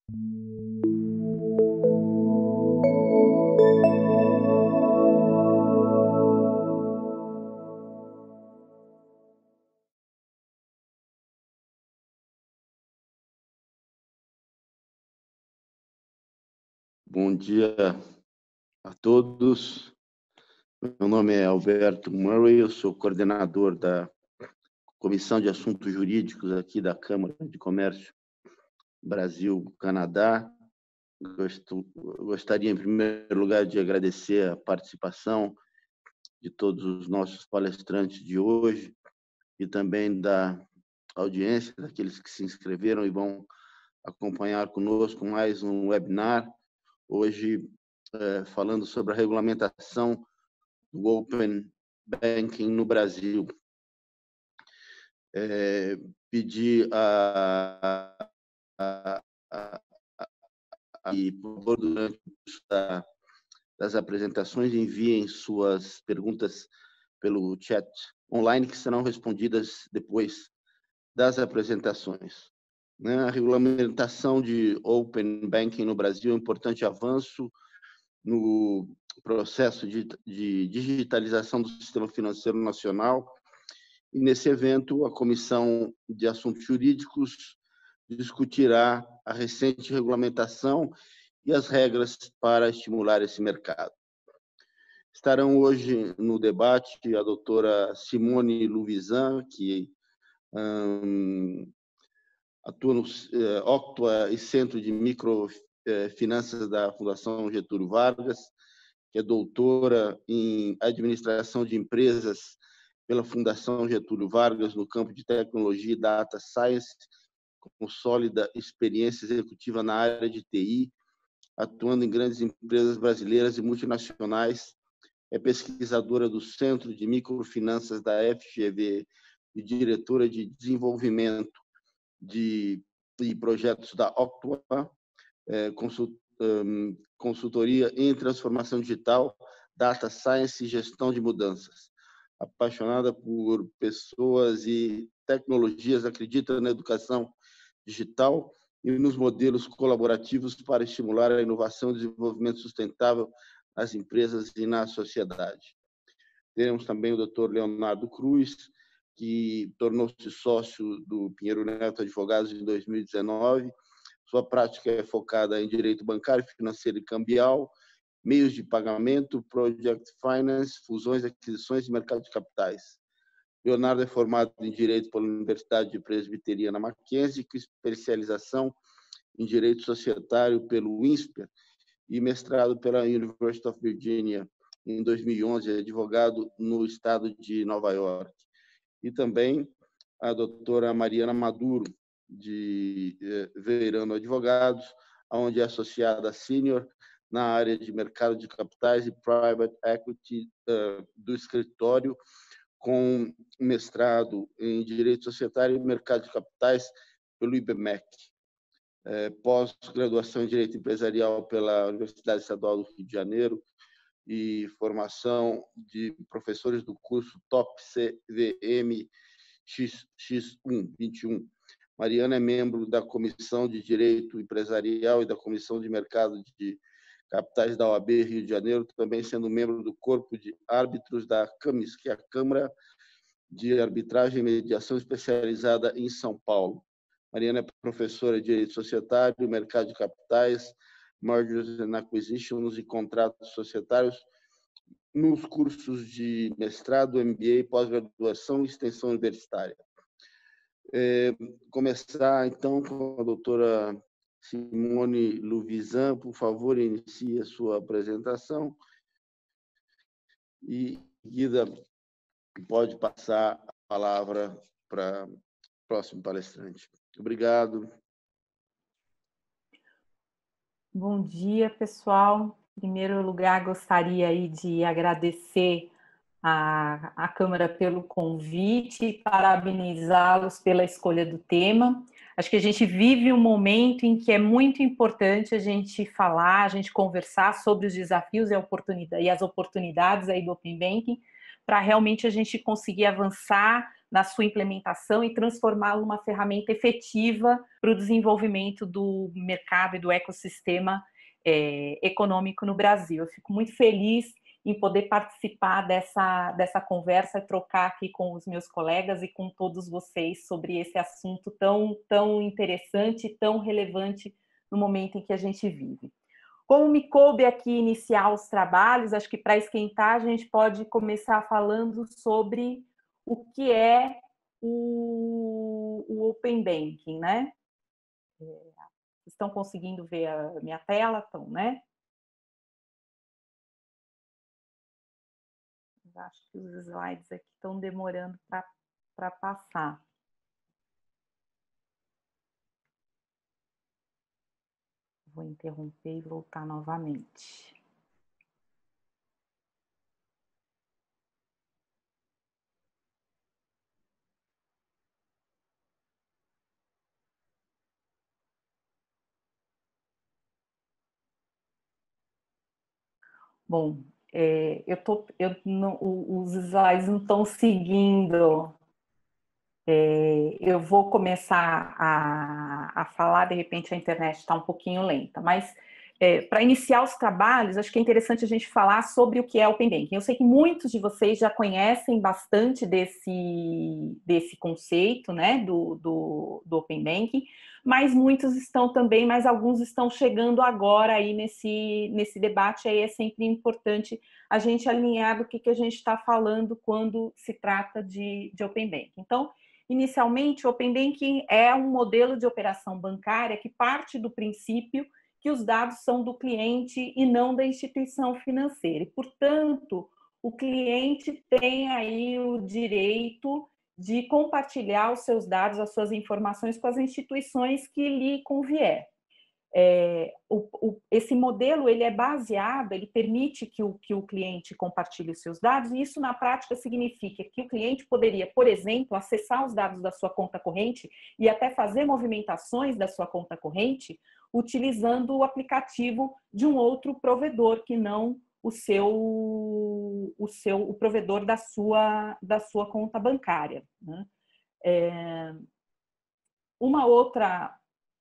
Bom dia a todos. Meu nome é Alberto Murray, eu sou coordenador da Comissão de Assuntos Jurídicos aqui da Câmara de Comércio Brasil-Canadá. Gostaria, em primeiro lugar, de agradecer a participação de todos os nossos palestrantes de hoje e também da audiência, daqueles que se inscreveram e vão acompanhar conosco mais um webinar, hoje falando sobre a regulamentação do Open Banking no Brasil. Pedir e, por favor, durante das apresentações, enviem suas perguntas pelo chat online, que serão respondidas depois das apresentações. A regulamentação de Open Banking no Brasil é um importante avanço no processo de digitalização do sistema financeiro nacional. E, nesse evento, a Comissão de Assuntos Jurídicos discutirá a recente regulamentação e as regras para estimular esse mercado. Estarão hoje no debate a doutora Simone Louvisan, que atua no Octua e Centro de Microfinanças da Fundação Getúlio Vargas, que é doutora em Administração de Empresas pela Fundação Getúlio Vargas no campo de Tecnologia e Data Science, com sólida experiência executiva na área de TI, atuando em grandes empresas brasileiras e multinacionais. É pesquisadora do Centro de Microfinanças da FGV e diretora de desenvolvimento de projetos da Octua, consultoria em transformação digital, data science e gestão de mudanças. Apaixonada por pessoas e tecnologias, acredita na educação digital e nos modelos colaborativos para estimular a inovação e o desenvolvimento sustentável nas empresas e na sociedade. Teremos também o Dr. Leonardo Cruz, que tornou-se sócio do Pinheiro Neto Advogados em 2019. Sua prática é focada em direito bancário, financeiro e cambial, meios de pagamento, project finance, fusões, aquisições e mercado de capitais. Leonardo é formado em Direito pela Universidade de Presbiteriana Mackenzie, com especialização em Direito Societário pelo INSPER e mestrado pela University of Virginia em 2011, é advogado no estado de Nova York. E também a doutora Mariana Maduro, de Veirano Advogados, onde é associada sênior na área de mercado de capitais e private equity do escritório, com mestrado em Direito Societário e Mercado de Capitais pelo IBMEC. Pós-graduação em Direito Empresarial pela Universidade Estadual do Rio de Janeiro e formação de professores do curso TOP CVM X1 21. Mariana é membro da Comissão de Direito Empresarial e da Comissão de Mercado de Capitais da OAB Rio de Janeiro, também sendo membro do Corpo de Árbitros da CAMES, que é a Câmara de Arbitragem e Mediação especializada em São Paulo. Mariana é professora de Direito Societário, Mercado de Capitais, Mergers and Acquisitions e Contratos Societários nos cursos de mestrado, MBA, pós-graduação e extensão universitária. Começar, então, com a doutora Simone Louvisan. Por favor, inicie a sua apresentação e, em seguida, pode passar a palavra para o próximo palestrante. Obrigado. Bom dia, pessoal. Em primeiro lugar, gostaria aí de agradecer à Câmara pelo convite e parabenizá-los pela escolha do tema. Acho que a gente vive um momento em que é muito importante a gente falar, a gente conversar sobre os desafios e as oportunidades aí do Open Banking, para realmente a gente conseguir avançar na sua implementação e transformá-lo numa ferramenta efetiva para o desenvolvimento do mercado e do ecossistema econômico no Brasil. Eu fico muito feliz em poder participar dessa conversa e trocar aqui com os meus colegas e com todos vocês sobre esse assunto tão interessante e tão relevante no momento em que a gente vive. Como me coube aqui iniciar os trabalhos, acho que para esquentar a gente pode começar falando sobre o que é o Open Banking, né? Estão conseguindo ver a minha tela? Estão, né? Acho que os slides aqui estão demorando para passar. Vou interromper e voltar novamente. Bom, os slides não estão seguindo. Eu vou começar a falar, de repente a internet está um pouquinho lenta, mas para iniciar os trabalhos, acho que é interessante a gente falar sobre o que é Open Banking. Eu sei que muitos de vocês já conhecem bastante desse conceito, né, do Open Banking, mas muitos estão também, mas alguns estão chegando agora aí nesse debate, aí é sempre importante a gente alinhar do que a gente está falando quando se trata de Open Banking. Então, inicialmente, o Open Banking é um modelo de operação bancária que parte do princípio que os dados são do cliente e não da instituição financeira. E, portanto, o cliente tem aí o direito de compartilhar os seus dados, as suas informações com as instituições que lhe convier. Esse modelo ele é baseado, ele permite que o cliente compartilhe os seus dados, e isso na prática significa que o cliente poderia, por exemplo, acessar os dados da sua conta corrente e até fazer movimentações da sua conta corrente utilizando o aplicativo de um outro provedor que não o provedor da sua conta bancária, né? Uma outra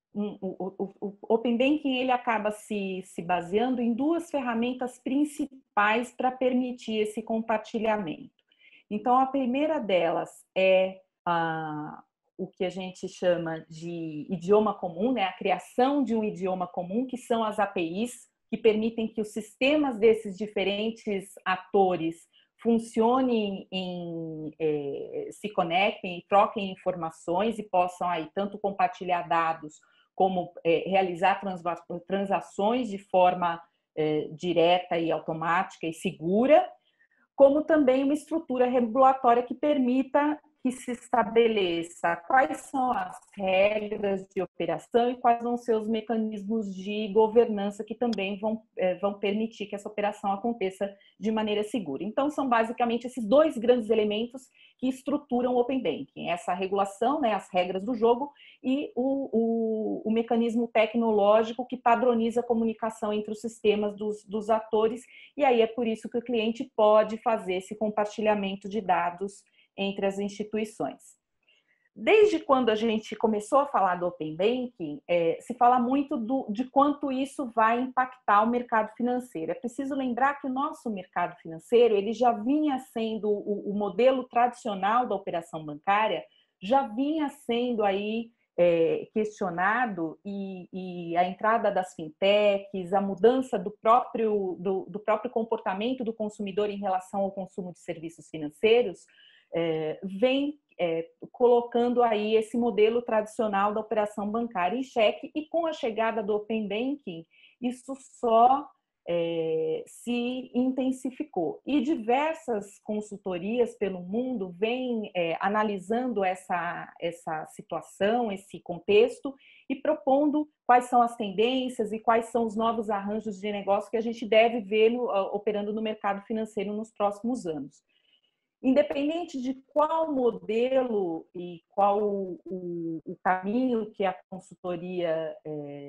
O Open Banking ele acaba se baseando em duas ferramentas principais para permitir esse compartilhamento. Então, a primeira delas é o que a gente chama de idioma comum, né? A criação de um idioma comum, que são as APIs, que permitem que os sistemas desses diferentes atores funcionem, se conectem e troquem informações e possam aí tanto compartilhar dados como realizar transações de forma direta e automática e segura, como também uma estrutura regulatória que permita que se estabeleça quais são as regras de operação e quais vão ser os mecanismos de governança que também vão permitir que essa operação aconteça de maneira segura. Então, são basicamente esses dois grandes elementos que estruturam o Open Banking, essa regulação, né, as regras do jogo, e o mecanismo tecnológico que padroniza a comunicação entre os sistemas dos atores, e aí é por isso que o cliente pode fazer esse compartilhamento de dados entre as instituições. Desde quando a gente começou a falar do Open Banking, se fala muito de quanto isso vai impactar o mercado financeiro. É preciso lembrar que o nosso mercado financeiro ele já vinha sendo, o modelo tradicional da operação bancária já vinha sendo aí questionado, e a entrada das fintechs, a mudança do próprio comportamento do consumidor em relação ao consumo de serviços financeiros vem colocando aí esse modelo tradicional da operação bancária em xeque, e com a chegada do Open Banking, isso só se intensificou. E diversas consultorias pelo mundo vêm analisando essa situação, esse contexto, e propondo quais são as tendências e quais são os novos arranjos de negócio que a gente deve ver operando no mercado financeiro nos próximos anos. Independente de qual modelo e qual o caminho que a consultoria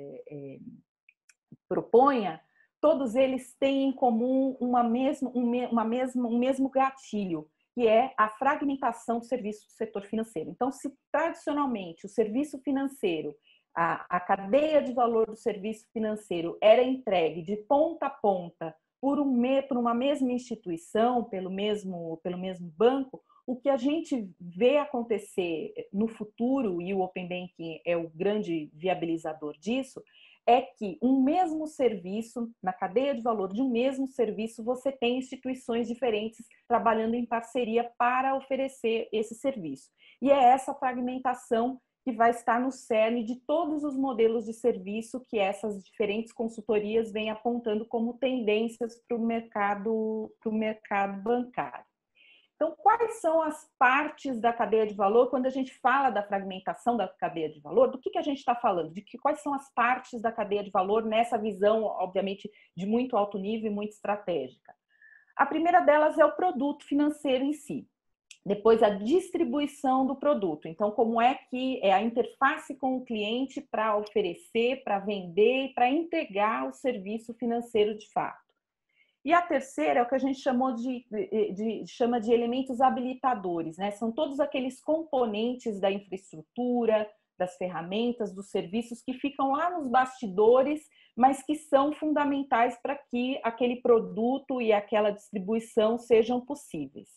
proponha, todos eles têm em comum um mesmo gatilho, que é a fragmentação do serviço do setor financeiro. Então, se tradicionalmente o serviço financeiro, a cadeia de valor do serviço financeiro era entregue de ponta a ponta por uma mesma instituição, pelo mesmo banco, o que a gente vê acontecer no futuro, e o Open Banking é o grande viabilizador disso, é que um mesmo serviço, na cadeia de valor de um mesmo serviço, você tem instituições diferentes trabalhando em parceria para oferecer esse serviço. E é essa fragmentação que vai estar no cerne de todos os modelos de serviço que essas diferentes consultorias vêm apontando como tendências para o mercado bancário. Então, quais são as partes da cadeia de valor? Quando a gente fala da fragmentação da cadeia de valor, do que a gente está falando? Quais são as partes da cadeia de valor nessa visão, obviamente, de muito alto nível e muito estratégica? A primeira delas é o produto financeiro em si. Depois, a distribuição do produto. Então, como é que é a interface com o cliente para oferecer, para vender e para entregar o serviço financeiro de fato. E a terceira é o que a gente chama de elementos habilitadores, né? São todos aqueles componentes da infraestrutura, das ferramentas, dos serviços que ficam lá nos bastidores, mas que são fundamentais para que aquele produto e aquela distribuição sejam possíveis.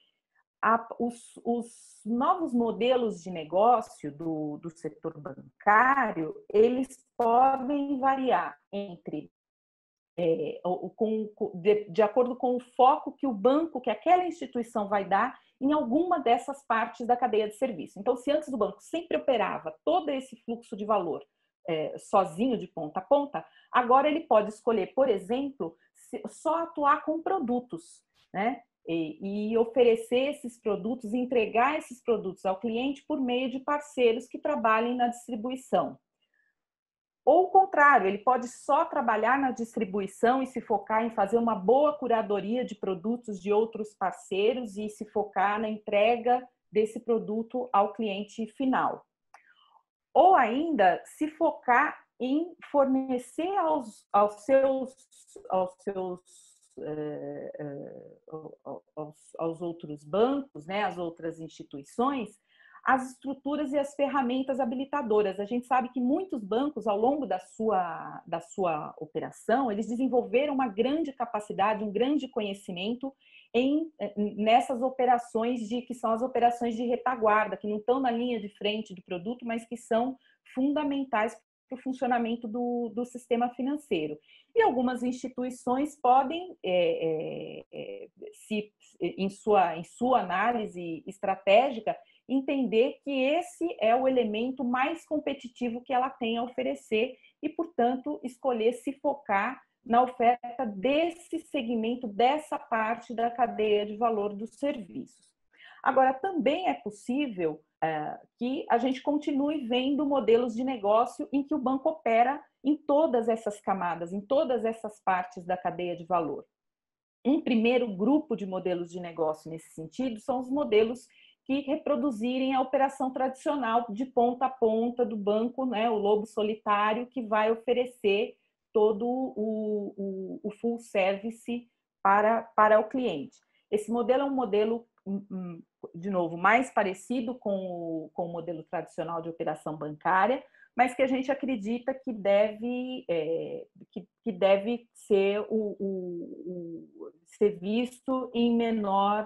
Os novos modelos de negócio do setor bancário, eles podem variar entre de acordo com o foco que o banco, que aquela instituição vai dar em alguma dessas partes da cadeia de serviço. Então, se antes o banco sempre operava todo esse fluxo de valor sozinho, de ponta a ponta, agora ele pode escolher, por exemplo, só atuar com produtos, né? E oferecer esses produtos, entregar esses produtos ao cliente por meio de parceiros que trabalhem na distribuição. Ou o contrário, ele pode só trabalhar na distribuição e se focar em fazer uma boa curadoria de produtos de outros parceiros e se focar na entrega desse produto ao cliente final. Ou ainda se focar em fornecer aos outros bancos, né, às outras instituições, as estruturas e as ferramentas habilitadoras. A gente sabe que muitos bancos, ao longo da sua operação, eles desenvolveram uma grande capacidade, um grande conhecimento nessas operações que são as operações de retaguarda, que não estão na linha de frente do produto, mas que são fundamentais para o funcionamento do sistema financeiro. E algumas instituições podem, em sua análise estratégica, entender que esse é o elemento mais competitivo que ela tem a oferecer e, portanto, escolher se focar na oferta desse segmento, dessa parte da cadeia de valor dos serviços. Agora, também é possível que a gente continue vendo modelos de negócio em que o banco opera em todas essas camadas, em todas essas partes da cadeia de valor. Um primeiro grupo de modelos de negócio nesse sentido são os modelos que reproduzirem a operação tradicional de ponta a ponta do banco, né, o lobo solitário, que vai oferecer todo o full service para o cliente. Esse modelo é um modelo, de novo, mais parecido com o modelo tradicional de operação bancária, mas que a gente acredita que deve ser ser visto em menor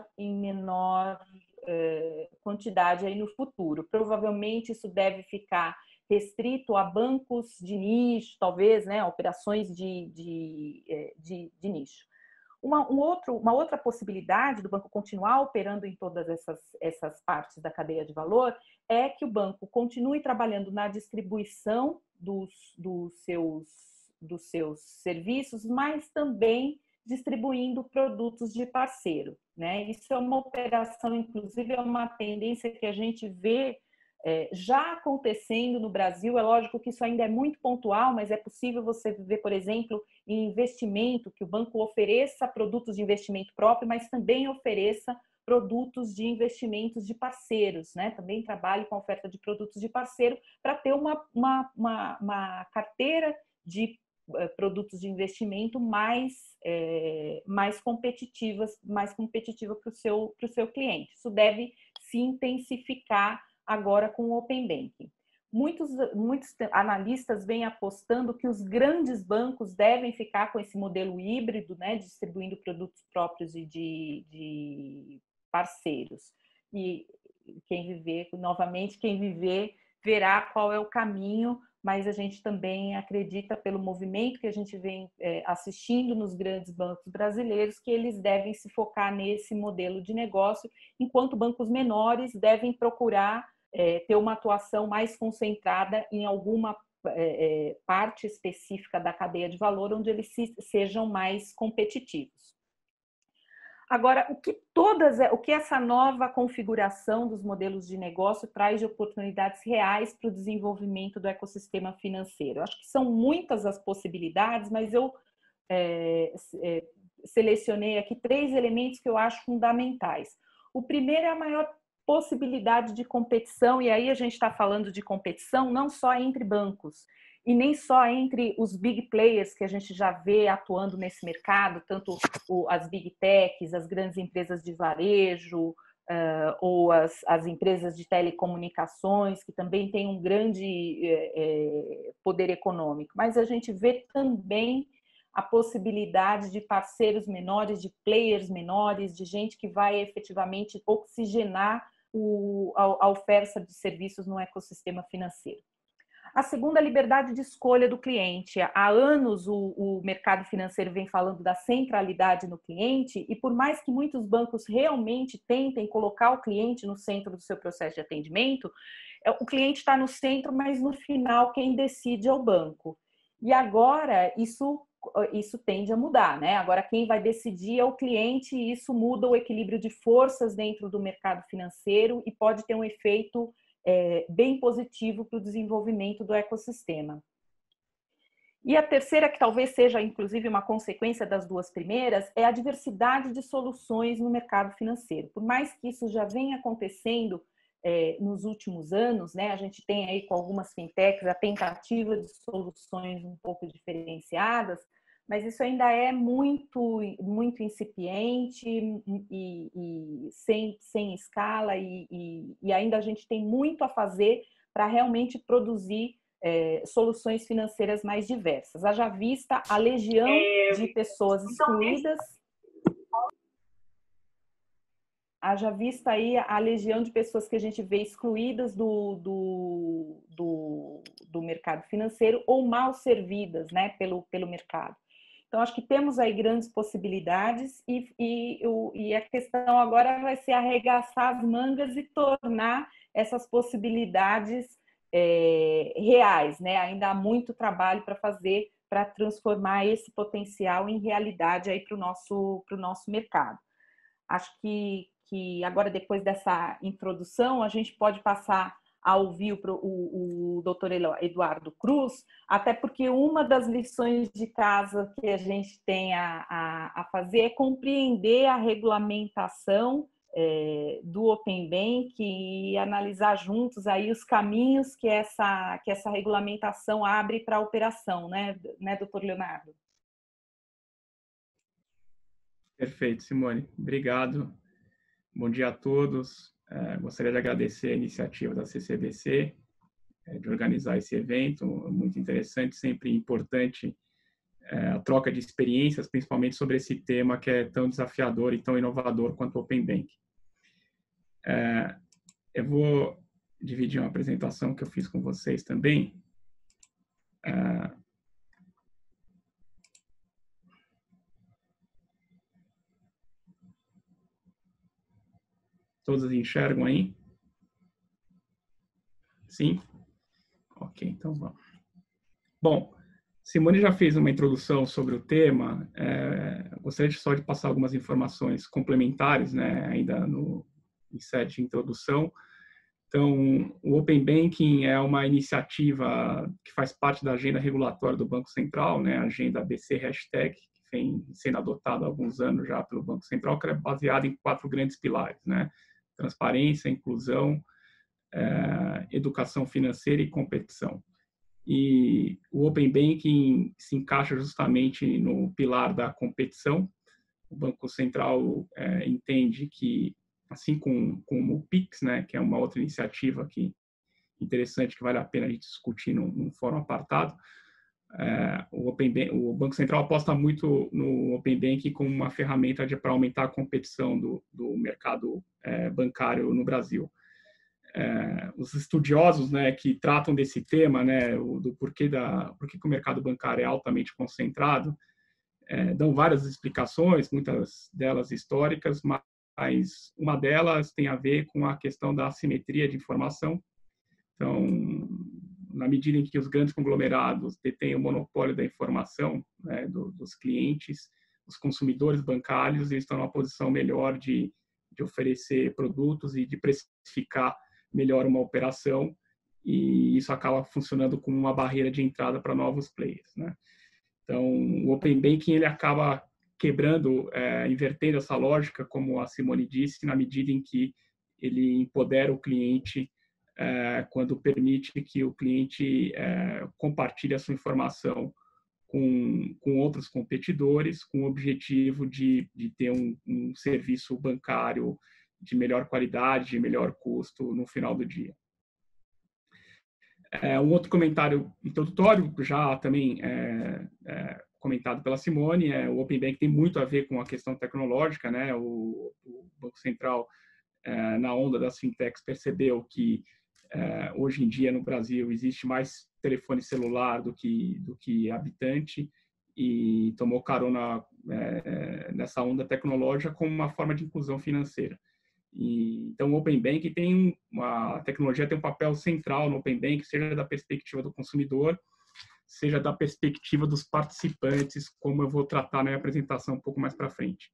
quantidade aí no futuro. Provavelmente isso deve ficar restrito a bancos de nicho, talvez, né, operações de nicho. Uma outra possibilidade do banco continuar operando em todas essas partes da cadeia de valor é que o banco continue trabalhando na distribuição dos seus serviços, mas também distribuindo produtos de parceiro, né? Isso é uma operação, inclusive, é uma tendência que a gente vê já acontecendo no Brasil. É lógico que isso ainda é muito pontual, mas é possível você ver, por exemplo, em investimento, que o banco ofereça produtos de investimento próprio, mas também ofereça produtos de investimentos de parceiros, né? Também trabalhe com a oferta de produtos de parceiro para ter uma carteira de produtos de investimento mais competitiva para o seu cliente. Isso deve se intensificar agora com o Open Banking. Muitos analistas vêm apostando que os grandes bancos devem ficar com esse modelo híbrido, né, distribuindo produtos próprios e de parceiros. E quem viver verá qual é o caminho, mas a gente também acredita, pelo movimento que a gente vem assistindo nos grandes bancos brasileiros, que eles devem se focar nesse modelo de negócio, enquanto bancos menores devem procurar ter uma atuação mais concentrada em alguma parte específica da cadeia de valor, onde eles sejam mais competitivos. Agora, o que essa nova configuração dos modelos de negócio traz de oportunidades reais para o desenvolvimento do ecossistema financeiro? Acho que são muitas as possibilidades, mas eu selecionei aqui 3 elementos que eu acho fundamentais. O primeiro é a maior possibilidade de competição, e aí a gente está falando de competição não só entre bancos, e nem só entre os big players que a gente já vê atuando nesse mercado, tanto as big techs, as grandes empresas de varejo, ou as empresas de telecomunicações, que também têm um grande poder econômico, mas a gente vê também a possibilidade de parceiros menores, de players menores, de gente que vai efetivamente oxigenar a oferta de serviços no ecossistema financeiro. A segunda, a liberdade de escolha do cliente. Há anos o mercado financeiro vem falando da centralidade no cliente, e por mais que muitos bancos realmente tentem colocar o cliente no centro do seu processo de atendimento, o cliente está no centro, mas no final quem decide é o banco. E agora isso tende a mudar, né? Agora quem vai decidir é o cliente, e isso muda o equilíbrio de forças dentro do mercado financeiro e pode ter um efeito bem positivo para o desenvolvimento do ecossistema. E a terceira, que talvez seja inclusive uma consequência das 2 primeiras, é a diversidade de soluções no mercado financeiro. Por mais que isso já venha acontecendo nos últimos anos, né, a gente tem aí com algumas fintechs a tentativa de soluções um pouco diferenciadas, mas isso ainda é muito incipiente e sem escala, e ainda a gente tem muito a fazer para realmente produzir soluções financeiras mais diversas. Haja vista a legião de pessoas excluídas, haja vista aí a legião de pessoas que a gente vê excluídas do mercado financeiro ou mal servidas, né, pelo mercado. Então, acho que temos aí grandes possibilidades e a questão agora vai ser arregaçar as mangas e tornar essas possibilidades reais, né? Ainda há muito trabalho para fazer para transformar esse potencial em realidade aí para o nosso mercado. Acho que agora, depois dessa introdução, a gente pode passar a ouvir o doutor Eduardo Cruz, até porque uma das lições de casa que a gente tem a fazer é compreender a regulamentação do Open Bank e analisar juntos aí os caminhos que essa regulamentação abre para a operação, né, doutor Leonardo? Perfeito, Simone. Obrigado. Bom dia a todos. Gostaria de agradecer a iniciativa da CCBC de organizar esse evento, muito interessante, sempre importante a troca de experiências, principalmente sobre esse tema que é tão desafiador e tão inovador quanto o Open Bank. Eu vou dividir uma apresentação que eu fiz com vocês também. Todos enxergam aí? Sim? Ok, então vamos. Bom, Simone já fez uma introdução sobre o tema. Gostaria só de passar algumas informações complementares, né, ainda em sede de introdução. Então, o Open Banking é uma iniciativa que faz parte da agenda regulatória do Banco Central, né, a agenda BC Hashtag, que vem sendo adotada há alguns anos já pelo Banco Central, que é baseada em 4 grandes pilares, né? Transparência, inclusão, educação financeira e competição. E o Open Banking se encaixa justamente no pilar da competição. O Banco Central entende que, assim como o PIX, né, que é uma outra iniciativa interessante que vale a pena a gente discutir num fórum apartado, o Banco Central aposta muito no Open Banking como uma ferramenta para aumentar a competição do mercado bancário no Brasil. Os estudiosos, né, que tratam desse tema, né, do porquê que o mercado bancário é altamente concentrado, dão várias explicações, muitas delas históricas, mas uma delas tem a ver com a questão da assimetria de informação. Então, na medida em que os grandes conglomerados detêm o monopólio da informação, né, dos clientes, os consumidores bancários estão numa posição melhor de oferecer produtos e de precificar melhor uma operação, e isso acaba funcionando como uma barreira de entrada para novos players, né? Então, o Open Banking ele acaba quebrando, invertendo essa lógica, como a Simone disse, na medida em que ele empodera o cliente quando permite que o cliente compartilhe a sua informação com outros competidores, com o objetivo de ter um serviço bancário de melhor qualidade, de melhor custo no final do dia. Um outro comentário introdutório, já também comentado pela Simone, o Open Banking tem muito a ver com a questão tecnológica, né? O Banco Central, na onda das fintechs, percebeu que hoje em dia no Brasil existe mais telefone celular do que habitante, e tomou carona nessa onda tecnológica como uma forma de inclusão financeira. Então, o Open Banking a tecnologia tem um papel central no Open Banking, seja da perspectiva do consumidor, seja da perspectiva dos participantes, como eu vou tratar na minha apresentação um pouco mais para frente.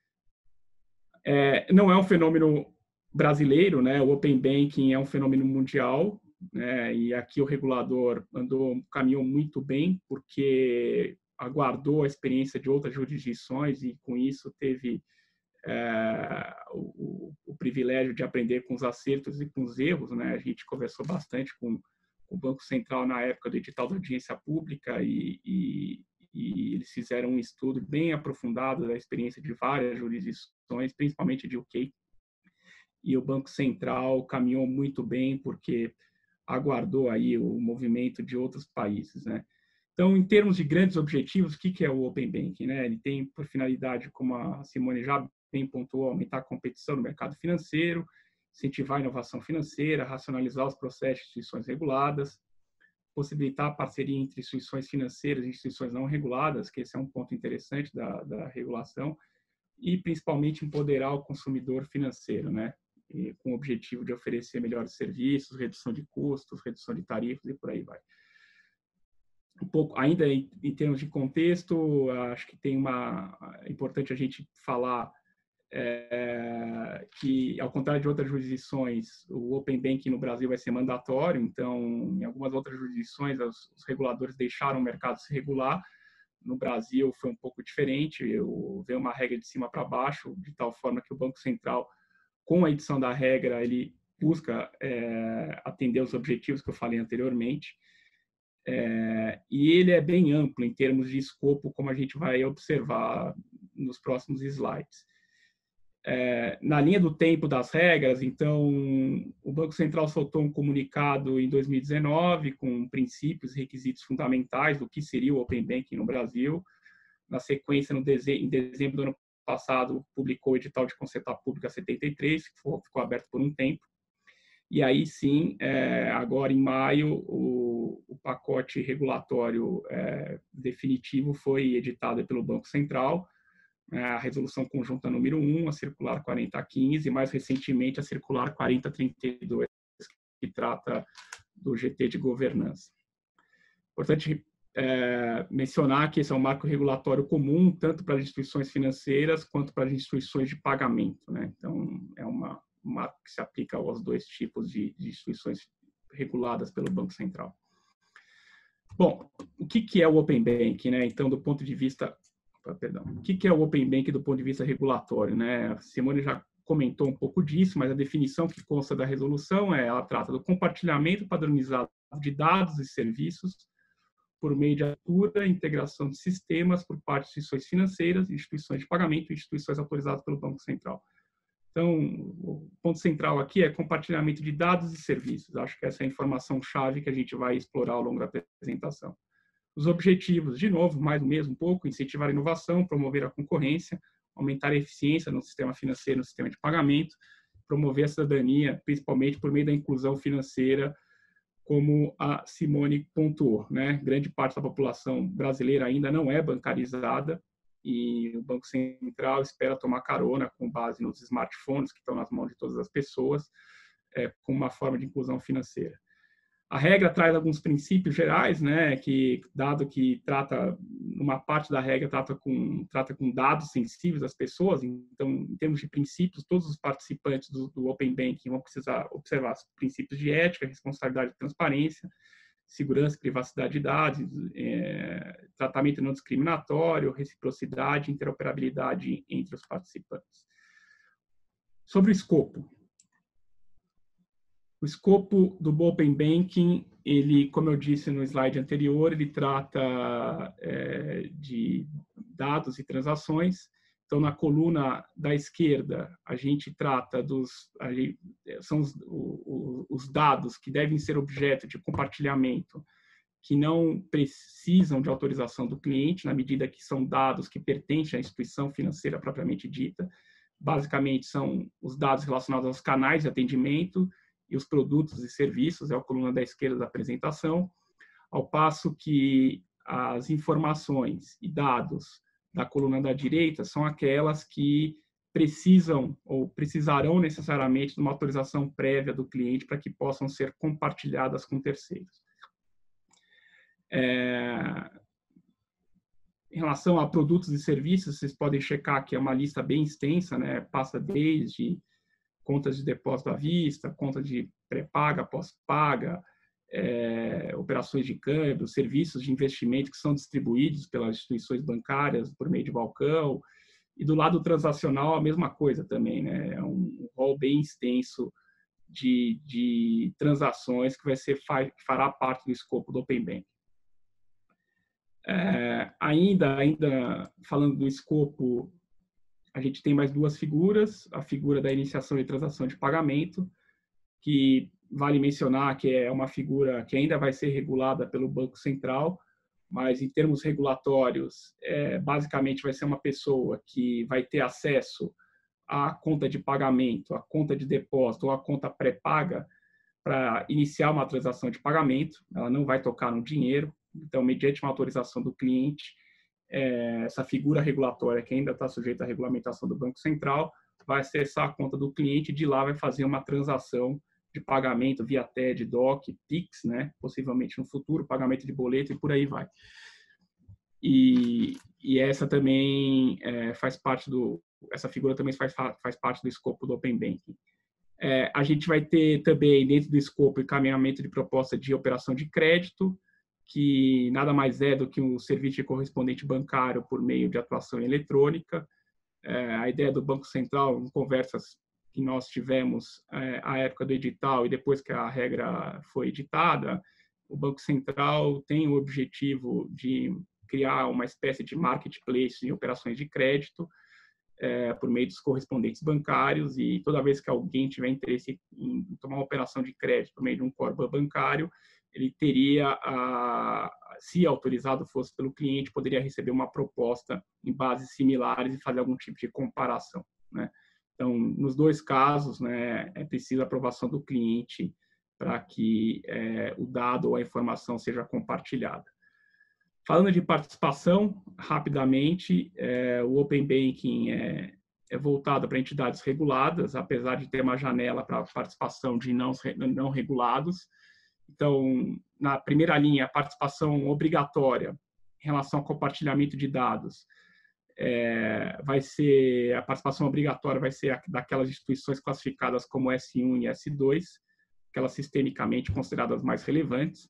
Não é um fenômeno brasileiro, né? O Open Banking é um fenômeno mundial, né? E aqui o regulador caminhou muito bem, porque aguardou a experiência de outras jurisdições e, com isso, teve o privilégio de aprender com os acertos e com os erros, né? A gente conversou bastante com o Banco Central na época do edital da audiência pública e eles fizeram um estudo bem aprofundado da experiência de várias jurisdições, principalmente de UK, e o Banco Central caminhou muito bem porque aguardou aí o movimento de outros países, né? Então, em termos de grandes objetivos, o que é o Open Banking, né? Ele tem por finalidade, como a Simone já bem pontuou, aumentar a competição no mercado financeiro, incentivar a inovação financeira, racionalizar os processos de instituições reguladas, possibilitar a parceria entre instituições financeiras e instituições não reguladas, que esse é um ponto interessante da regulação, e principalmente empoderar o consumidor financeiro, né? E com o objetivo de oferecer melhores serviços, redução de custos, redução de tarifas e por aí vai. Um pouco, ainda em termos de contexto, acho que é importante a gente falar que, ao contrário de outras jurisdições, o Open Banking no Brasil vai ser mandatório. Então, em algumas outras jurisdições, os reguladores deixaram o mercado se regular. No Brasil foi um pouco diferente, veio uma regra de cima para baixo, de tal forma que o Banco Central, com a edição da regra, ele busca atender os objetivos que eu falei anteriormente. E ele é bem amplo em termos de escopo, como a gente vai observar nos próximos slides. Na linha do tempo das regras, então, o Banco Central soltou um comunicado em 2019 com princípios e requisitos fundamentais do que seria o Open Banking no Brasil. Na sequência, em dezembro do ano passado, publicou o edital de consulta pública 73, que ficou aberto por um tempo. E aí sim, agora em maio, o pacote regulatório definitivo foi editado pelo Banco Central, a resolução conjunta número 1, a circular 4015, e mais recentemente a circular 4032, que trata do GT de governança. Importante mencionar que esse é um marco regulatório comum, tanto para as instituições financeiras quanto para as instituições de pagamento, né? Então, é um marco que se aplica aos dois tipos de instituições reguladas pelo Banco Central. Bom, o que é o Open Banking, né? Então, do ponto de vista... Perdão. O que é o Open Banking do ponto de vista regulatório, né? A Simone já comentou um pouco disso, mas a definição que consta da resolução ela trata do compartilhamento padronizado de dados e serviços por meio de abertura e integração de sistemas por parte de instituições financeiras, instituições de pagamento e instituições autorizadas pelo Banco Central. Então, o ponto central aqui é compartilhamento de dados e serviços. Acho que essa é a informação-chave que a gente vai explorar ao longo da apresentação. Os objetivos, de novo, mais do mesmo, um pouco, incentivar a inovação, promover a concorrência, aumentar a eficiência no sistema financeiro, no sistema de pagamento, promover a cidadania, principalmente por meio da inclusão financeira, como a Simone pontuou, né? Grande parte da população brasileira ainda não é bancarizada e o Banco Central espera tomar carona com base nos smartphones que estão nas mãos de todas as pessoas, como uma forma de inclusão financeira. A regra traz alguns princípios gerais, né, que, dado que trata, uma parte da regra trata com dados sensíveis das pessoas, então, em termos de princípios, todos os participantes do Open Banking vão precisar observar os princípios de ética, responsabilidade e transparência, segurança e privacidade de dados, tratamento não discriminatório, reciprocidade e interoperabilidade entre os participantes. Sobre o escopo. O escopo do Open Banking, ele, como eu disse no slide anterior, ele trata de dados e transações. Então, na coluna da esquerda, a gente trata são os dados que devem ser objeto de compartilhamento, que não precisam de autorização do cliente, na medida que são dados que pertencem à instituição financeira propriamente dita. Basicamente, são os dados relacionados aos canais de atendimento e os produtos e serviços, é a coluna da esquerda da apresentação, ao passo que as informações e dados da coluna da direita são aquelas que precisam ou precisarão necessariamente de uma autorização prévia do cliente para que possam ser compartilhadas com terceiros. Em relação a produtos e serviços, vocês podem checar que é uma lista bem extensa, né? Passa desde contas de depósito à vista, conta de pré-paga, pós-paga, operações de câmbio, serviços de investimento que são distribuídos pelas instituições bancárias por meio de balcão. E do lado transacional, a mesma coisa também, né? É um rol bem extenso de transações que fará parte do escopo do Open Banking. Ainda falando do escopo, a gente tem mais duas figuras, a figura da iniciação e transação de pagamento, que vale mencionar que é uma figura que ainda vai ser regulada pelo Banco Central, mas em termos regulatórios, basicamente vai ser uma pessoa que vai ter acesso à conta de pagamento, à conta de depósito ou à conta pré-paga para iniciar uma transação de pagamento, ela não vai tocar no dinheiro, então, mediante uma autorização do cliente, essa figura regulatória que ainda está sujeita à regulamentação do Banco Central vai acessar a conta do cliente e de lá vai fazer uma transação de pagamento via TED, DOC, PIX, né? Possivelmente no futuro, pagamento de boleto e por aí vai. E essa também essa figura também faz parte do escopo do Open Banking. A gente vai ter também dentro do escopo encaminhamento de proposta de operação de crédito, que nada mais é do que um serviço de correspondente bancário por meio de atuação eletrônica. A ideia do Banco Central, em conversas que nós tivemos à época do edital e depois que a regra foi editada, o Banco Central tem o objetivo de criar uma espécie de marketplace em operações de crédito por meio dos correspondentes bancários, e toda vez que alguém tiver interesse em tomar uma operação de crédito por meio de um core bancário, ele teria, se autorizado fosse pelo cliente, poderia receber uma proposta em bases similares e fazer algum tipo de comparação, né? Então, nos dois casos, né, é preciso a aprovação do cliente para que o dado ou a informação seja compartilhada. Falando de participação, rapidamente, o Open Banking é voltado para entidades reguladas, apesar de ter uma janela para participação de não regulados. Então, na primeira linha, a participação obrigatória em relação ao compartilhamento de dados a participação obrigatória vai ser daquelas instituições classificadas como S1 e S2, aquelas sistemicamente consideradas mais relevantes.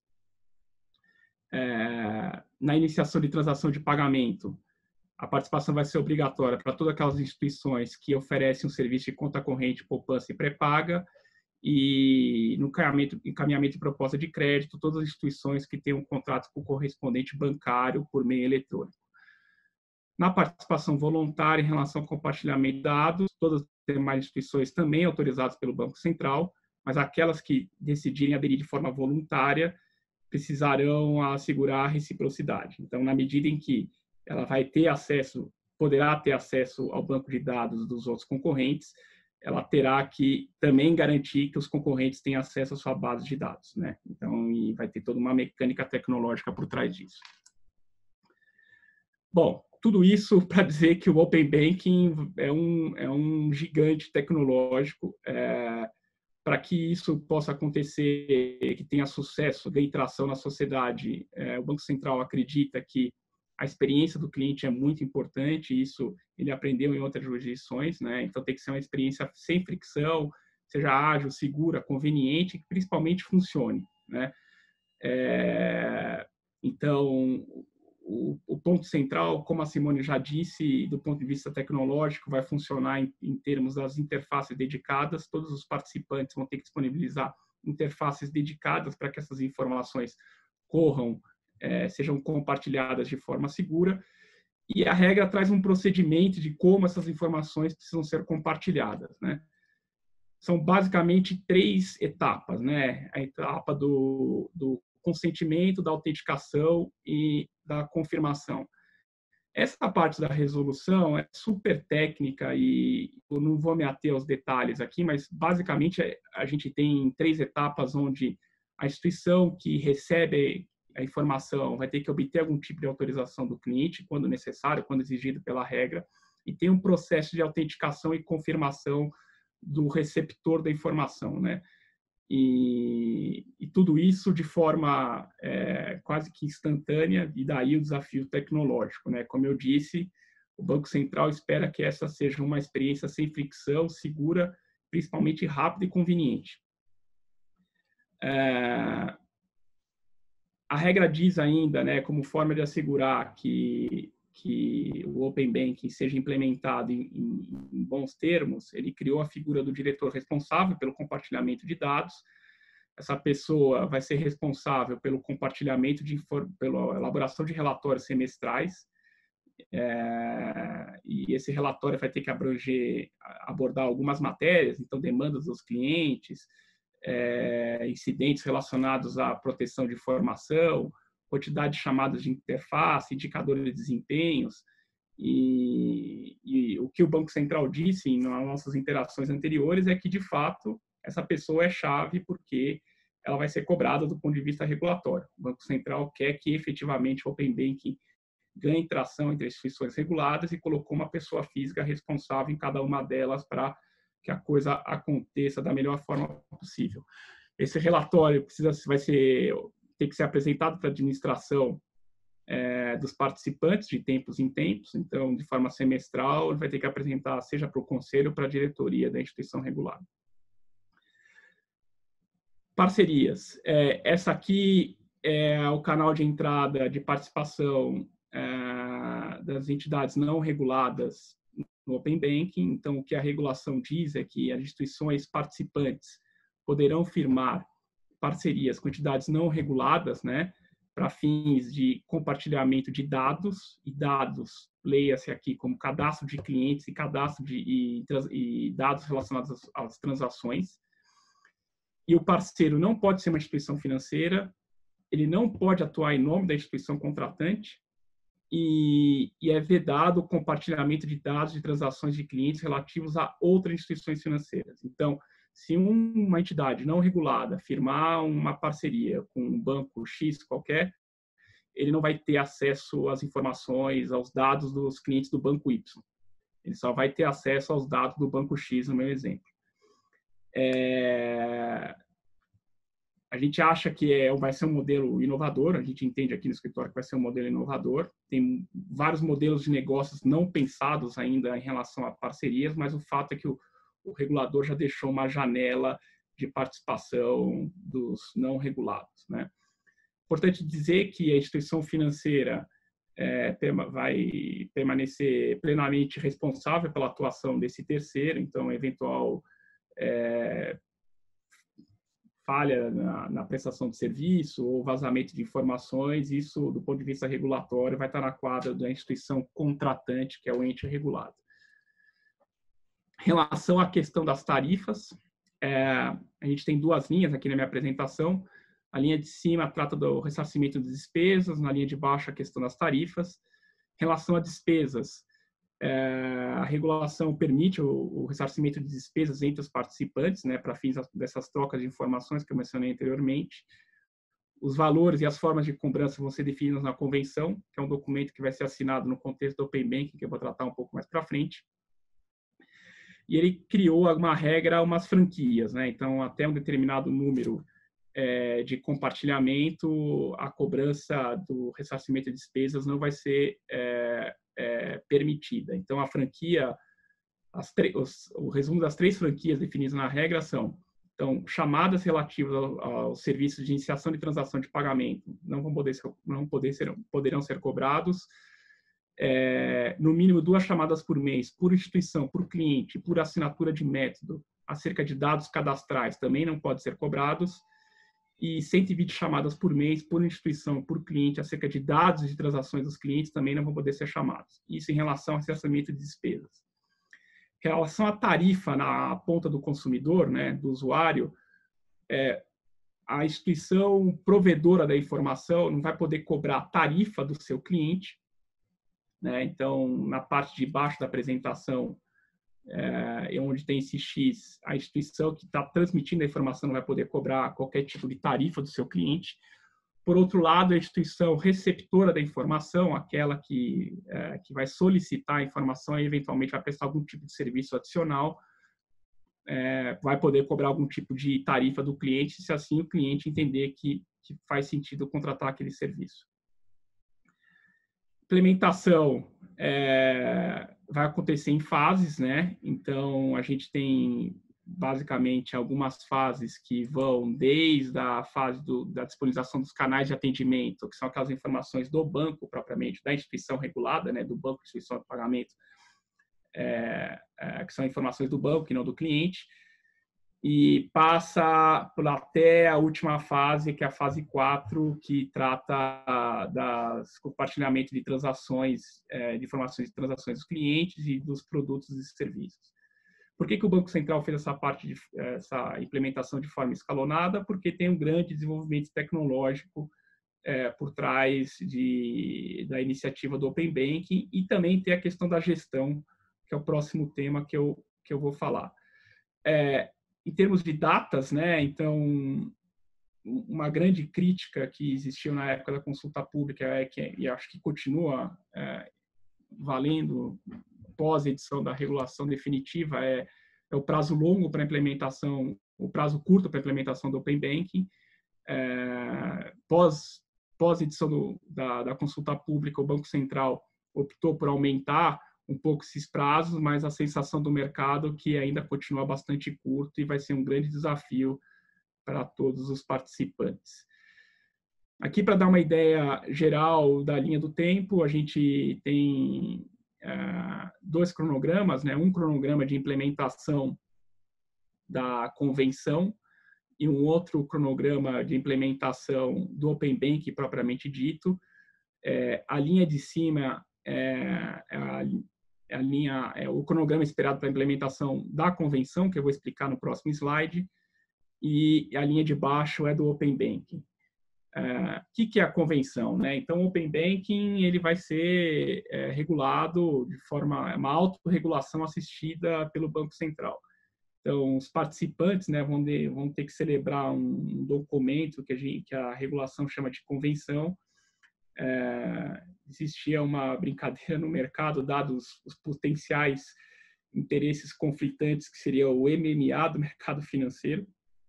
Na iniciação de transação de pagamento, a participação vai ser obrigatória para todas aquelas instituições que oferecem um serviço de conta corrente, poupança e pré-paga, e no encaminhamento de proposta de crédito, todas as instituições que tenham contrato com o correspondente bancário por meio eletrônico. Na participação voluntária em relação ao compartilhamento de dados, todas as demais instituições também autorizadas pelo Banco Central, mas aquelas que decidirem aderir de forma voluntária precisarão assegurar a reciprocidade. Então, na medida em que ela vai ter acesso, poderá ter acesso ao banco de dados dos outros concorrentes, ela terá que também garantir que os concorrentes tenham acesso à sua base de dados, né? Então, e vai ter toda uma mecânica tecnológica por trás disso. Bom, tudo isso para dizer que o Open Banking é um gigante tecnológico. Para que isso possa acontecer, que tenha sucesso, ganhe tração na sociedade, o Banco Central acredita que a experiência do cliente é muito importante, isso ele aprendeu em outras jurisdições, né? Então tem que ser uma experiência sem fricção, seja ágil, segura, conveniente e que principalmente funcione, né? Então, o ponto central, como a Simone já disse, do ponto de vista tecnológico, vai funcionar em termos das interfaces dedicadas. Todos os participantes vão ter que disponibilizar interfaces dedicadas para que essas informações corram, sejam compartilhadas de forma segura. E a regra traz um procedimento de como essas informações precisam ser compartilhadas, né? São basicamente 3 etapas, né? A etapa do consentimento, da autenticação e da confirmação. Essa parte da resolução é super técnica e eu não vou me ater aos detalhes aqui, mas basicamente a gente tem 3 etapas onde a instituição que recebe a informação vai ter que obter algum tipo de autorização do cliente, quando necessário, quando exigido pela regra, e tem um processo de autenticação e confirmação do receptor da informação, né? E tudo isso de forma quase que instantânea, e daí o desafio tecnológico, né? Como eu disse, o Banco Central espera que essa seja uma experiência sem fricção, segura, principalmente rápida e conveniente. A regra diz ainda, né, como forma de assegurar que o Open Banking seja implementado em bons termos, ele criou a figura do diretor responsável pelo compartilhamento de dados. Essa pessoa vai ser responsável pelo compartilhamento, pela elaboração de relatórios semestrais, e esse relatório vai ter que abordar algumas matérias, então demandas dos clientes, incidentes relacionados à proteção de informação, quantidade de chamadas de interface, indicadores de desempenhos, e o que o Banco Central disse nas nossas interações anteriores é que, de fato, essa pessoa é chave porque ela vai ser cobrada do ponto de vista regulatório. O Banco Central quer que, efetivamente, o Open Banking ganhe tração entre as instituições reguladas e colocou uma pessoa física responsável em cada uma delas para que a coisa aconteça da melhor forma possível. Esse relatório vai ter que ser apresentado para a administração dos participantes de tempos em tempos, então, de forma semestral, ele vai ter que apresentar, seja para o conselho ou para a diretoria da instituição regulada. Parcerias. Essa aqui é o canal de entrada de participação das entidades não reguladas no Open Banking. Então, o que a regulação diz é que as instituições participantes poderão firmar parcerias com entidades não reguladas, né, para fins de compartilhamento de dados, e dados, leia-se aqui como cadastro de clientes e cadastro e dados relacionados às transações. E o parceiro não pode ser uma instituição financeira, ele não pode atuar em nome da instituição contratante, e é vedado o compartilhamento de dados de transações de clientes relativos a outras instituições financeiras. Então, se uma entidade não regulada firmar uma parceria com um banco X qualquer, ele não vai ter acesso às informações, aos dados dos clientes do banco Y. Ele só vai ter acesso aos dados do banco X, no meu exemplo. A gente acha que vai ser um modelo inovador, a gente entende aqui no escritório que vai ser um modelo inovador. Tem vários modelos de negócios não pensados ainda em relação a parcerias, mas o fato é que o regulador já deixou uma janela de participação dos não regulados, né? Importante dizer que a instituição financeira vai permanecer plenamente responsável pela atuação desse terceiro, então, eventual falha na prestação de serviço ou vazamento de informações, isso, do ponto de vista regulatório, vai estar na quadra da instituição contratante, que é o ente regulado. Em relação à questão das tarifas, a gente tem duas linhas aqui na minha apresentação. A linha de cima trata do ressarcimento de despesas, na linha de baixo a questão das tarifas. Em relação a despesas, a regulação permite o ressarcimento de despesas entre os participantes, né, para fins dessas trocas de informações que eu mencionei anteriormente. Os valores e as formas de cobrança vão ser definidos na convenção, que é um documento que vai ser assinado no contexto do Open Banking, que eu vou tratar um pouco mais para frente. E ele criou uma regra, umas franquias, né? Então, até um determinado número de compartilhamento, a cobrança do ressarcimento de despesas não vai ser permitida. Então, a franquia, o resumo das 3 franquias definidas na regra são: então, chamadas relativas aos serviços de iniciação de transação de pagamento poderão ser cobrados. No mínimo 2 chamadas por mês, por instituição, por cliente, por assinatura de método, acerca de dados cadastrais, também não podem ser cobrados. E 120 chamadas por mês, por instituição, por cliente, acerca de dados de transações dos clientes, também não vão poder ser chamados. Isso em relação ao ressarcimento de despesas. Em relação à tarifa na ponta do consumidor, né, do usuário, a instituição provedora da informação não vai poder cobrar a tarifa do seu cliente, né? Então, na parte de baixo da apresentação, onde tem esse X, a instituição que está transmitindo a informação não vai poder cobrar qualquer tipo de tarifa do seu cliente. Por outro lado, a instituição receptora da informação, aquela que vai solicitar a informação e eventualmente vai prestar algum tipo de serviço adicional, vai poder cobrar algum tipo de tarifa do cliente, se assim o cliente entender que faz sentido contratar aquele serviço. Implementação vai acontecer em fases, né? Então, a gente tem basicamente algumas fases que vão desde a fase da disponibilização dos canais de atendimento, que são aquelas informações do banco propriamente, da instituição regulada, né? Do banco, instituição de pagamento, que são informações do banco e não do cliente, e passa até a última fase, que é a fase 4, que trata das compartilhamento de transações, de informações de transações dos clientes e dos produtos e serviços. Por que o Banco Central fez essa implementação de forma escalonada? Porque tem um grande desenvolvimento tecnológico por trás da iniciativa do Open Banking, e também tem a questão da gestão, que é o próximo tema que eu vou falar. Em termos de datas, né? Então, uma grande crítica que existiu na época da consulta pública e acho que continua valendo pós-edição da regulação definitiva, é o prazo longo para implementação, o prazo curto para implementação do Open Banking. Pós-edição da consulta pública, o Banco Central optou por aumentar um pouco esses prazos, mas a sensação do mercado é que ainda continua bastante curto e vai ser um grande desafio para todos os participantes. Aqui, para dar uma ideia geral da linha do tempo, a gente tem 2 cronogramas, né? Um cronograma de implementação da convenção e um outro cronograma de implementação do Open Banking propriamente dito. A linha de cima o cronograma esperado para a implementação da convenção, que eu vou explicar no próximo slide, e a linha de baixo é do Open Banking. O que é a convenção, né? Então, o Open Banking ele vai ser regulado de forma, uma autorregulação assistida pelo Banco Central. Então, os participantes, né, vão ter que celebrar um documento que a regulação chama de convenção. Existia uma brincadeira no mercado, dados os potenciais interesses conflitantes, que seria o MMA do mercado financeiro.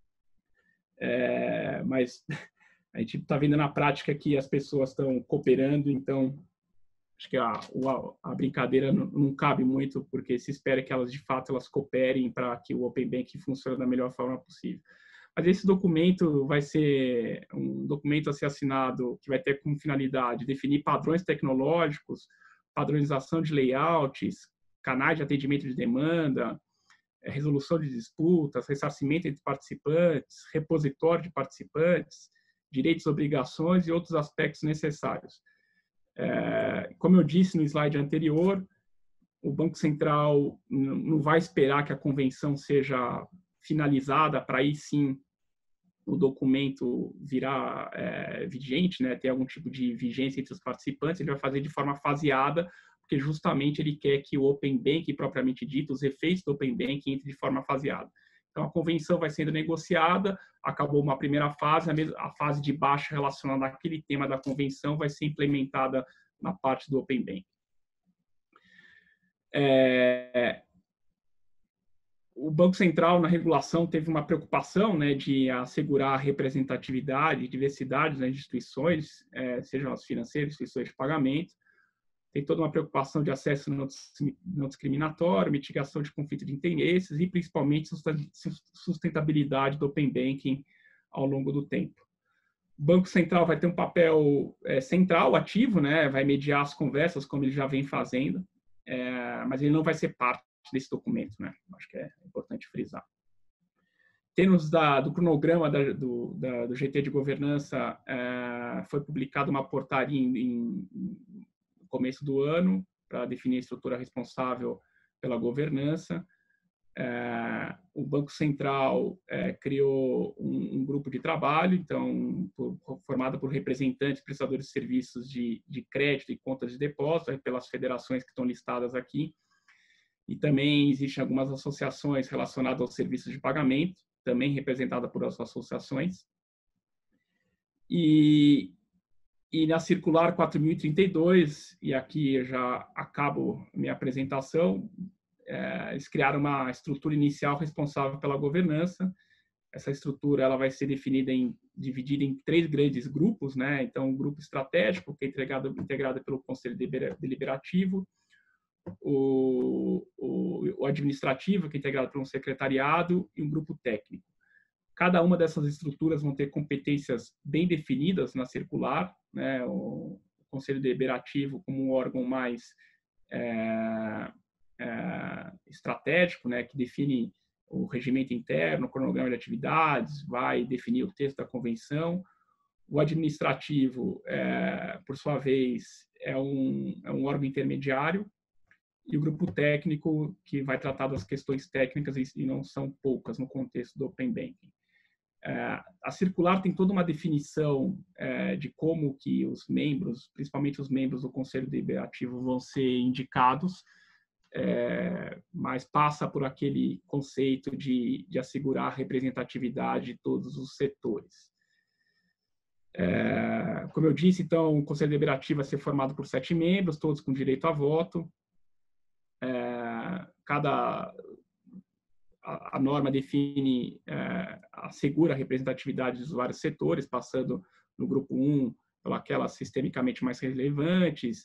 Mas a gente está vendo na prática que as pessoas estão cooperando, então acho que a brincadeira não cabe muito, porque se espera que elas, de fato, elas cooperem para que o Open Banking funcione da melhor forma possível. Mas esse documento vai ser um documento a ser assinado que vai ter como finalidade definir padrões tecnológicos, padronização de layouts, canais de atendimento de demanda, resolução de disputas, ressarcimento entre participantes, repositório de participantes, direitos e obrigações e outros aspectos necessários. Como eu disse no slide anterior, o Banco Central não vai esperar que a convenção seja finalizada para aí sim o documento virar vigente, né, ter algum tipo de vigência entre os participantes. Ele vai fazer de forma faseada, porque justamente ele quer que o Open Banking, propriamente dito, os efeitos do Open Banking entrem de forma faseada. Então, a convenção vai sendo negociada, acabou uma primeira fase, a fase de baixo relacionada àquele tema da convenção vai ser implementada na parte do Open Banking. O Banco Central, na regulação, teve uma preocupação, né, de assegurar a representatividade e diversidade das instituições, sejam as financeiras, instituições de pagamento. Tem toda uma preocupação de acesso não discriminatório, mitigação de conflito de interesses e, principalmente, sustentabilidade do Open Banking ao longo do tempo. O Banco Central vai ter um papel central, ativo, né, vai mediar as conversas, como ele já vem fazendo, mas ele não vai ser parte desse documento, né? Acho que é importante frisar. Termos do cronograma do GT de governança, foi publicada uma portaria no começo do ano para definir a estrutura responsável pela governança. O Banco Central criou um grupo de trabalho, então, formado por representantes, prestadores de serviços de crédito e contas de depósito, pelas federações que estão listadas aqui. E também existem algumas associações relacionadas aos serviços de pagamento, também representadas por essas associações. E na circular 4032, e aqui eu já acabo minha apresentação, eles criaram uma estrutura inicial responsável pela governança. Essa estrutura ela vai ser dividida em 3 grandes grupos, né? Então, um grupo estratégico, que é integrado pelo Conselho Deliberativo, o administrativo, que é integrado por um secretariado, e um grupo técnico. Cada uma dessas estruturas vão ter competências bem definidas na circular, né? O Conselho Deliberativo como um órgão mais estratégico, né? Que define o regimento interno, o cronograma de atividades, vai definir o texto da convenção. O administrativo, por sua vez, é um órgão intermediário, e o grupo técnico, que vai tratar das questões técnicas, e não são poucas no contexto do Open Banking. A circular tem toda uma definição de como que os membros, principalmente os membros do Conselho Deliberativo, vão ser indicados, mas passa por aquele conceito de assegurar a representatividade de todos os setores. Como eu disse, então, o Conselho Deliberativo vai ser formado por 7 membros, todos com direito a voto. A norma define, assegura a representatividade dos vários setores, passando no grupo 1 pelas sistemicamente mais relevantes,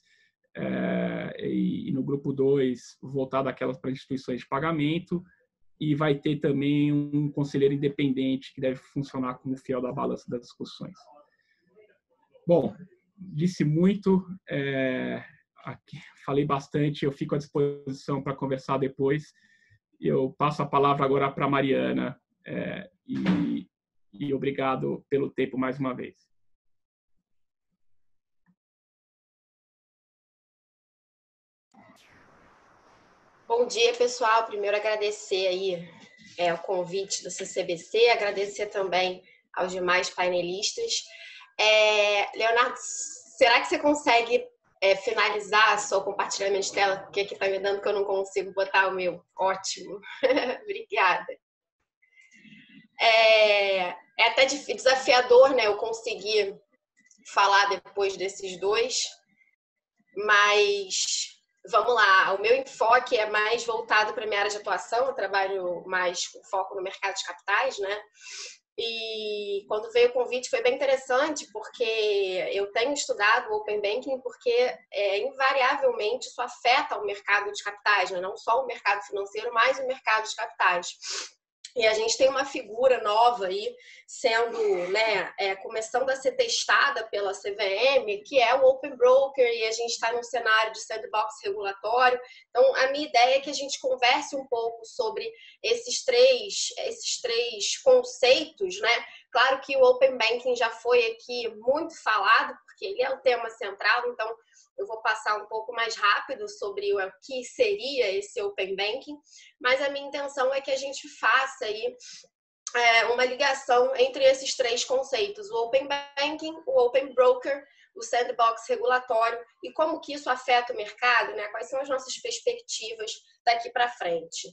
e no grupo 2 voltado àquelas para instituições de pagamento, e vai ter também um conselheiro independente que deve funcionar como fiel da balança das discussões. Bom, disse muito, aqui, falei bastante, eu fico à disposição para conversar depois. Eu passo a palavra agora para a Mariana, e obrigado pelo tempo mais uma vez. Bom dia, pessoal. Primeiro, agradecer aí o convite do CCBC, agradecer também aos demais painelistas. Leonardo, será que você consegue finalizar seu compartilhamento de tela? Porque aqui está me dando que eu não consigo botar o meu. Ótimo. Obrigada. É até desafiador, né, eu conseguir falar depois desses dois, mas vamos lá. O meu enfoque é mais voltado para a minha área de atuação, eu trabalho mais com foco no mercado de capitais, né? E quando veio o convite foi bem interessante, porque eu tenho estudado o Open Banking, porque invariavelmente isso afeta o mercado de capitais, né? Não só o mercado financeiro, mas o mercado de capitais. E a gente tem uma figura nova aí sendo, né, começando a ser testada pela CVM, que é o Open Broker, e a gente está num cenário de sandbox regulatório. Então, a minha ideia é que a gente converse um pouco sobre esses três conceitos, né? Claro que o Open Banking já foi aqui muito falado, porque ele é o tema central, então eu vou passar um pouco mais rápido sobre o que seria esse Open Banking, mas a minha intenção é que a gente faça aí uma ligação entre esses três conceitos, o Open Banking, o Open Broker, o sandbox regulatório e como que isso afeta o mercado, né? Quais são as nossas perspectivas daqui para frente.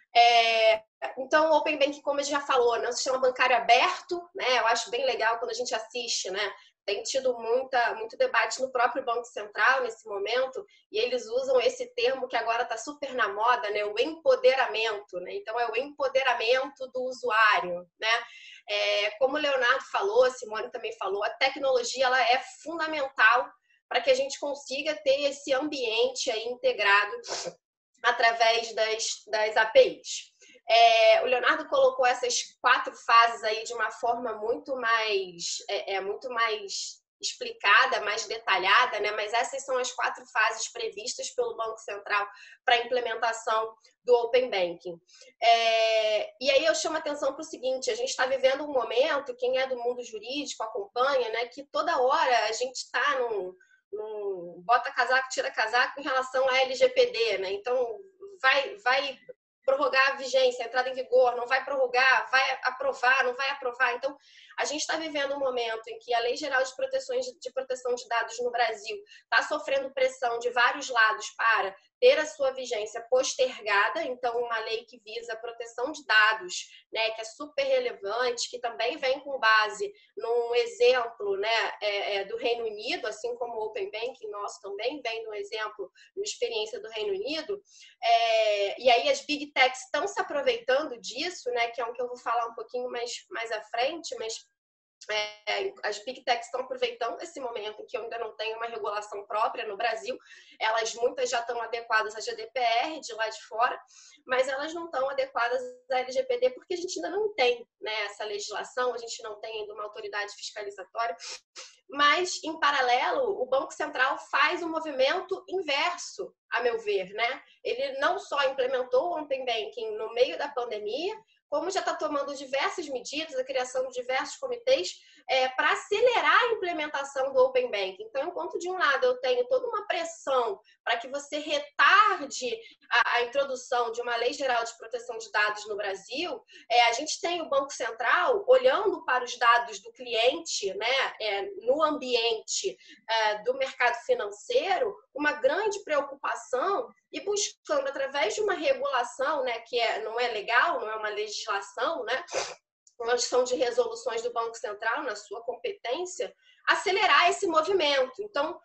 Então, o Open Banking, como a gente já falou, né? O sistema bancário aberto, né? Eu acho bem legal quando a gente assiste, né? Tem tido muito debate no próprio Banco Central nesse momento, e eles usam esse termo que agora está super na moda, né? O empoderamento, né? Então, é o empoderamento do usuário, né? Como o Leonardo falou, a Simone também falou, a tecnologia ela é fundamental para que a gente consiga ter esse ambiente aí integrado através das APIs. O Leonardo colocou essas 4 fases aí de uma forma muito mais explicada, mais detalhada, né? Mas essas são as 4 fases previstas pelo Banco Central para a implementação do Open Banking. E aí eu chamo a atenção para o seguinte, a gente está vivendo um momento, quem é do mundo jurídico acompanha, né? Que toda hora a gente está num bota casaco, tira casaco em relação à LGPD, né? Então, vai prorrogar a vigência, a entrada em vigor, não vai prorrogar, vai aprovar, não vai aprovar. Então, a gente está vivendo um momento em que a Lei Geral de Proteção de Dados no Brasil está sofrendo pressão de vários lados para ter a sua vigência postergada, então uma lei que visa a proteção de dados, né, que é super relevante, que também vem com base num exemplo, né, do Reino Unido, assim como o Open Banking nosso também vem no exemplo, na experiência do Reino Unido, e aí as Big Techs estão se aproveitando disso, né, que é um que eu vou falar um pouquinho mais à frente, mas as Big Techs estão aproveitando esse momento em que eu ainda não tenho uma regulação própria no Brasil. Muitas já estão adequadas à GDPR de lá de fora, mas elas não estão adequadas à LGPD porque a gente ainda não tem, né, essa legislação, a gente não tem ainda uma autoridade fiscalizatória. Mas, em paralelo, o Banco Central faz um movimento inverso, a meu ver, né? Ele não só implementou o Open Banking no meio da pandemia, como já está tomando diversas medidas, a criação de diversos comitês para acelerar a implementação do Open Banking. Então, enquanto de um lado eu tenho toda uma pressão para que você retarde a introdução de uma Lei Geral de Proteção de Dados no Brasil, a gente tem o Banco Central olhando para os dados do cliente, né, no ambiente do mercado financeiro, uma grande preocupação e buscando, através de uma regulação, né, que não é legal, não é uma legislação, né, uma gestão de resoluções do Banco Central, na sua competência, acelerar esse movimento. Então,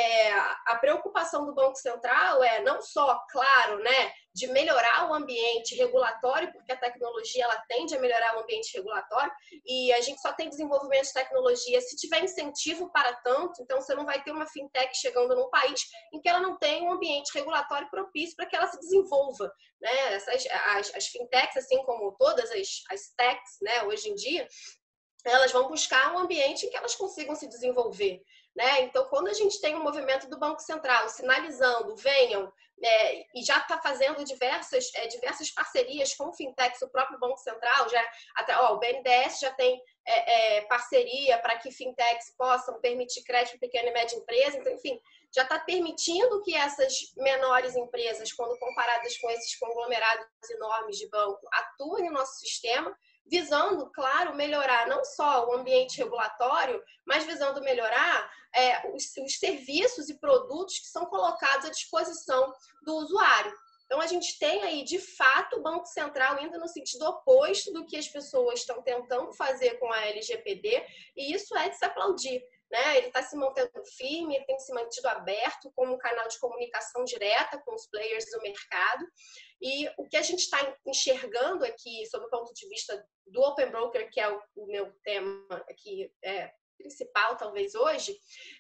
a preocupação do Banco Central é não só, claro, né, de melhorar o ambiente regulatório, porque a tecnologia ela tende a melhorar o ambiente regulatório, e a gente só tem desenvolvimento de tecnologia se tiver incentivo para tanto. Então, você não vai ter uma fintech chegando num país em que ela não tem um ambiente regulatório propício para que ela se desenvolva, né? As fintechs, assim como todas as techs, né, hoje em dia, elas vão buscar um ambiente em que elas consigam se desenvolver, né? Então, quando a gente tem um movimento do Banco Central sinalizando, venham, e já está fazendo diversas parcerias com fintechs, o próprio Banco Central, o BNDES já tem parceria para que fintechs possam permitir crédito pequena e média empresa, então, enfim, já está permitindo que essas menores empresas, quando comparadas com esses conglomerados enormes de banco, atuem no nosso sistema, visando, claro, melhorar não só o ambiente regulatório, mas visando melhorar os serviços e produtos que são colocados à disposição do usuário. Então, a gente tem aí, de fato, o Banco Central indo no sentido oposto do que as pessoas estão tentando fazer com a LGPD, e isso é de se aplaudir, né? Ele está se mantendo firme, ele tem se mantido aberto como um canal de comunicação direta com os players do mercado. E o que a gente está enxergando aqui, sob o ponto de vista do Open Broker, que é o meu tema aqui principal, talvez hoje,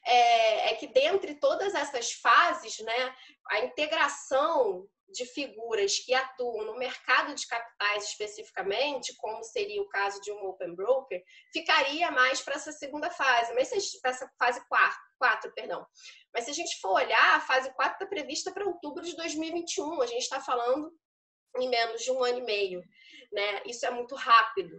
é que dentre todas essas fases, né, a integração de figuras que atuam no mercado de capitais especificamente, como seria o caso de um open broker, ficaria mais para essa segunda fase, mas para essa fase 4, perdão. Mas se a gente for olhar, a fase 4 está prevista para outubro de 2021, a gente está falando em menos de 1 ano e meio, né? Isso é muito rápido.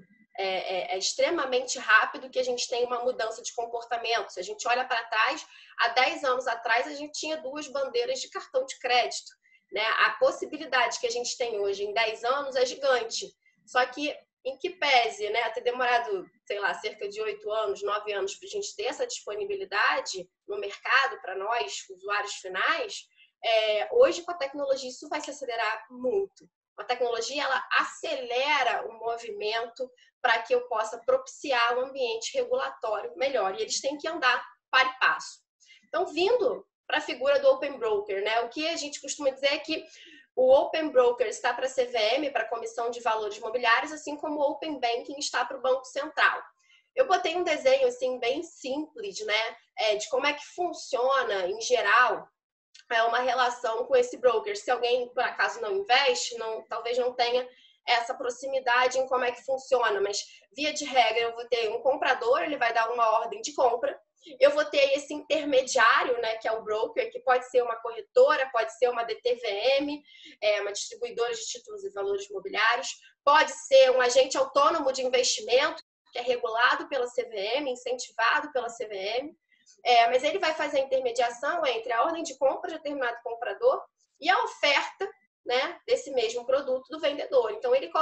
É extremamente rápido que a gente tem uma mudança de comportamento. Se a gente olha para trás, há 10 anos atrás, a gente tinha 2 bandeiras de cartão de crédito, né? A possibilidade que a gente tem hoje em 10 anos é gigante. Só que, em que pese, né, ter demorado, sei lá, cerca de 8 anos, 9 anos para a gente ter essa disponibilidade no mercado para nós, usuários finais, hoje com a tecnologia isso vai se acelerar muito. A tecnologia, ela acelera o movimento para que eu possa propiciar um ambiente regulatório melhor. E eles têm que andar par e passo. Então, vindo para a figura do Open Broker, né? O que a gente costuma dizer é que o Open Broker está para a CVM, para a Comissão de Valores Mobiliários, assim como o Open Banking está para o Banco Central. Eu botei um desenho assim, bem simples, né? De como é que funciona, em geral, uma relação com esse broker. Se alguém, por acaso, não investe, talvez não tenha essa proximidade em como é que funciona, mas, via de regra, eu vou ter um comprador, ele vai dar uma ordem de compra, eu vou ter esse intermediário, né, que é o broker, que pode ser uma corretora, pode ser uma DTVM, uma distribuidora de títulos e valores imobiliários, pode ser um agente autônomo de investimento, que é regulado pela CVM, incentivado pela CVM, mas ele vai fazer a intermediação entre a ordem de compra de determinado comprador e a oferta, né, desse mesmo produto do vendedor. Então, ele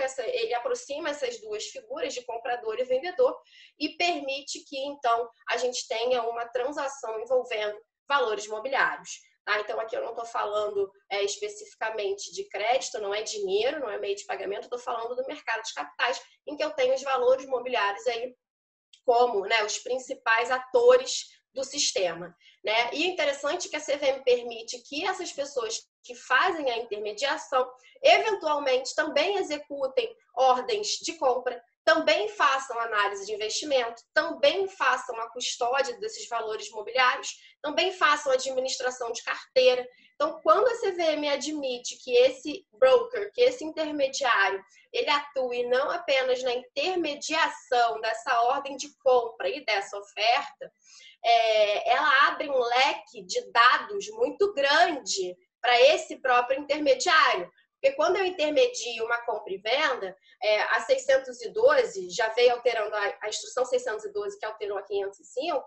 aproxima essas duas figuras de comprador e vendedor e permite que, então, a gente tenha uma transação envolvendo valores mobiliários. Tá? Então, aqui eu não estou falando especificamente de crédito, não é dinheiro, não é meio de pagamento, estou falando do mercado de capitais, em que eu tenho os valores mobiliários aí como, né, os principais atores do sistema, né? E é interessante que a CVM permite que essas pessoas que fazem a intermediação eventualmente também executem ordens de compra, também façam análise de investimento, também façam a custódia desses valores mobiliários, também façam administração de carteira. Então, quando a CVM admite que esse broker, que esse intermediário, ele atue não apenas na intermediação dessa ordem de compra e dessa oferta, ela abre um leque de dados muito grande para esse próprio intermediário. Porque quando eu intermedio uma compra e venda, a 612 já veio alterando, a instrução 612 que alterou a 505,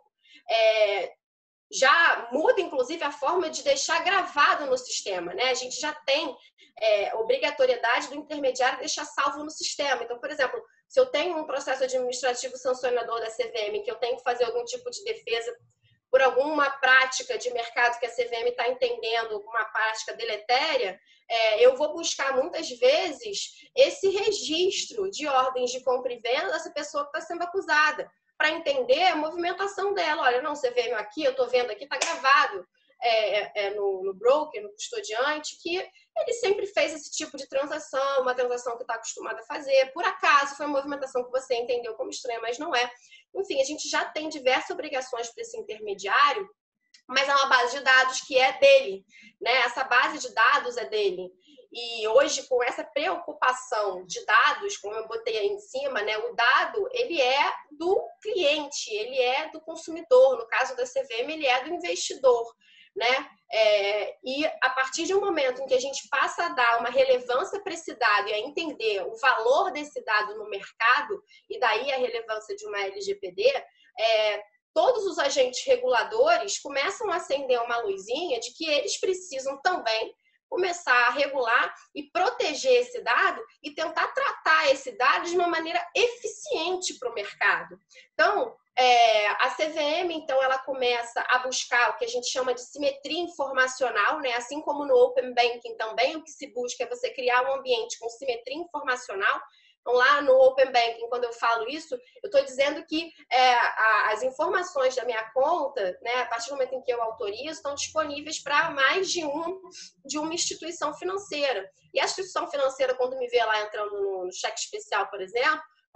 já muda, inclusive, a forma de deixar gravado no sistema, né? A gente já tem obrigatoriedade do intermediário deixar salvo no sistema. Então, por exemplo, se eu tenho um processo administrativo sancionador da CVM, que eu tenho que fazer algum tipo de defesa por alguma prática de mercado que a CVM está entendendo, alguma prática deletéria, eu vou buscar muitas vezes esse registro de ordens de compra e venda dessa pessoa que está sendo acusada, para entender a movimentação dela. Olha, não, você veio aqui, eu estou vendo aqui, está gravado no broker, no custodiante, que ele sempre fez esse tipo de transação, uma transação que está acostumado a fazer. Por acaso, foi uma movimentação que você entendeu como estranha, mas não é. Enfim, a gente já tem diversas obrigações para esse intermediário, mas é uma base de dados que é dele, né? Essa base de dados é dele. E hoje, com essa preocupação de dados, como eu botei aí em cima, né, o dado, ele é do cliente, ele é do consumidor. No caso da CVM, ele é do investidor, né? E a partir de um momento em que a gente passa a dar uma relevância para esse dado e a entender o valor desse dado no mercado, e daí a relevância de uma LGPD, todos os agentes reguladores começam a acender uma luzinha de que eles precisam também começar a regular e proteger esse dado e tentar tratar esse dado de uma maneira eficiente para o mercado. Então, a CVM, então, ela começa a buscar o que a gente chama de simetria informacional, né? Assim como no Open Banking também, o que se busca é você criar um ambiente com simetria informacional. Então, lá no Open Banking, quando eu falo isso, eu estou dizendo que as informações da minha conta, né, a partir do momento em que eu autorizo, estão disponíveis para mais de uma instituição financeira. E a instituição financeira, quando me vê lá entrando no cheque especial, por exemplo,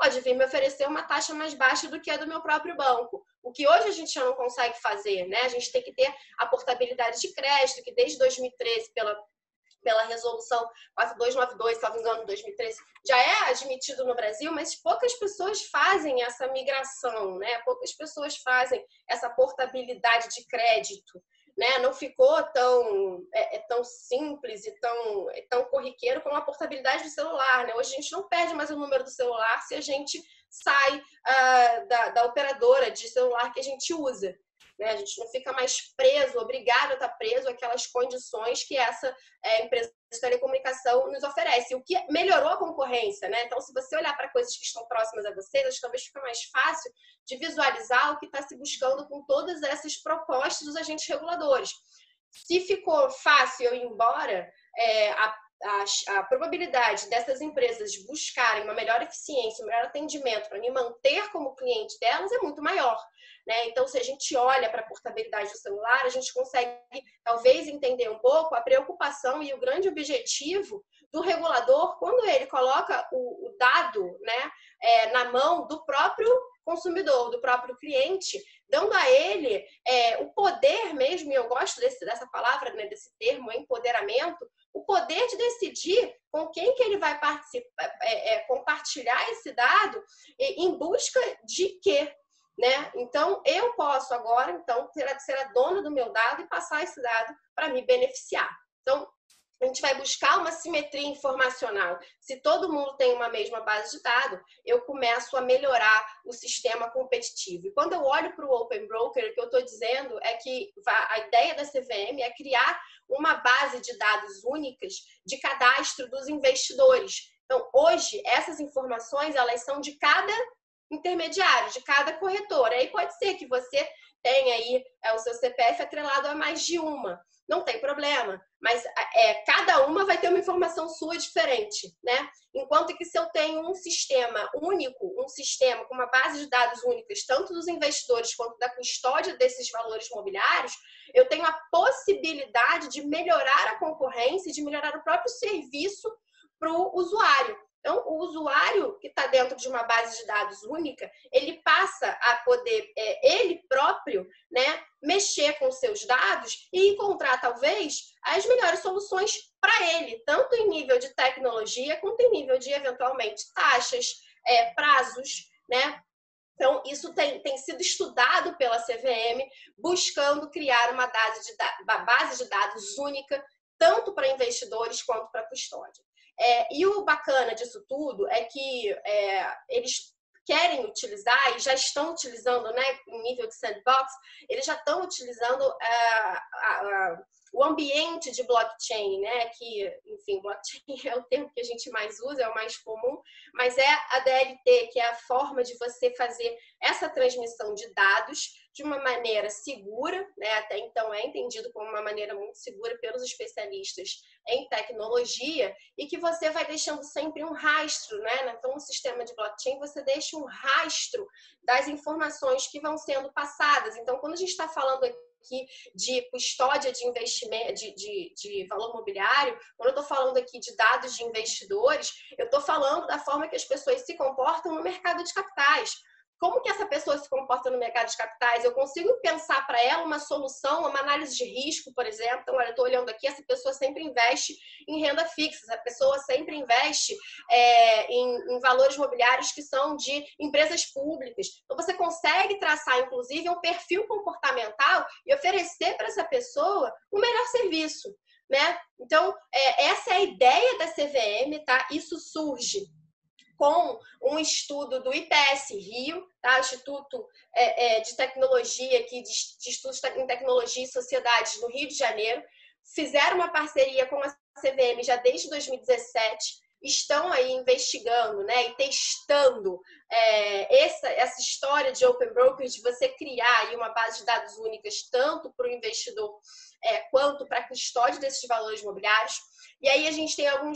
pode vir me oferecer uma taxa mais baixa do que a do meu próprio banco. O que hoje a gente já não consegue fazer, né? A gente tem que ter a portabilidade de crédito, que desde 2013, pela resolução 4292, se não me engano, 2013, já é admitido no Brasil, mas poucas pessoas fazem essa migração, né? Poucas pessoas fazem essa portabilidade de crédito, né? Não ficou tão simples e tão corriqueiro como a portabilidade do celular, né? Hoje a gente não perde mais o número do celular se a gente sai da operadora de celular que a gente usa. A gente não fica mais preso, obrigado a estar preso àquelas condições que essa empresa de telecomunicação nos oferece, o que melhorou a concorrência, né? Então, se você olhar para coisas que estão próximas a vocês, acho que talvez fica mais fácil de visualizar o que está se buscando com todas essas propostas dos agentes reguladores. Se ficou fácil eu ir embora, a probabilidade dessas empresas buscarem uma melhor eficiência, um melhor atendimento para me manter como cliente delas é muito maior, né? Então, se a gente olha para a portabilidade do celular, a gente consegue talvez entender um pouco a preocupação e o grande objetivo do regulador quando ele coloca o dado, né, na mão do próprio consumidor, do próprio cliente, dando a ele o poder mesmo, e eu gosto dessa palavra, né, desse termo, empoderamento, o poder de decidir com quem que ele vai compartilhar esse dado em busca de quê, né? Então, eu posso agora ser a dona do meu dado e passar esse dado para me beneficiar. Então, a gente vai buscar uma simetria informacional. Se todo mundo tem uma mesma base de dados, eu começo a melhorar o sistema competitivo. E quando eu olho para o Open Broker, o que eu estou dizendo é que a ideia da CVM é criar uma base de dados únicas de cadastro dos investidores. Então, hoje, essas informações, elas são de cada intermediário, de cada corretora. Aí pode ser que você tenha aí o seu CPF atrelado a mais de uma. Não tem problema, mas cada uma vai ter uma informação sua diferente, né? Enquanto que se eu tenho um sistema único, um sistema com uma base de dados únicas, tanto dos investidores quanto da custódia desses valores imobiliários, eu tenho a possibilidade de melhorar a concorrência e de melhorar o próprio serviço para o usuário. Então, o usuário que está dentro de uma base de dados única, ele passa a poder, ele próprio, né, mexer com seus dados e encontrar, talvez, as melhores soluções para ele, tanto em nível de tecnologia, quanto em nível de, eventualmente, taxas, prazos, né? Então, isso tem sido estudado pela CVM, buscando criar uma base de dados única, tanto para investidores quanto para custódia. E o bacana disso tudo é que eles querem utilizar e já estão utilizando, né, em nível de sandbox, eles já estão utilizando o ambiente de blockchain, né, que, enfim, blockchain é o termo que a gente mais usa, é o mais comum, mas é a DLT, que é a forma de você fazer essa transmissão de dados de uma maneira segura, né, até então é entendido como uma maneira muito segura pelos especialistas em tecnologia, e que você vai deixando sempre um rastro, né? Então, no sistema de blockchain, você deixa um rastro das informações que vão sendo passadas. Então, quando a gente está falando aqui de custódia de investimento, de valor imobiliário, quando eu estou falando aqui de dados de investidores, eu estou falando da forma que as pessoas se comportam no mercado de capitais. Como que essa pessoa se comporta no mercado de capitais? Eu consigo pensar para ela uma solução, uma análise de risco, por exemplo. Então, olha, eu estou olhando aqui, essa pessoa sempre investe em renda fixa, essa pessoa sempre investe em valores imobiliários que são de empresas públicas. Então, você consegue traçar, inclusive, um perfil comportamental e oferecer para essa pessoa o melhor serviço, né? Então, essa é a ideia da CVM, tá? Isso surge com um estudo do IPS Rio, tá? Instituto de Tecnologia, aqui, de Estudos em Tecnologia e Sociedades no Rio de Janeiro, fizeram uma parceria com a CVM já desde 2017, estão aí investigando, né, e testando essa história de Open Broker, de você criar aí uma base de dados únicas, tanto para o investidor quanto para a custódia desses valores imobiliários. E aí a gente tem alguns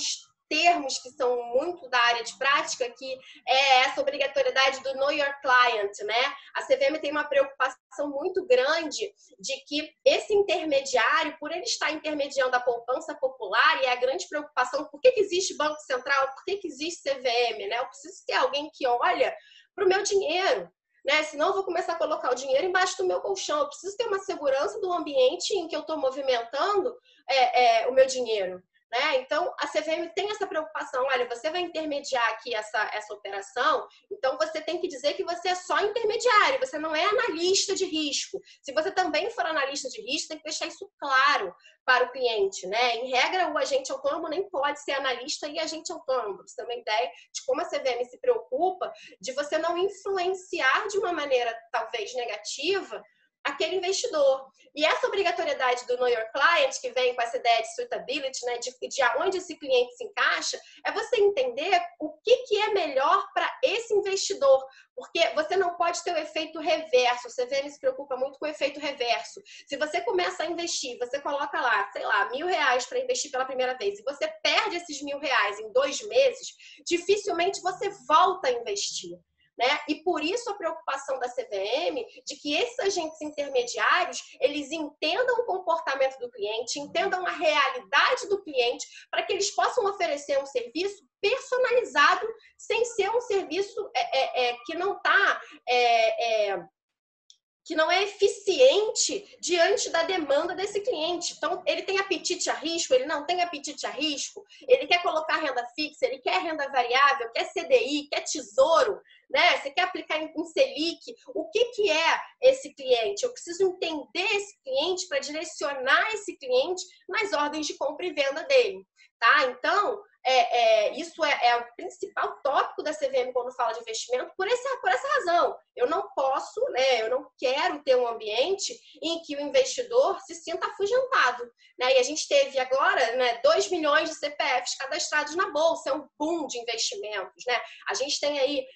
termos que são muito da área de prática, que é essa obrigatoriedade do Know Your Client, né? A CVM tem uma preocupação muito grande de que esse intermediário, por ele estar intermediando a poupança popular, e é a grande preocupação, por que existe Banco Central, por que existe CVM, né? Eu preciso ter alguém que olha para o meu dinheiro, né? Senão eu vou começar a colocar o dinheiro embaixo do meu colchão. Eu preciso ter uma segurança do ambiente em que eu estou movimentando o meu dinheiro, né? Então, a CVM tem essa preocupação. Olha, você vai intermediar aqui essa operação, então você tem que dizer que você é só intermediário, você não é analista de risco. Se você também for analista de risco, tem que deixar isso claro para o cliente, né? Em regra, o agente autônomo nem pode ser analista e agente autônomo. Você tem uma ideia de como a CVM se preocupa de você não influenciar de uma maneira talvez negativa aquele investidor. E essa obrigatoriedade do Know Your Client, que vem com essa ideia de suitability, né, de aonde esse cliente se encaixa, é você entender o que é melhor para esse investidor. Porque você não pode ter o efeito reverso. O CVM se preocupa muito com o efeito reverso. Se você começa a investir, você coloca lá, sei lá, R$1.000 para investir pela primeira vez, e você perde esses R$1.000 em 2 meses, dificilmente você volta a investir, né? E por isso a preocupação da CVM de que esses agentes intermediários, eles entendam o comportamento do cliente, entendam a realidade do cliente, para que eles possam oferecer um serviço personalizado, sem ser um serviço que não está... que não é eficiente diante da demanda desse cliente. Então, ele tem apetite a risco, ele não tem apetite a risco, ele quer colocar renda fixa, ele quer renda variável, quer CDI, quer tesouro, né? Você quer aplicar em Selic. O que é esse cliente? Eu preciso entender esse cliente para direcionar esse cliente nas ordens de compra e venda dele, tá? Então, isso é o principal tópico da CVM quando fala de investimento, por essa razão. Eu não posso, né, eu não quero ter um ambiente em que o investidor se sinta afugentado, né? E a gente teve agora, né, 2 milhões de CPFs cadastrados na Bolsa, é um boom de investimentos, né? A gente tem aí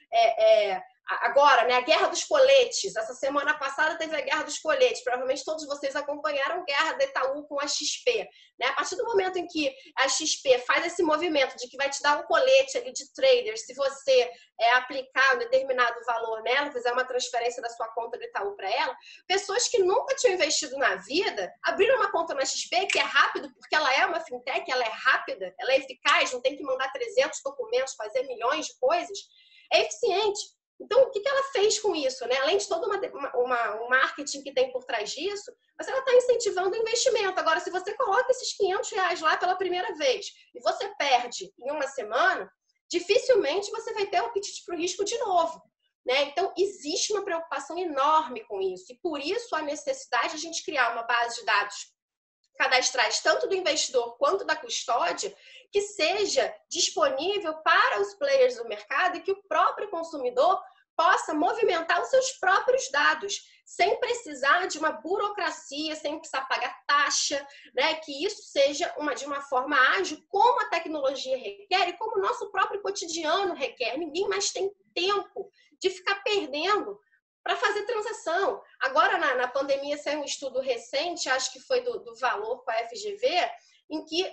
agora, né, a guerra dos coletes. Essa semana passada teve a guerra dos coletes. Provavelmente todos vocês acompanharam a guerra da Itaú com a XP, né? A partir do momento em que a XP faz esse movimento de que vai te dar um colete ali de trader, se você aplicar um determinado valor nela, fizer uma transferência da sua conta do Itaú para ela, pessoas que nunca tinham investido na vida abriram uma conta na XP, que é rápido, porque ela é uma fintech, ela é rápida, ela é eficaz, não tem que mandar 300 documentos, fazer milhões de coisas, é eficiente. Então, o que ela fez com isso, né? Além de todo um marketing que tem por trás disso, mas ela está incentivando o investimento. Agora, se você coloca esses R$500 lá pela primeira vez e você perde em uma semana, dificilmente você vai ter o apetite para o risco de novo, né? Então, existe uma preocupação enorme com isso. E por isso a necessidade de a gente criar uma base de dados cadastrais, tanto do investidor quanto da custódia, que seja disponível para os players do mercado e que o próprio consumidor possa movimentar os seus próprios dados, sem precisar de uma burocracia, sem precisar pagar taxa, né? Que isso seja de uma forma ágil, como a tecnologia requer e como o nosso próprio cotidiano requer. Ninguém mais tem tempo de ficar perdendo para fazer transação. Agora, na pandemia, saiu um estudo recente, acho que foi do Valor com a FGV, em que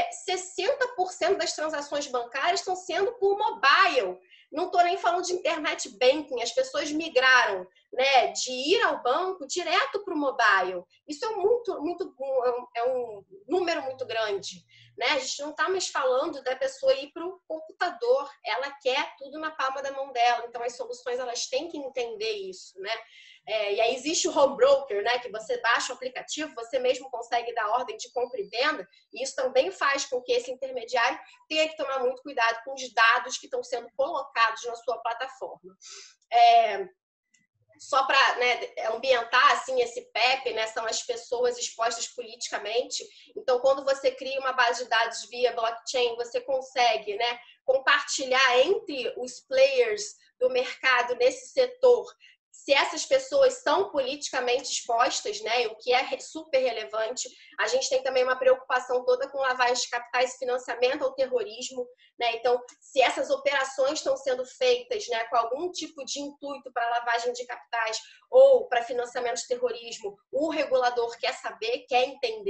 60% das transações bancárias estão sendo por mobile. Não estou nem falando de internet banking, as pessoas migraram, né, de ir ao banco direto para o mobile. Isso é um número muito grande, né? A gente não está mais falando da pessoa ir para o computador, ela quer tudo na palma da mão dela. Então, as soluções elas têm que entender isso, né? E aí existe o home broker, né, que você baixa o aplicativo, você mesmo consegue dar ordem de compra e venda, e isso também faz com que esse intermediário tenha que tomar muito cuidado com os dados que estão sendo colocados na sua plataforma. Só para, né, ambientar assim, esse PEP, né, são as pessoas expostas politicamente. Então, quando você cria uma base de dados via blockchain, você consegue, né, compartilhar entre os players do mercado nesse setor se essas pessoas são politicamente expostas, né, o que é super relevante. A gente tem também uma preocupação toda com lavagem de capitais e financiamento ao terrorismo, né? Então, se essas operações estão sendo feitas, né, com algum tipo de intuito para lavagem de capitais ou para financiamento de terrorismo, o regulador quer saber, quer entender,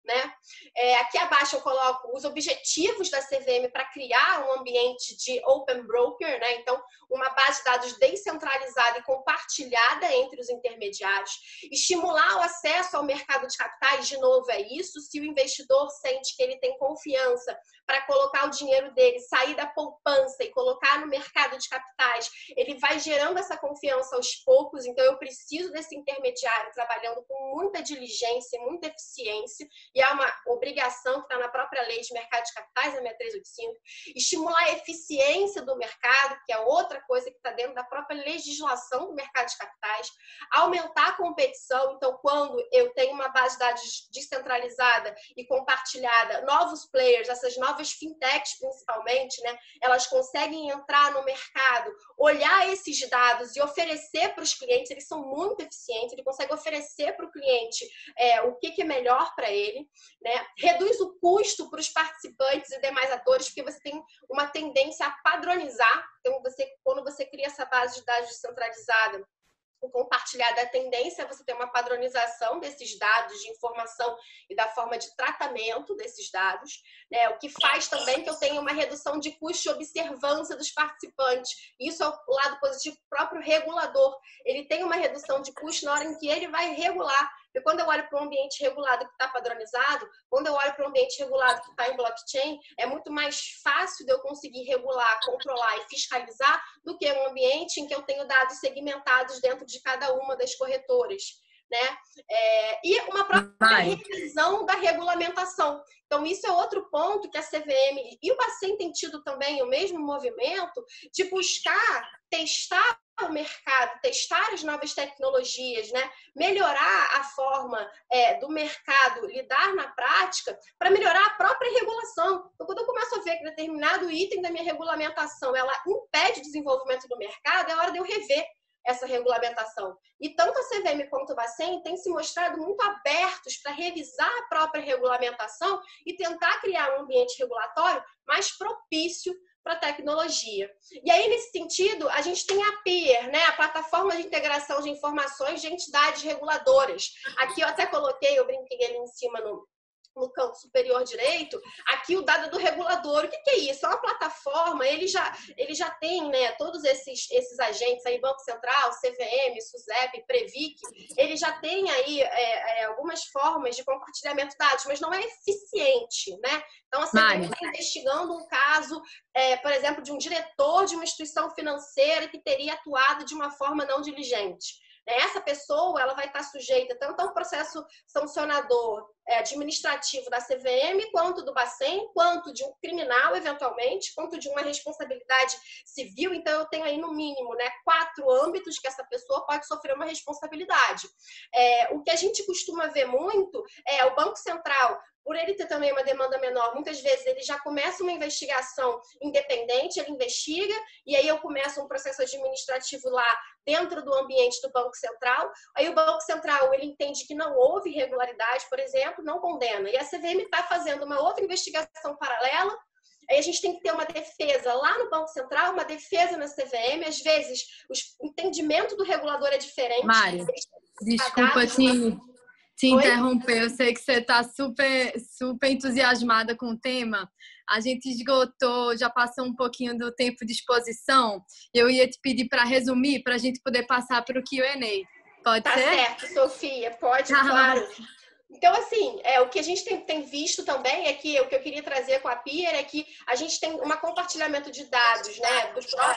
né? Aqui abaixo eu coloco os objetivos da CVM para criar um ambiente de Open Broker, né? Então, uma base de dados descentralizada e compartilhada entre os intermediários. Estimular o acesso ao mercado de capitais, de novo, é isso. Se o investidor sente que ele tem confiança para colocar o dinheiro dele, sair da poupança e colocar no mercado de capitais, ele vai gerando essa confiança aos poucos. Então, eu preciso desse intermediário trabalhando com muita diligência, muita eficiência, e é uma obrigação que está na própria lei de mercado de capitais, a 6385. Estimular a eficiência do mercado, que é outra coisa que está dentro da própria legislação do mercado de capitais. Aumentar a competição. Então, quando eu tenho uma base de dados descentralizada e compartilhada, novos players, essas novas fintechs principalmente, né, elas conseguem entrar no mercado, olhar esses dados e oferecer para os clientes. Eles são muito eficientes, ele consegue oferecer para o cliente o que é melhor para ele, né? Reduz o custo para os participantes e demais atores, porque você tem uma tendência a padronizar. Então, quando você cria essa base de dados descentralizada, compartilhada, a tendência é você ter uma padronização desses dados de informação e da forma de tratamento desses dados, né? O que faz também que eu tenha uma redução de custo e observância dos participantes. Isso é o lado positivo do próprio regulador. Ele tem uma redução de custo na hora em que ele vai regular. Porque quando eu olho para um ambiente regulado que está padronizado, quando eu olho para um ambiente regulado que está em blockchain, é muito mais fácil de eu conseguir regular, controlar e fiscalizar do que um ambiente em que eu tenho dados segmentados dentro de cada uma das corretoras, né? E uma própria revisão da regulamentação. Então, isso é outro ponto que a CVM e o Bacen tem tido também o mesmo movimento de buscar testar o mercado, testar as novas tecnologias, né? Melhorar a forma do mercado lidar na prática para melhorar a própria regulação. Então, quando eu começo a ver que determinado item da minha regulamentação ela impede o desenvolvimento do mercado, é hora de eu rever essa regulamentação. E tanto a CVM quanto o Bacen têm se mostrado muito abertos para revisar a própria regulamentação e tentar criar um ambiente regulatório mais propício para a tecnologia. E aí, nesse sentido, a gente tem a PIR, né? A Plataforma de Integração de Informações de Entidades Reguladoras. Aqui eu até coloquei, eu brinquei ali em cima no canto superior direito, aqui o dado do regulador. O que é isso? É uma plataforma, ele já tem, né, todos esses agentes aí, Banco Central, CVM, SUSEP, Previc, ele já tem aí algumas formas de compartilhamento de dados, mas não é eficiente, né? Então, a CVM está investigando um caso, por exemplo, de um diretor de uma instituição financeira que teria atuado de uma forma não diligente. Essa pessoa ela vai estar sujeita tanto ao processo sancionador administrativo da CVM, quanto do Bacen, quanto de um criminal, eventualmente, quanto de uma responsabilidade civil. Então, eu tenho aí, no mínimo, né, 4 âmbitos que essa pessoa pode sofrer uma responsabilidade. O que a gente costuma ver muito é o Banco Central, por ele ter também uma demanda menor, muitas vezes ele já começa uma investigação independente, ele investiga, e aí eu começo um processo administrativo lá dentro do ambiente do Banco Central. Aí o Banco Central, ele entende que não houve irregularidade, por exemplo, não condena. E a CVM está fazendo uma outra investigação paralela. Aí a gente tem que ter uma defesa lá no Banco Central, uma defesa na CVM. Às vezes, o entendimento do regulador é diferente. Mário, desculpa te interromper. Eu sei que você está super, super entusiasmada com o tema. A gente esgotou, já passou um pouquinho do tempo de exposição. Eu ia te pedir para resumir, para a gente poder passar para o Q&A. Pode ser? Tá certo, Sofia. Pode, claro. Então, assim, o que a gente tem visto também é que o que eu queria trazer com a PIR é que a gente tem um compartilhamento de dados, né,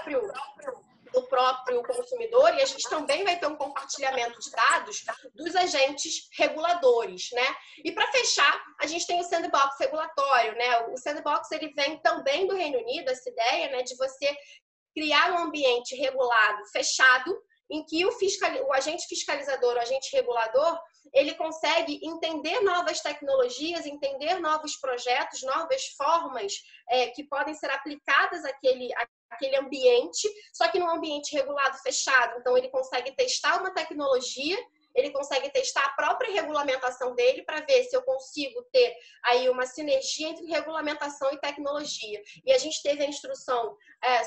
do próprio consumidor, e a gente também vai ter um compartilhamento de dados dos agentes reguladores, né? E para fechar, a gente tem o sandbox regulatório, né? O sandbox ele vem também do Reino Unido, essa ideia, né, de você criar um ambiente regulado, fechado, em que o agente fiscalizador, o agente regulador, ele consegue entender novas tecnologias, entender novos projetos, novas formas que podem ser aplicadas àquele ambiente, só que num ambiente regulado, fechado. Então, ele consegue testar uma tecnologia, ele consegue testar a própria regulamentação dele para ver se eu consigo ter aí uma sinergia entre regulamentação e tecnologia. E a gente teve a instrução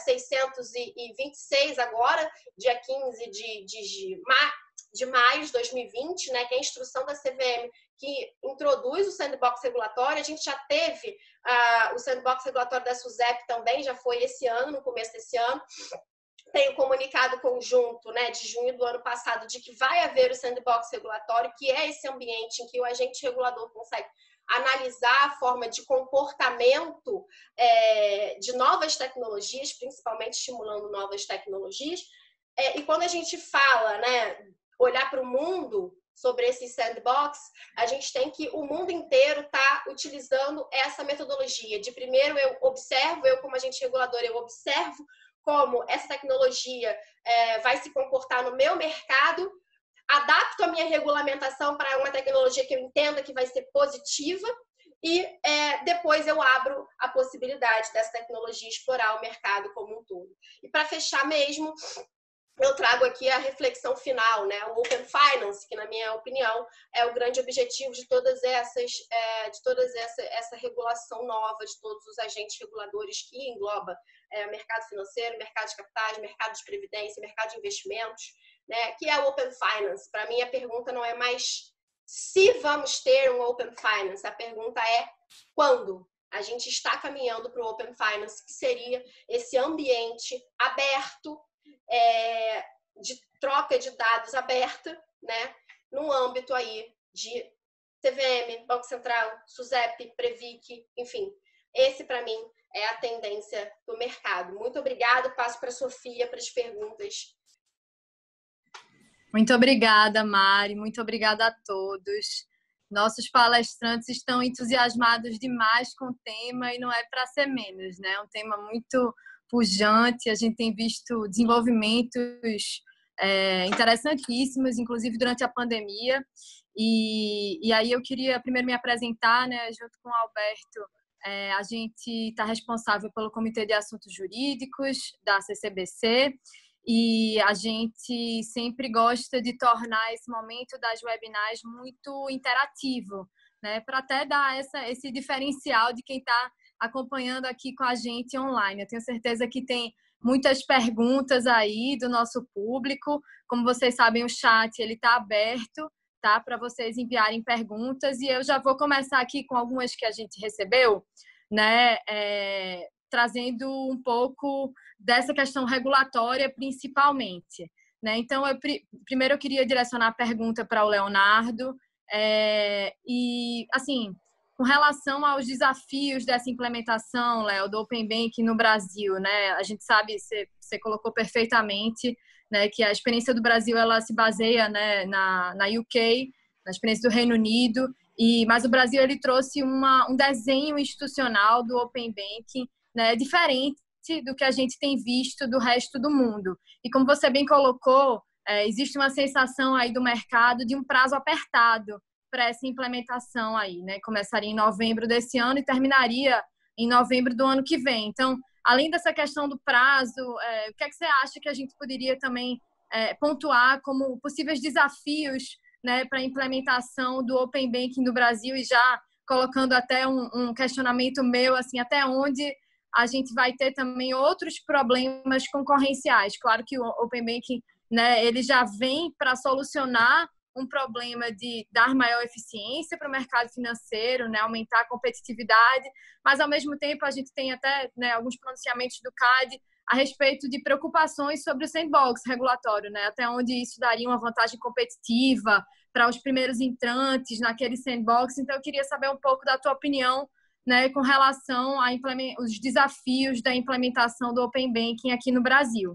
626 agora, dia 15 de maio de 2020, né, que é a instrução da CVM, que introduz o sandbox regulatório. A gente já teve o sandbox regulatório da SUSEP também, já foi esse ano, no começo desse ano. Tem o comunicado conjunto, né, de junho do ano passado, de que vai haver o sandbox regulatório, que é esse ambiente em que o agente regulador consegue analisar a forma de comportamento de novas tecnologias, principalmente estimulando novas tecnologias. E quando a gente fala, né, olhar para o mundo sobre esse sandbox, a gente tem que o mundo inteiro está utilizando essa metodologia de primeiro eu observo, eu como agente regulador, eu observo como essa tecnologia vai se comportar no meu mercado, adapto a minha regulamentação para uma tecnologia que eu entenda que vai ser positiva e depois eu abro a possibilidade dessa tecnologia explorar o mercado como um todo. E para fechar mesmo, eu trago aqui a reflexão final, né? O Open Finance, que na minha opinião é o grande objetivo de todas essa regulação nova de todos os agentes reguladores que engloba mercado financeiro, mercado de capitais, mercado de previdência, mercado de investimentos, né? Que é o Open Finance. Para mim a pergunta não é mais se vamos ter um Open Finance, a pergunta é quando. A gente está caminhando para o Open Finance, que seria esse ambiente aberto, de troca de dados aberta, né, no âmbito aí de CVM, Banco Central, SUSEP, Previc, enfim. Esse, para mim, é a tendência do mercado. Muito obrigada. Passo para a Sofia para as perguntas. Muito obrigada, Mari. Muito obrigada a todos. Nossos palestrantes estão entusiasmados demais com o tema e não é para ser menos, né? É um tema muito pujante, a gente tem visto desenvolvimentos interessantíssimos, inclusive durante a pandemia. E aí eu queria primeiro me apresentar, né, junto com o Alberto. A gente está responsável pelo Comitê de Assuntos Jurídicos da CCBC e a gente sempre gosta de tornar esse momento das webinars muito interativo, né, para até dar esse diferencial de quem está acompanhando aqui com a gente online. Eu tenho certeza que tem muitas perguntas aí do nosso público. Como vocês sabem, o chat ele está aberto, tá, para vocês enviarem perguntas. E eu já vou começar aqui com algumas que a gente recebeu, né, trazendo um pouco dessa questão regulatória, principalmente, né? Então, primeiro eu queria direcionar a pergunta para o Leonardo. E, assim, com relação aos desafios dessa implementação, Léo, do Open Banking no Brasil, né? A gente sabe, você colocou perfeitamente, né, que a experiência do Brasil ela se baseia, né, na UK, na experiência do Reino Unido, mas o Brasil ele trouxe um desenho institucional do Open Banking, né, diferente do que a gente tem visto do resto do mundo. E como você bem colocou, existe uma sensação aí do mercado de um prazo apertado para essa implementação aí, né? Começaria em novembro desse ano e terminaria em novembro do ano que vem. Então, além dessa questão do prazo, o que é que você acha que a gente poderia também pontuar como possíveis desafios, né, para a implementação do Open Banking no Brasil e já colocando até um questionamento meu, assim, até onde a gente vai ter também outros problemas concorrenciais? Claro que o Open Banking, né, ele já vem para solucionar um problema de dar maior eficiência para o mercado financeiro, né, aumentar a competitividade, mas ao mesmo tempo a gente tem até, né, alguns pronunciamentos do CAD a respeito de preocupações sobre o sandbox regulatório, né, até onde isso daria uma vantagem competitiva para os primeiros entrantes naquele sandbox. Então eu queria saber um pouco da tua opinião, né, com relação aos desafios da implementação do Open Banking aqui no Brasil.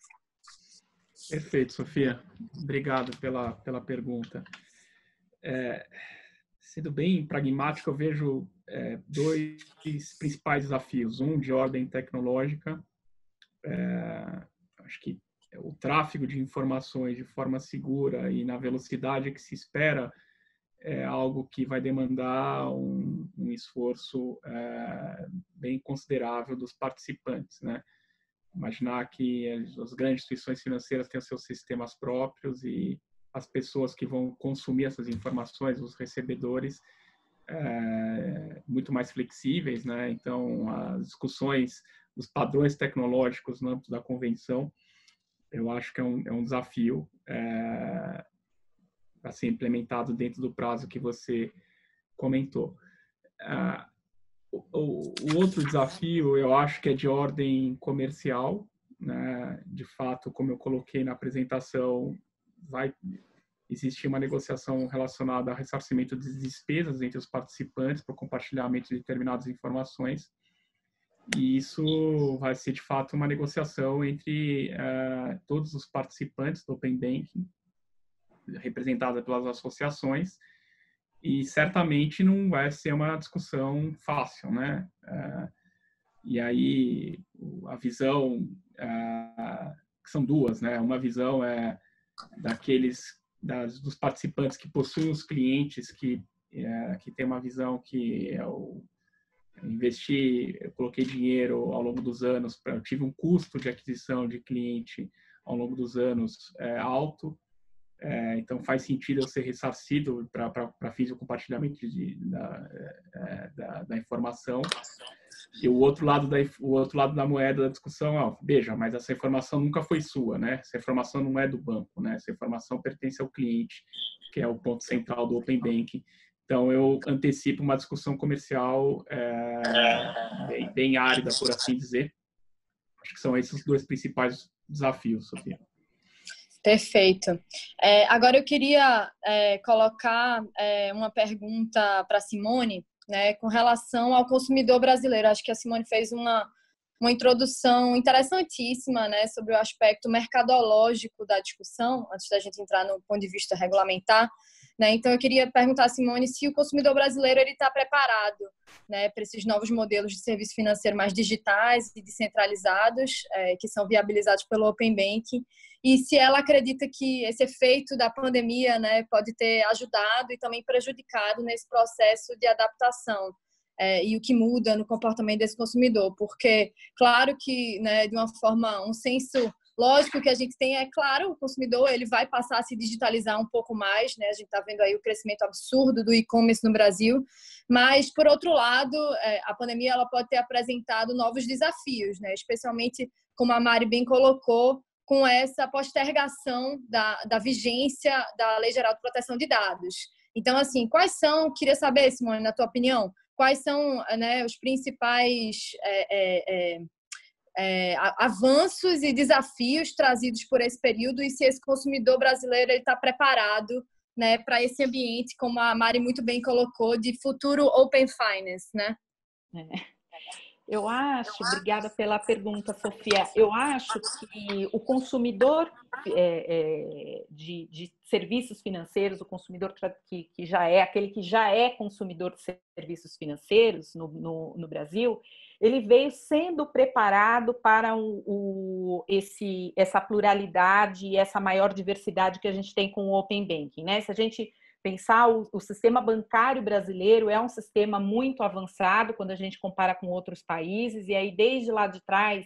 Perfeito, Sofia. Obrigado pela pergunta. Sendo bem pragmático, eu vejo dois principais desafios. Um de ordem tecnológica. Acho que o tráfego de informações de forma segura e na velocidade que se espera é algo que vai demandar um esforço bem considerável dos participantes, né? Imaginar que as grandes instituições financeiras têm os seus sistemas próprios e as pessoas que vão consumir essas informações, os recebedores, muito mais flexíveis, né? Então, as discussões dos padrões tecnológicos no âmbito da convenção, eu acho que é um desafio. ser implementado dentro do prazo que você comentou. O outro desafio, eu acho que é de ordem comercial, né? De fato, como eu coloquei na apresentação, vai existir uma negociação relacionada ao ressarcimento de despesas entre os participantes para o compartilhamento de determinadas informações. E isso vai ser, de fato, uma negociação entre todos os participantes do Open Banking, representada pelas associações, e certamente não vai ser uma discussão fácil, né? E aí, a visão, que são duas, né? Uma visão é dos participantes que possuem os clientes que tem uma visão que eu coloquei dinheiro ao longo dos anos, eu tive um custo de aquisição de cliente ao longo dos anos alto, então faz sentido eu ser ressarcido para fins de compartilhamento da informação. E o outro lado da moeda da discussão, veja, mas essa informação nunca foi sua, né? Essa informação não é do banco, né? Essa informação pertence ao cliente, que é o ponto central do Open Banking. Então, eu antecipo uma discussão comercial bem árida, por assim dizer. Acho que são esses os dois principais desafios, Sofia. Perfeito. Agora eu queria colocar uma pergunta para a Simone, né, com relação ao consumidor brasileiro. Acho que a Simone fez uma introdução interessantíssima, né, sobre o aspecto mercadológico da discussão, antes da gente entrar no ponto de vista regulamentar. Né? Então, eu queria perguntar a Simone se o consumidor brasileiro está preparado, né, para esses novos modelos de serviço financeiro mais digitais e descentralizados, que são viabilizados pelo Open Banking, e se ela acredita que esse efeito da pandemia, né, pode ter ajudado e também prejudicado nesse processo de adaptação, e o que muda no comportamento desse consumidor. Porque, claro que, né, de uma forma, um senso lógico que a gente tem, claro, o consumidor ele vai passar a se digitalizar um pouco mais, né? A gente está vendo aí o crescimento absurdo do e-commerce no Brasil, mas, por outro lado, a pandemia ela pode ter apresentado novos desafios, né? Especialmente, como a Mari bem colocou, com essa postergação da vigência da Lei Geral de Proteção de Dados. Então, assim, queria saber, Simone, na tua opinião, quais são, né, os principais avanços e desafios trazidos por esse período e se esse consumidor brasileiro está preparado, né, para esse ambiente, como a Mari muito bem colocou, de futuro Open Finance, né? Eu acho, obrigada pela pergunta, Sofia, eu acho que o consumidor de serviços financeiros, o consumidor que já é, aquele que já é consumidor de serviços financeiros no Brasil, ele veio sendo preparado para essa pluralidade e essa maior diversidade que a gente tem com o Open Banking, né? Se a gente pensar, o sistema bancário brasileiro é um sistema muito avançado quando a gente compara com outros países, e aí desde lá de trás,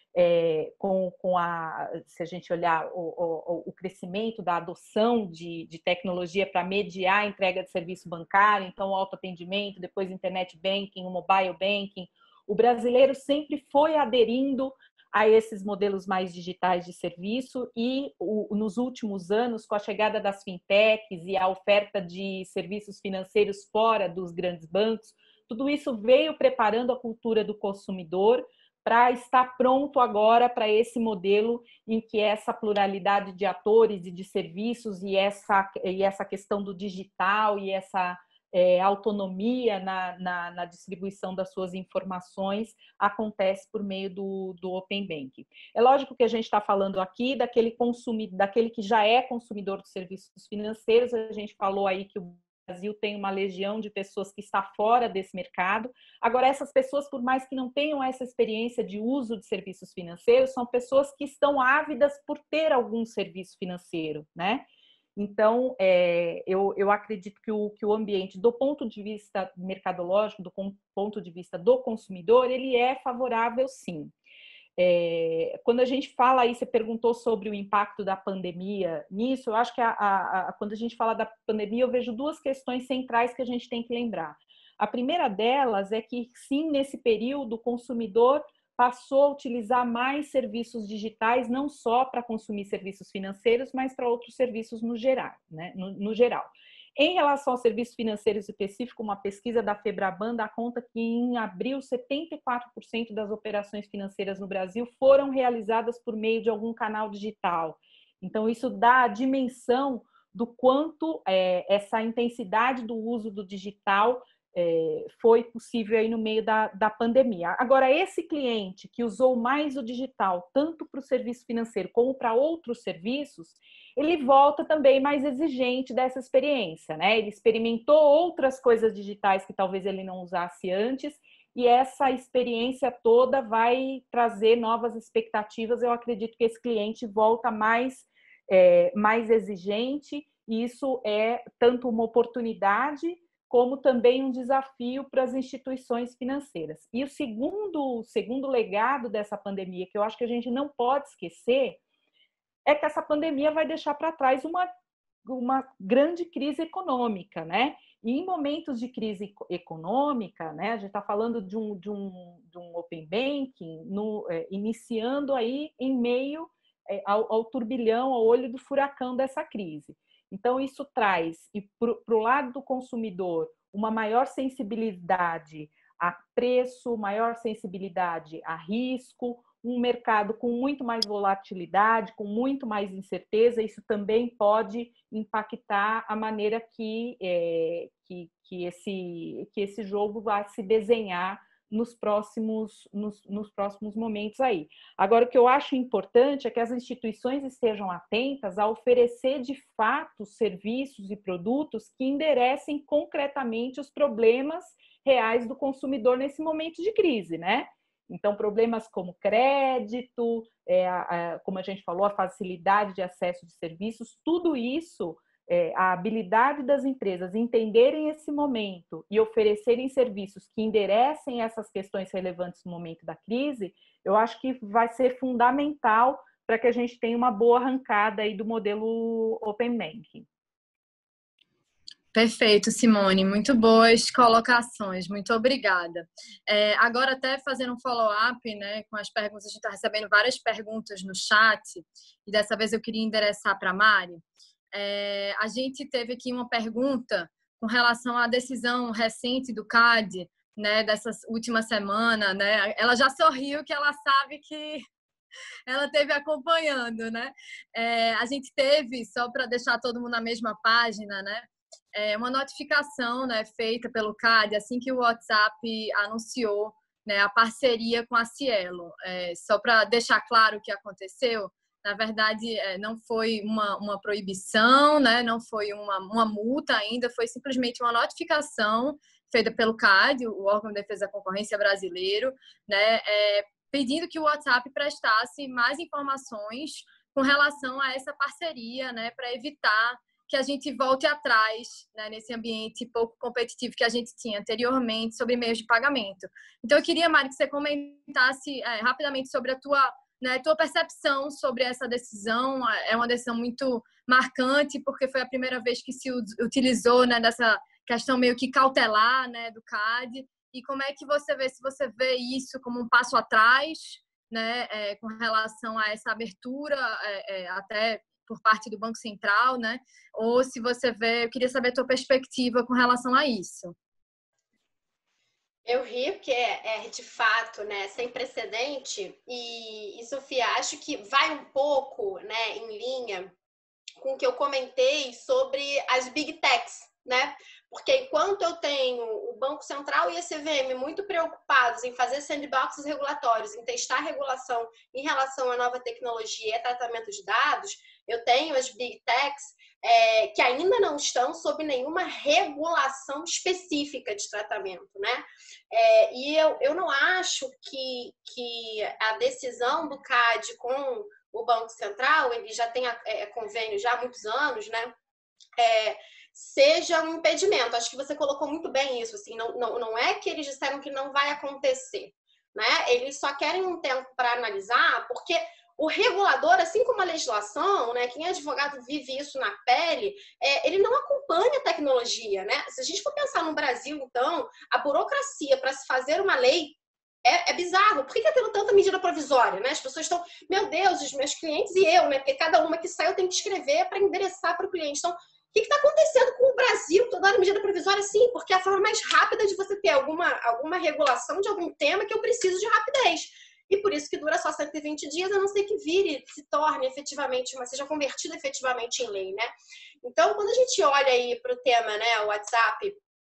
se a gente olhar o crescimento da adoção de tecnologia para mediar a entrega de serviço bancário, então o autoatendimento, depois internet banking, o mobile banking, o brasileiro sempre foi aderindo a esses modelos mais digitais de serviço e nos últimos anos, com a chegada das fintechs e a oferta de serviços financeiros fora dos grandes bancos, tudo isso veio preparando a cultura do consumidor para estar pronto agora para esse modelo em que essa pluralidade de atores e de serviços e essa questão do digital e essa autonomia na distribuição das suas informações acontece por meio do Open Banking. É lógico que a gente está falando aqui daquele que já é consumidor de serviços financeiros. A gente falou aí que o Brasil tem uma legião de pessoas que está fora desse mercado. Agora, essas pessoas, por mais que não tenham essa experiência de uso de serviços financeiros, são pessoas que estão ávidas por ter algum serviço financeiro, né? Então, eu acredito que o ambiente, do ponto de vista mercadológico, do ponto de vista do consumidor, ele é favorável, sim. Quando a gente fala aí, você perguntou sobre o impacto da pandemia nisso, eu acho que quando a gente fala da pandemia, eu vejo duas questões centrais que a gente tem que lembrar. A primeira delas é que, sim, nesse período, o consumidor passou a utilizar mais serviços digitais, não só para consumir serviços financeiros, mas para outros serviços no geral, né? No geral. Em relação aos serviços financeiros específicos, uma pesquisa da Febraban dá conta que em abril, 74% das operações financeiras no Brasil foram realizadas por meio de algum canal digital. Então, isso dá a dimensão do quanto essa intensidade do uso do digital foi possível aí no meio da pandemia. Agora, esse cliente que usou mais o digital, tanto para o serviço financeiro como para outros serviços, ele volta também mais exigente dessa experiência, né? Ele experimentou outras coisas digitais que talvez ele não usasse antes, e essa experiência toda vai trazer novas expectativas. Eu acredito que esse cliente volta mais exigente, e isso é tanto uma oportunidade como também um desafio para as instituições financeiras. E o segundo legado dessa pandemia, que eu acho que a gente não pode esquecer, é que essa pandemia vai deixar para trás uma grande crise econômica, né? E em momentos de crise econômica, né, a gente está falando de um open banking iniciando aí em meio ao turbilhão, ao olho do furacão dessa crise. Então, isso traz, para o lado do consumidor, uma maior sensibilidade a preço, maior sensibilidade a risco, um mercado com muito mais volatilidade, com muito mais incerteza. Isso também pode impactar a maneira que esse jogo vai se desenhar nos próximos momentos aí. Agora, o que eu acho importante é que as instituições estejam atentas a oferecer, de fato, serviços e produtos que enderecem concretamente os problemas reais do consumidor nesse momento de crise, né? Então, problemas como crédito, como a gente falou, a facilidade de acesso de serviços, tudo isso, a habilidade das empresas entenderem esse momento e oferecerem serviços que enderecem essas questões relevantes no momento da crise, eu acho que vai ser fundamental para que a gente tenha uma boa arrancada aí do modelo Open Banking. Perfeito, Simone. Muito boas colocações. Muito obrigada. Agora, até fazendo um follow-up, né, com as perguntas, a gente está recebendo várias perguntas no chat, e dessa vez eu queria endereçar para a Mari. A gente teve aqui uma pergunta com relação à decisão recente do CAD, né, dessa última semana, né? Ela já sorriu, que ela sabe que ela teve acompanhando, né? A gente teve, só para deixar todo mundo na mesma página, né, uma notificação, né, feita pelo CAD assim que o WhatsApp anunciou, né, a parceria com a Cielo. Só para deixar claro o que aconteceu, na verdade, não foi uma proibição, né, não foi uma multa ainda, foi simplesmente uma notificação feita pelo CAD, o órgão de defesa da concorrência brasileiro, né, pedindo que o WhatsApp prestasse mais informações com relação a essa parceria, né, para evitar que a gente volte atrás, né, nesse ambiente pouco competitivo que a gente tinha anteriormente sobre meios de pagamento. Então, eu queria, Mari, que você comentasse rapidamente sobre a tua percepção sobre essa decisão. É uma decisão muito marcante, porque foi a primeira vez que se utilizou, né, dessa questão meio que cautelar, né, do CAD. E como é que você vê, se você vê isso como um passo atrás, né, com relação a essa abertura, até por parte do Banco Central, né? Ou se você vê, eu queria saber a tua perspectiva com relação a isso. Eu ri porque de fato, né, sem precedente, e Sofia, acho que vai um pouco, né, em linha com o que eu comentei sobre as Big Techs, né? Porque enquanto eu tenho o Banco Central e a CVM muito preocupados em fazer sandboxes regulatórios, em testar a regulação em relação à nova tecnologia e tratamento de dados, eu tenho as Big Techs que ainda não estão sob nenhuma regulação específica de tratamento, né? E eu não acho que a decisão do CAD com o Banco Central, ele já tem convênio já há muitos anos, né? Seja um impedimento. Acho que você colocou muito bem isso, assim, não é que eles disseram que não vai acontecer, né? Eles só querem um tempo para analisar, porque o regulador, assim como a legislação, né, quem é advogado vive isso na pele, ele não acompanha a tecnologia, né? Se a gente for pensar no Brasil, então, a burocracia para se fazer uma lei é bizarro. Por que está tendo tanta medida provisória, né? As pessoas estão, meu Deus, os meus clientes e eu, né? Porque cada uma que sai eu tenho que escrever para endereçar para o cliente. Então, o que está acontecendo com o Brasil? Toda hora medida provisória, sim, porque é a forma mais rápida de você ter alguma regulação de algum tema que eu preciso de rapidez. E por isso que dura só 120 dias, a não ser que vire, se torne efetivamente, seja convertido efetivamente em lei, né? Então, quando a gente olha aí para o tema, né, o WhatsApp,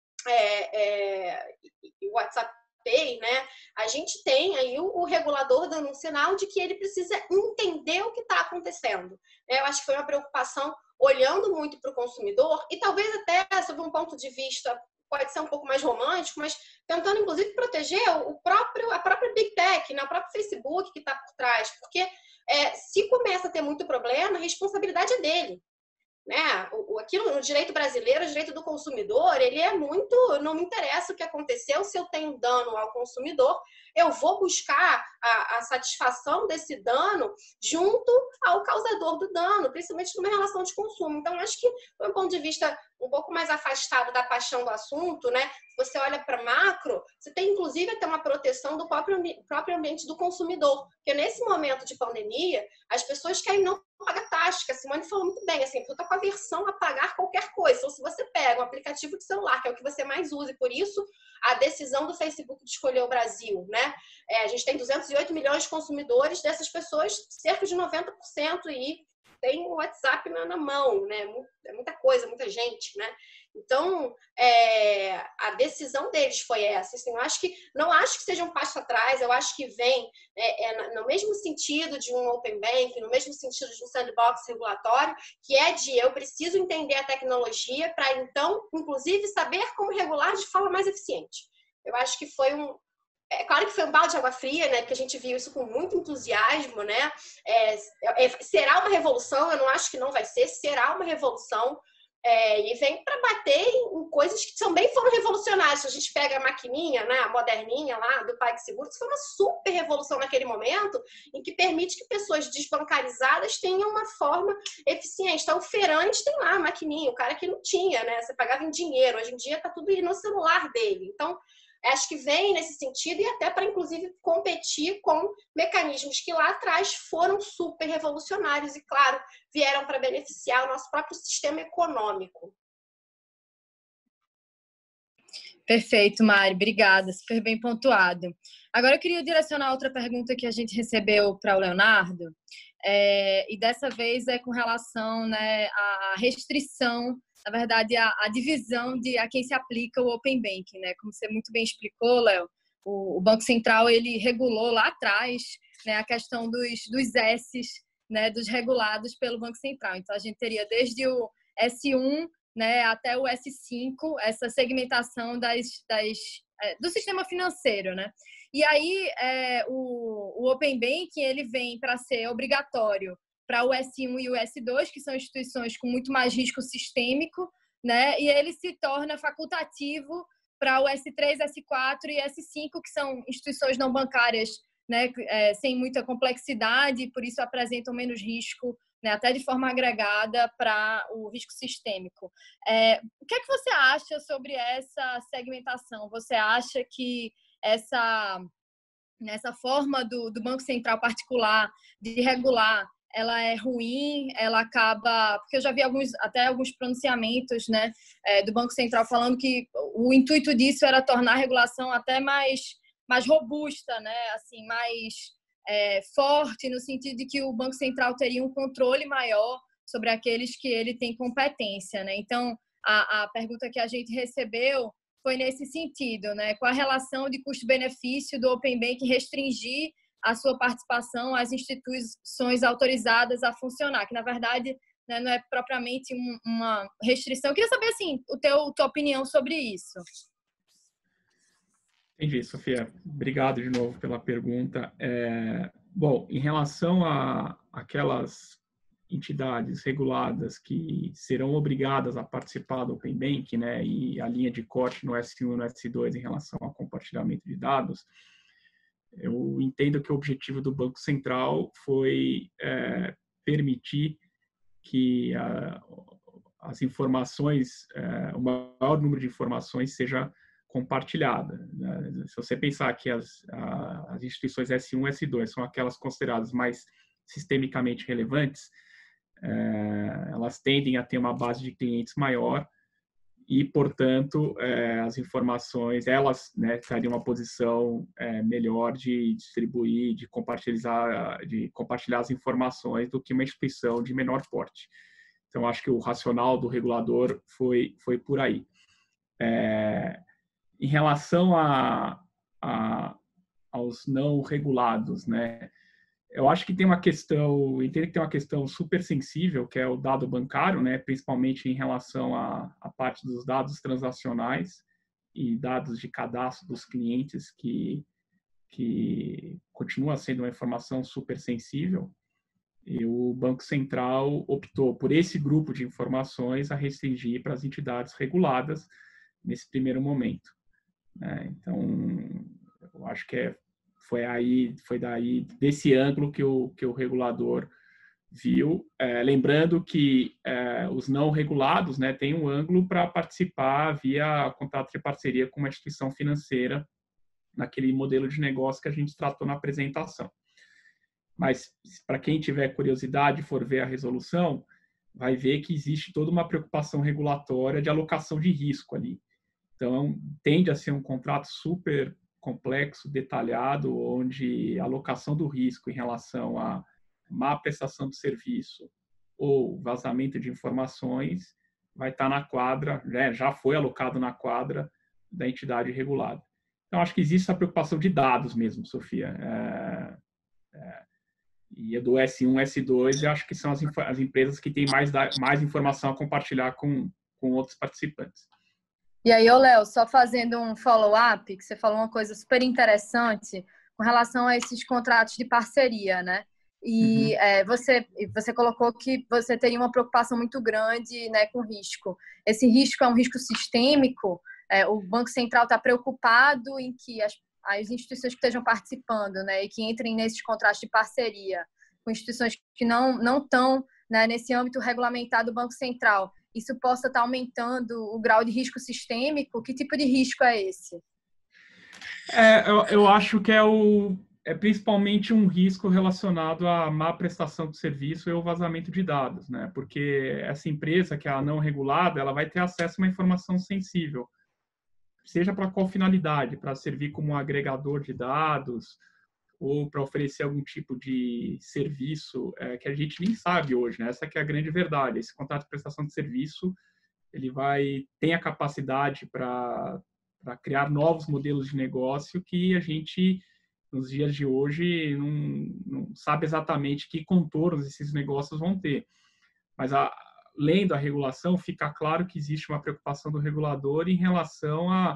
o WhatsApp Pay, né, a gente tem aí o regulador dando um sinal de que ele precisa entender o que está acontecendo. Eu acho que foi uma preocupação olhando muito para o consumidor e talvez até sob um ponto de vista pode ser um pouco mais romântico, mas tentando, inclusive, proteger a própria Big Tech, né? O próprio Facebook que está por trás. Porque se começa a ter muito problema, a responsabilidade é dele. Né? Aquilo no direito brasileiro, o direito do consumidor, ele é muito, não me interessa o que aconteceu, se eu tenho dano ao consumidor, eu vou buscar a satisfação desse dano junto ao causador do dano, principalmente numa relação de consumo. Então, acho que, do ponto de vista um pouco mais afastado da paixão do assunto, né? Se você olha para macro, você tem inclusive até uma proteção do próprio ambiente do consumidor, porque nesse momento de pandemia, as pessoas querem não pagar taxa, que a Simone falou muito bem, assim, tu tá com aversão a pagar qualquer coisa. Então, se você pega um aplicativo de celular, que é o que você mais usa, e por isso a decisão do Facebook de escolher o Brasil, né? A gente tem 208 milhões de consumidores, dessas pessoas, cerca de 90% e tem o WhatsApp na mão, né? É muita coisa, muita gente, né? Então, a decisão deles foi essa. Assim, não acho que seja um passo atrás, eu acho que vem no mesmo sentido de um Open Banking, no mesmo sentido de um sandbox regulatório, que é de eu preciso entender a tecnologia para, então, inclusive, saber como regular de forma mais eficiente. Eu acho que foi É claro que foi um balde de água fria, né? Porque a gente viu isso com muito entusiasmo, né? Será uma revolução? Eu não acho que não vai ser. Será uma revolução. E vem para bater em coisas que também foram revolucionárias. Se a gente pega a maquininha, né, a moderninha lá do PagSeguro, isso foi uma super revolução naquele momento, em que permite que pessoas desbancarizadas tenham uma forma eficiente. Então, o feirante tem lá a maquininha, o cara que não tinha, né? Você pagava em dinheiro. Hoje em dia está tudo no celular dele. Então, acho que vem nesse sentido e até para, inclusive, competir com mecanismos que lá atrás foram super revolucionários e, claro, vieram para beneficiar o nosso próprio sistema econômico. Perfeito, Mari. Obrigada. Super bem pontuado. Agora, eu queria direcionar outra pergunta que a gente recebeu para o Leonardo. E dessa vez é com relação, né, à restrição, na verdade, a divisão de a quem se aplica o Open Banking, né? Como você muito bem explicou, Léo, o Banco Central ele regulou lá atrás, né, a questão dos S's, né, dos regulados pelo Banco Central. Então, a gente teria desde o S1, né, até o S5, essa segmentação do sistema financeiro, né? E aí, o Open Banking ele vem para ser obrigatório para o S1 e o S2, que são instituições com muito mais risco sistêmico, né? E ele se torna facultativo para o S3, S4 e S5, que são instituições não bancárias, né? Sem muita complexidade, por isso apresentam menos risco, né? Até de forma agregada para o risco sistêmico. O que é que você acha sobre essa segmentação? Você acha que nessa forma do Banco Central particular de regular, ela é ruim, ela acaba... Porque eu já vi até alguns pronunciamentos, né, do Banco Central falando que o intuito disso era tornar a regulação até mais robusta, né, assim, mais forte, no sentido de que o Banco Central teria um controle maior sobre aqueles que ele tem competência, né? Então, a pergunta que a gente recebeu foi nesse sentido, né? Qual a relação de custo-benefício do Open Banking restringir a sua participação às instituições autorizadas a funcionar, que, na verdade, né, não é propriamente uma restrição. Eu queria saber, assim, tua opinião sobre isso. Entendi, Sofia. Obrigado de novo pela pergunta. Bom, em relação a aquelas entidades reguladas que serão obrigadas a participar do Open Banking, né, e a linha de corte no S1 e no S2 em relação ao compartilhamento de dados, eu entendo que o objetivo do Banco Central foi permitir que as informações, o maior número de informações seja compartilhada, né? Se você pensar que as instituições S1 e S2 são aquelas consideradas mais sistemicamente relevantes, elas tendem a ter uma base de clientes maior e, portanto, as informações, elas, né, estariam em uma posição melhor de distribuir, de compartilhar as informações do que uma instituição de menor porte. Então, acho que o racional do regulador foi por aí. Em relação aos não regulados, né, eu acho que tem uma questão, entendo que tem uma questão super sensível, que é o dado bancário, né, principalmente em relação à parte dos dados transacionais e dados de cadastro dos clientes, que continua sendo uma informação super sensível. E o Banco Central optou por esse grupo de informações a restringir para as entidades reguladas nesse primeiro momento, né? Então, eu acho que foi daí, desse ângulo que o regulador viu. Lembrando que os não regulados, né, têm um ângulo para participar via contrato de parceria com uma instituição financeira, naquele modelo de negócio que a gente tratou na apresentação. Mas, para quem tiver curiosidade e for ver a resolução, vai ver que existe toda uma preocupação regulatória de alocação de risco ali. Então, tende a ser um contrato super complexo, detalhado, onde a alocação do risco em relação à má prestação de serviço ou vazamento de informações vai estar na quadra, né, já foi alocado na quadra da entidade regulada. Então, acho que existe essa preocupação de dados mesmo, Sofia. E do S1, S2, eu acho que são as empresas que têm mais informação a compartilhar com outros participantes. E aí, Léo, só fazendo um follow-up, que você falou uma coisa super interessante com relação a esses contratos de parceria, né? E você colocou que você teria uma preocupação muito grande, né, com risco. Esse risco é um risco sistêmico? O Banco Central está preocupado em que as instituições que estejam participando, né, e que entrem nesses contratos de parceria com instituições que não estão, né, nesse âmbito regulamentado do Banco Central, isso possa estar aumentando o grau de risco sistêmico? Que tipo de risco é esse? Eu acho que é principalmente um risco relacionado à má prestação de serviço e ao vazamento de dados, né? Porque essa empresa, que é a não regulada, ela vai ter acesso a uma informação sensível, seja para qual finalidade, para servir como um agregador de dados ou para oferecer algum tipo de serviço que a gente nem sabe hoje, né? Essa que é a grande verdade. Esse contrato de prestação de serviço, ele tem a capacidade para criar novos modelos de negócio que a gente, nos dias de hoje, não sabe exatamente que contornos esses negócios vão ter. Mas, lendo a regulação, fica claro que existe uma preocupação do regulador em relação a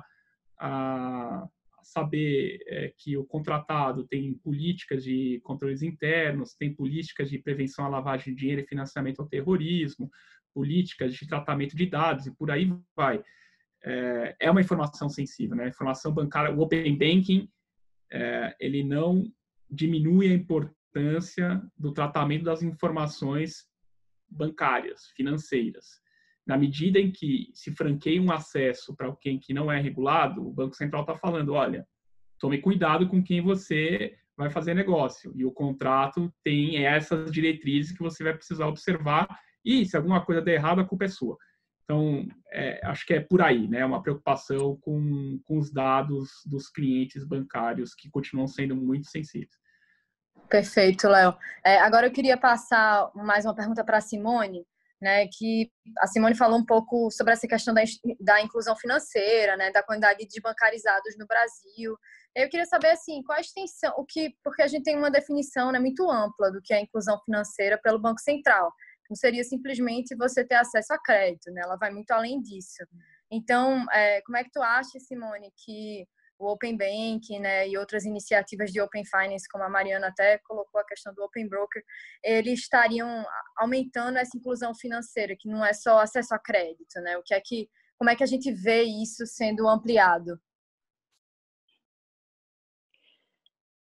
saber que o contratado tem políticas de controles internos, tem políticas de prevenção à lavagem de dinheiro e financiamento ao terrorismo, políticas de tratamento de dados e por aí vai. É uma informação sensível, né? A informação bancária, o Open Banking, ele não diminui a importância do tratamento das informações bancárias, financeiras. Na medida em que se franqueia um acesso para quem que não é regulado, o Banco Central está falando, olha, tome cuidado com quem você vai fazer negócio. E o contrato tem essas diretrizes que você vai precisar observar e, se alguma coisa der errado, a culpa é sua. Então, acho que é por aí, né? Uma preocupação com os dados dos clientes bancários que continuam sendo muito sensíveis. Perfeito, Léo. Agora eu queria passar mais uma pergunta para a Simone, né, que a Simone falou um pouco sobre essa questão da inclusão financeira, né, da quantidade de desbancarizados no Brasil. Eu queria saber, assim, qual a extensão, porque a gente tem uma definição, né, muito ampla do que é inclusão financeira pelo Banco Central. Não seria simplesmente você ter acesso a crédito, né, ela vai muito além disso. Então, como é que tu acha, Simone, que o Open Banking, né, e outras iniciativas de Open Finance, como a Mariana até colocou a questão do Open Broker, eles estariam aumentando essa inclusão financeira, que não é só acesso a crédito, né? Como é que a gente vê isso sendo ampliado?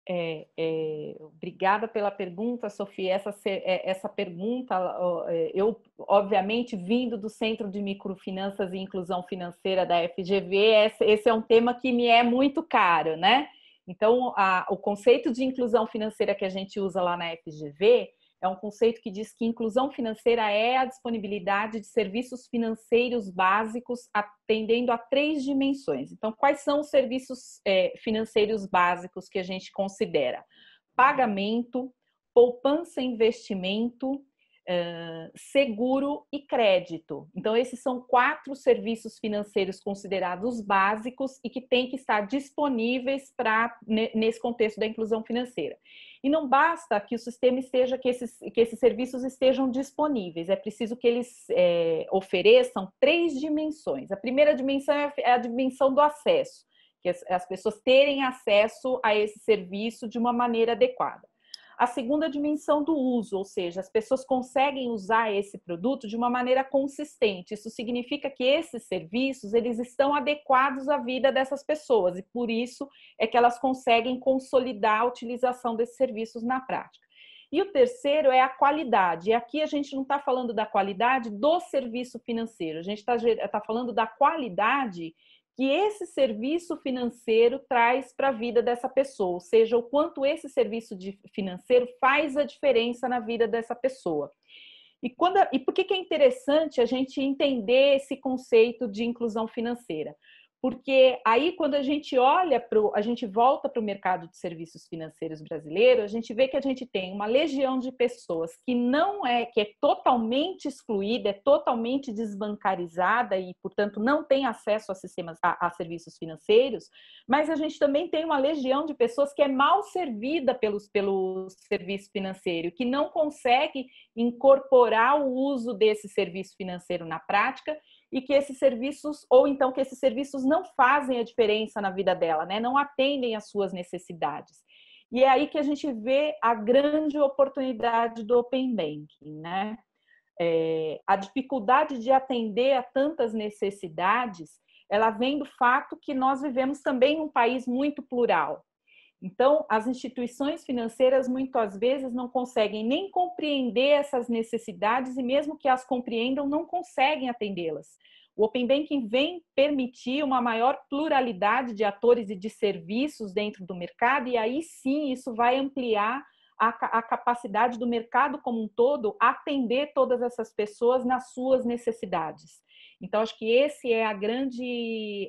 Obrigada pela pergunta, Sofia. Essa pergunta, eu, obviamente, vindo do Centro de Microfinanças e Inclusão Financeira da FGV, esse é um tema que me é muito caro, né? Então, o conceito de inclusão financeira que a gente usa lá na FGV é um conceito que diz que inclusão financeira é a disponibilidade de serviços financeiros básicos atendendo a 3 dimensões. Então, quais são os serviços financeiros básicos que a gente considera? Pagamento, poupança e investimento, seguro e crédito. Então, esses são 4 serviços financeiros considerados básicos e que têm que estar disponíveis nesse contexto da inclusão financeira. E não basta que o sistema esteja, que esses serviços estejam disponíveis, é preciso que eles ofereçam 3 dimensões. A primeira dimensão é a dimensão do acesso, que as pessoas terem acesso a esse serviço de uma maneira adequada. A segunda dimensão do uso, ou seja, as pessoas conseguem usar esse produto de uma maneira consistente. Isso significa que esses serviços, eles estão adequados à vida dessas pessoas e por isso é que elas conseguem consolidar a utilização desses serviços na prática. E o terceiro é a qualidade. E aqui a gente não está falando da qualidade do serviço financeiro, a gente está falando da qualidade que esse serviço financeiro traz para a vida dessa pessoa, ou seja, o quanto esse serviço financeiro faz a diferença na vida dessa pessoa. E por que é interessante a gente entender esse conceito de inclusão financeira? Porque aí, quando a gente volta para o mercado de serviços financeiros brasileiro, a gente vê que a gente tem uma legião de pessoas que é totalmente excluída, é totalmente desbancarizada e, portanto, não tem acesso a serviços financeiros, mas a gente também tem uma legião de pessoas que é mal servida pelo serviço financeiro, que não consegue incorporar o uso desse serviço financeiro na prática e que esses serviços, ou então que esses serviços não fazem a diferença na vida dela, né? Não atendem às suas necessidades. E é aí que a gente vê a grande oportunidade do Open Banking, né? A dificuldade de atender a tantas necessidades, ela vem do fato que nós vivemos também em um país muito plural. Então, as instituições financeiras muitas vezes não conseguem nem compreender essas necessidades e mesmo que as compreendam, não conseguem atendê-las. O Open Banking vem permitir uma maior pluralidade de atores e de serviços dentro do mercado e aí sim isso vai ampliar a capacidade do mercado como um todo atender todas essas pessoas nas suas necessidades. Então, acho que essa é a grande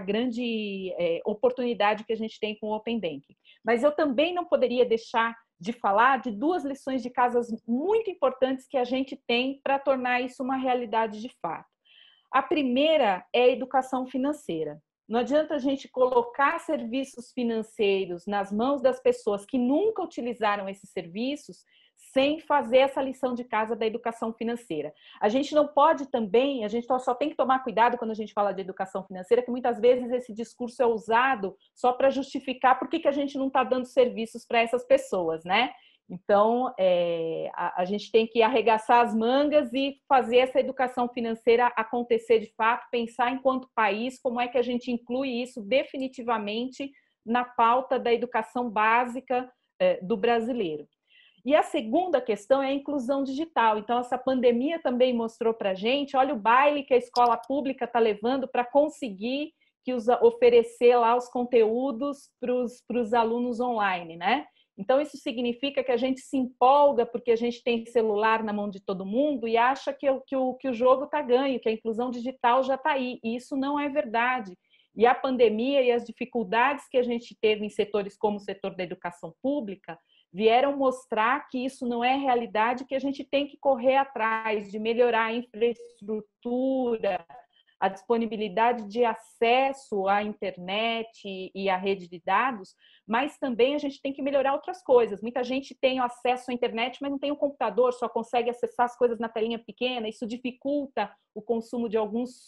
oportunidade que a gente tem com o Open Banking. Mas eu também não poderia deixar de falar de 2 lições de casa muito importantes que a gente tem para tornar isso uma realidade de fato. A primeira é a educação financeira. Não adianta a gente colocar serviços financeiros nas mãos das pessoas que nunca utilizaram esses serviços sem fazer essa lição de casa da educação financeira. A gente não pode também, a gente só tem que tomar cuidado quando a gente fala de educação financeira, que muitas vezes esse discurso é usado só para justificar por que a gente não está dando serviços para essas pessoas, né? Então, a gente tem que arregaçar as mangas e fazer essa educação financeira acontecer de fato, pensar enquanto país como é que a gente inclui isso definitivamente na pauta da educação básica do brasileiro. E a segunda questão é a inclusão digital. Então, essa pandemia também mostrou para a gente, olha o baile que a escola pública está levando para conseguir oferecer lá os conteúdos para os alunos online, né? Então, isso significa que a gente se empolga porque a gente tem celular na mão de todo mundo e acha que o jogo está ganho, que a inclusão digital já está aí. E isso não é verdade. E a pandemia e as dificuldades que a gente teve em setores como o setor da educação pública vieram mostrar que isso não é realidade, que a gente tem que correr atrás de melhorar a infraestrutura, a disponibilidade de acesso à internet e à rede de dados, mas também a gente tem que melhorar outras coisas. Muita gente tem acesso à internet, mas não tem um computador, só consegue acessar as coisas na telinha pequena, isso dificulta o consumo de alguns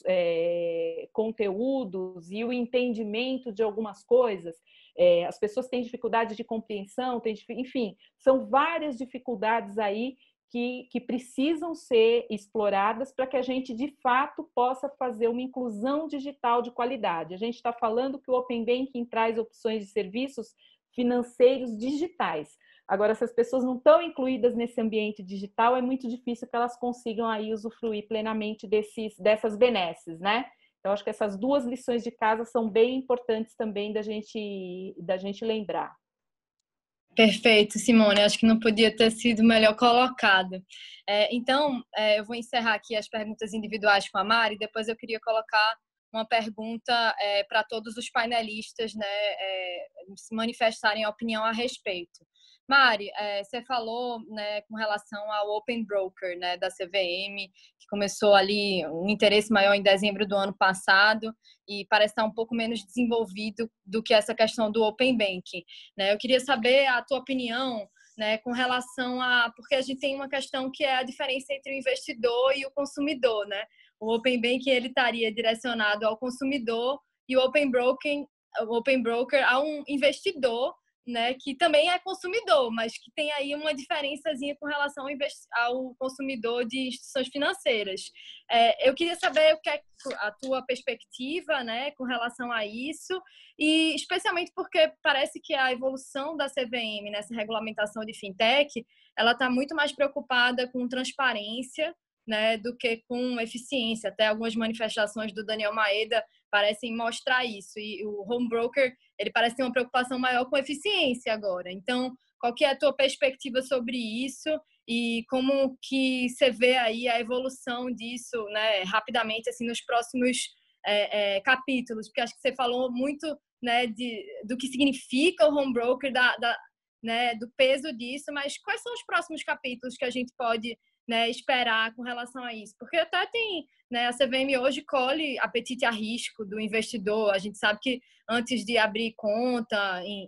conteúdos e o entendimento de algumas coisas. As pessoas têm dificuldade de compreensão, enfim, são várias dificuldades aí que precisam ser exploradas para que a gente, de fato, possa fazer uma inclusão digital de qualidade. A gente está falando que o Open Banking traz opções de serviços financeiros digitais. Agora, se as pessoas não estão incluídas nesse ambiente digital, é muito difícil que elas consigam aí usufruir plenamente dessas benesses, né? Então, acho que essas duas lições de casa são bem importantes também da gente lembrar. Perfeito, Simone. Acho que não podia ter sido melhor colocado. Então, eu vou encerrar aqui as perguntas individuais com a Mari. Depois eu queria colocar uma pergunta para todos os painelistas, né, se manifestarem a opinião a respeito. Mari, você falou, né, com relação ao Open Broker, né, da CVM, que começou ali um interesse maior em dezembro do ano passado e parece estar um pouco menos desenvolvido do que essa questão do Open Banking, né? Eu queria saber a tua opinião, né, com relação a... Porque a gente tem uma questão que é a diferença entre o investidor e o consumidor, né? O Open Banking, ele estaria direcionado ao consumidor e o Open Broker a um investidor, né, que também é consumidor, mas que tem aí uma diferençazinha com relação ao consumidor de instituições financeiras. Eu queria saber o que é a tua perspectiva, né, com relação a isso, e especialmente porque parece que a evolução da CVM nessa regulamentação de fintech, ela está muito mais preocupada com transparência, né, do que com eficiência. Até algumas manifestações do Daniel Maeda parecem mostrar isso. E o home broker, ele parece ter uma preocupação maior com eficiência agora. Então, qual que é a tua perspectiva sobre isso e como que você vê aí a evolução disso, né, rapidamente, assim, nos próximos capítulos? Porque acho que você falou muito, né, do que significa o home broker, né, do peso disso, mas quais são os próximos capítulos que a gente pode, né, esperar com relação a isso? Porque até tem, né, a CVM hoje colhe apetite a risco do investidor. A gente sabe que antes de abrir conta em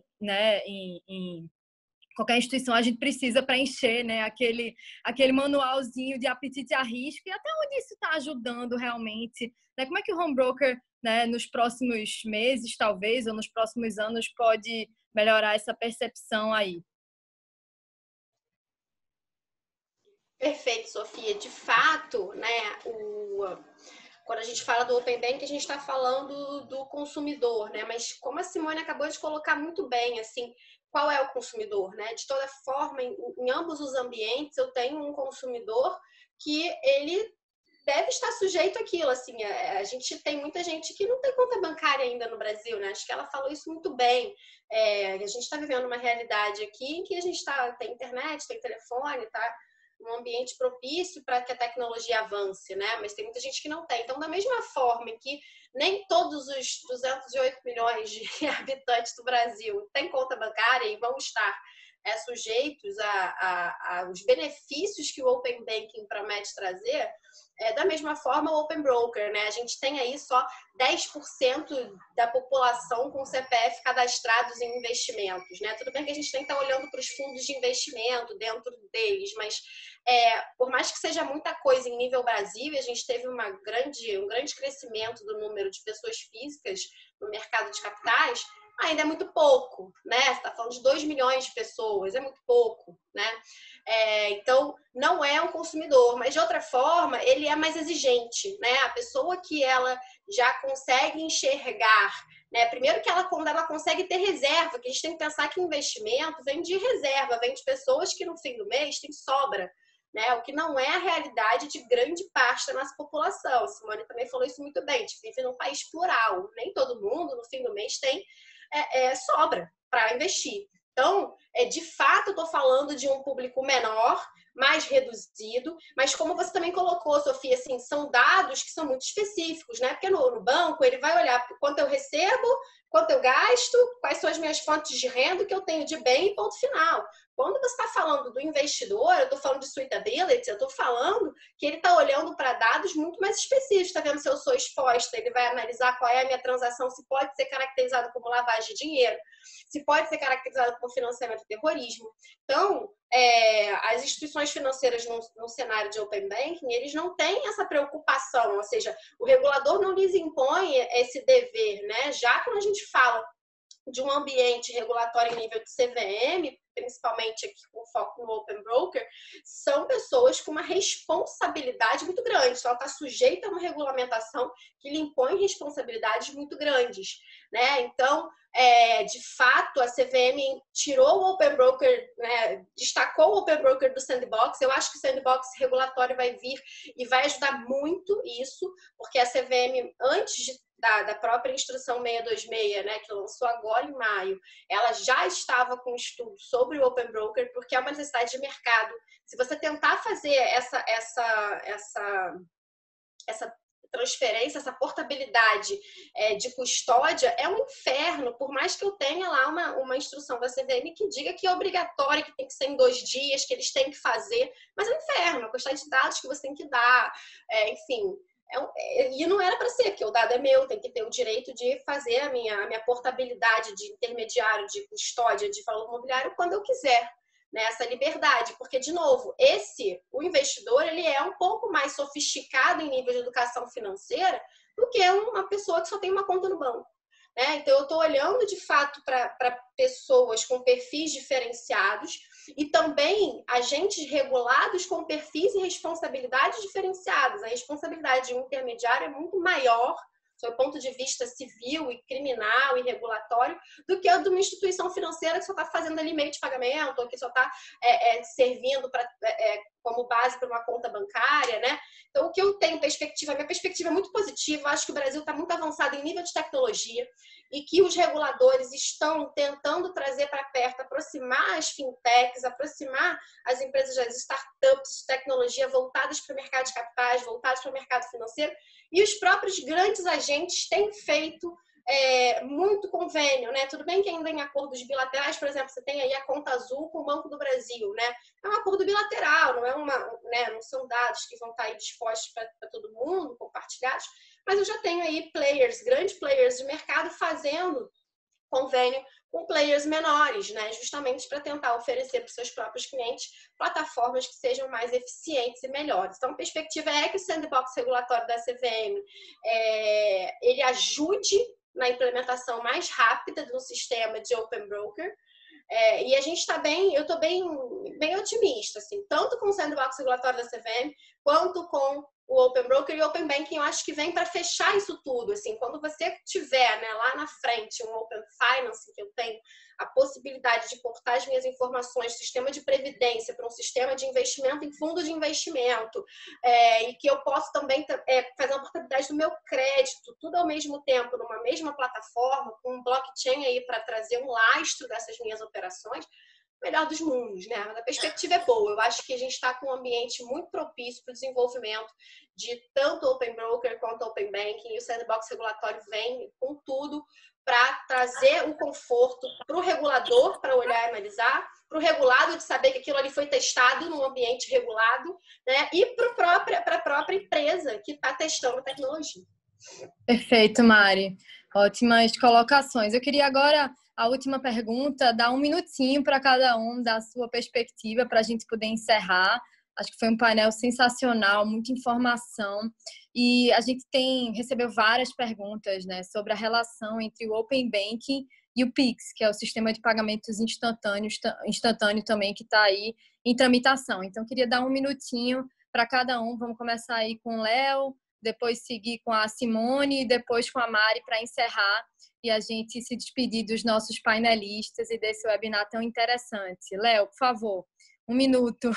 qualquer instituição, a gente precisa preencher, né, aquele manualzinho de apetite a risco, e até onde isso está ajudando realmente, né? Como é que o home broker, né, nos próximos meses, talvez, ou nos próximos anos, pode melhorar essa percepção aí? Perfeito, Sofia. De fato, né, quando a gente fala do Open Bank, a gente está falando do consumidor, né? Mas como a Simone acabou de colocar muito bem, assim, qual é o consumidor, né? De toda forma, em ambos os ambientes, eu tenho um consumidor que ele deve estar sujeito àquilo, assim, a gente tem muita gente que não tem conta bancária ainda no Brasil, né? Acho que ela falou isso muito bem. A gente está vivendo uma realidade aqui em que a gente tem internet, tem telefone, tá? Um ambiente propício para que a tecnologia avance, né? Mas tem muita gente que não tem. Então, da mesma forma que nem todos os 208 milhões de habitantes do Brasil têm conta bancária e vão estar sujeitos aos benefícios que o Open Banking promete trazer, da mesma forma o Open Broker, né? A gente tem aí só 10% da população com CPF cadastrados em investimentos, né? Tudo bem que a gente tem que estar olhando para os fundos de investimento dentro deles, mas por mais que seja muita coisa em nível Brasil, a gente teve um grande crescimento do número de pessoas físicas no mercado de capitais, ainda é muito pouco, né? Você está falando de 2 milhões de pessoas, é muito pouco, né? Então, não é um consumidor, mas de outra forma, ele é mais exigente, né? A pessoa que ela já consegue enxergar, né? Primeiro que quando ela consegue ter reserva, que a gente tem que pensar que investimento vem de reserva, vem de pessoas que no fim do mês tem sobra, né? O que não é a realidade de grande parte da nossa população. A Simone também falou isso muito bem, a gente vive num país plural, nem todo mundo no fim do mês tem sobra para investir. Então, de fato, eu estou falando de um público menor, mais reduzido, mas como você também colocou, Sofia, assim, são dados que são muito específicos, né? Porque no banco ele vai olhar quanto eu recebo, quanto eu gasto, quais são as minhas fontes de renda que eu tenho de bem e ponto final. Quando você está falando do investidor, eu estou falando de suitability, eu estou falando que ele está olhando para dados muito mais específicos, está vendo se eu sou exposta, ele vai analisar qual é a minha transação, se pode ser caracterizado como lavagem de dinheiro, se pode ser caracterizado como financiamento de terrorismo. Então, as instituições financeiras no cenário de Open Banking, eles não têm essa preocupação, ou seja, o regulador não lhes impõe esse dever, né? Já quando a gente fala de um ambiente regulatório em nível de CVM, principalmente aqui com foco no Open Broker, são pessoas com uma responsabilidade muito grande. Então, ela está sujeita a uma regulamentação que lhe impõe responsabilidades muito grandes, né? Então, de fato, a CVM tirou o Open Broker, né, destacou o Open Broker do Sandbox. Eu acho que o Sandbox regulatório vai vir e vai ajudar muito isso, porque a CVM, antes da própria instrução 626, né, que lançou agora em maio, ela já estava com estudo sobre o Open Broker, porque é uma necessidade de mercado. Se você tentar fazer essa transferência, essa portabilidade de custódia, é um inferno, por mais que eu tenha lá uma instrução da CVM que diga que é obrigatório, que tem que ser em 2 dias, que eles têm que fazer, mas é um inferno, a quantidade de dados que você tem que dar, enfim. E não era para ser, porque o dado é meu, tem que ter o direito de fazer a minha portabilidade de intermediário, de custódia, de valor imobiliário quando eu quiser, né? Essa liberdade, porque, de novo, o investidor, ele é um pouco mais sofisticado em nível de educação financeira do que uma pessoa que só tem uma conta no banco. Então, eu estou olhando, de fato, para pessoas com perfis diferenciados e também agentes regulados com perfis e responsabilidades diferenciadas. A responsabilidade de um intermediário é muito maior, sob o ponto de vista civil e criminal e regulatório, do que a de uma instituição financeira que só está fazendo ali meio de pagamento, ou que só está servindo como base para uma conta bancária, né? Então, o que eu tenho perspectiva, a minha perspectiva é muito positiva. Eu acho que o Brasil está muito avançado em nível de tecnologia e que os reguladores estão tentando trazer para perto, aproximar as fintechs, aproximar as empresas, as startups de tecnologia voltadas para o mercado de capitais, voltadas para o mercado financeiro, e os próprios grandes agentes têm feito muito convênio, né? Tudo bem que ainda em acordos bilaterais, por exemplo, você tem aí a Conta Azul com o Banco do Brasil, né? É um acordo bilateral, não é não são dados que vão estar aí dispostos para todo mundo, compartilhados, mas eu já tenho aí grandes players de mercado fazendo convênio com players menores, né? Justamente para tentar oferecer para os seus próprios clientes plataformas que sejam mais eficientes e melhores. Então, a perspectiva é que o sandbox regulatório da CVM ele ajude na implementação mais rápida do sistema de Open Broker. E a gente está eu estou bem otimista, assim, tanto com o sandbox regulatório da CVM, quanto com o Open Broker e o Open Banking. Eu acho que vem para fechar isso tudo. Assim, quando você tiver, né, lá na frente um Open Finance, que eu tenho a possibilidade de portar as minhas informações do sistema de previdência para um sistema de investimento em fundo de investimento, e que eu posso também fazer uma portabilidade do meu crédito, tudo ao mesmo tempo, numa mesma plataforma, com um blockchain aí para trazer um lastro dessas minhas operações, melhor dos mundos, né? Mas a perspectiva é boa. Eu acho que a gente está com um ambiente muito propício para o desenvolvimento de tanto Open Broker quanto Open Banking, e o sandbox regulatório vem com tudo para trazer o conforto para o regulador para olhar e analisar, para o regulado de saber que aquilo ali foi testado num ambiente regulado, né? E para a própria empresa que está testando a tecnologia. Perfeito, Mari. Ótimas colocações. Eu queria agora a última pergunta, dar 1 minutinho para cada um da sua perspectiva para a gente poder encerrar. Acho que foi um painel sensacional, muita informação. E a gente recebeu várias perguntas, né, sobre a relação entre o Open Banking e o Pix, que é o sistema de pagamentos instantâneo também, que está aí em tramitação. Então, eu queria dar 1 minutinho para cada um. Vamos começar aí com o Léo, depois seguir com a Simone e depois com a Mari para encerrar e a gente se despedir dos nossos painelistas e desse webinar tão interessante. Léo, por favor, 1 minuto.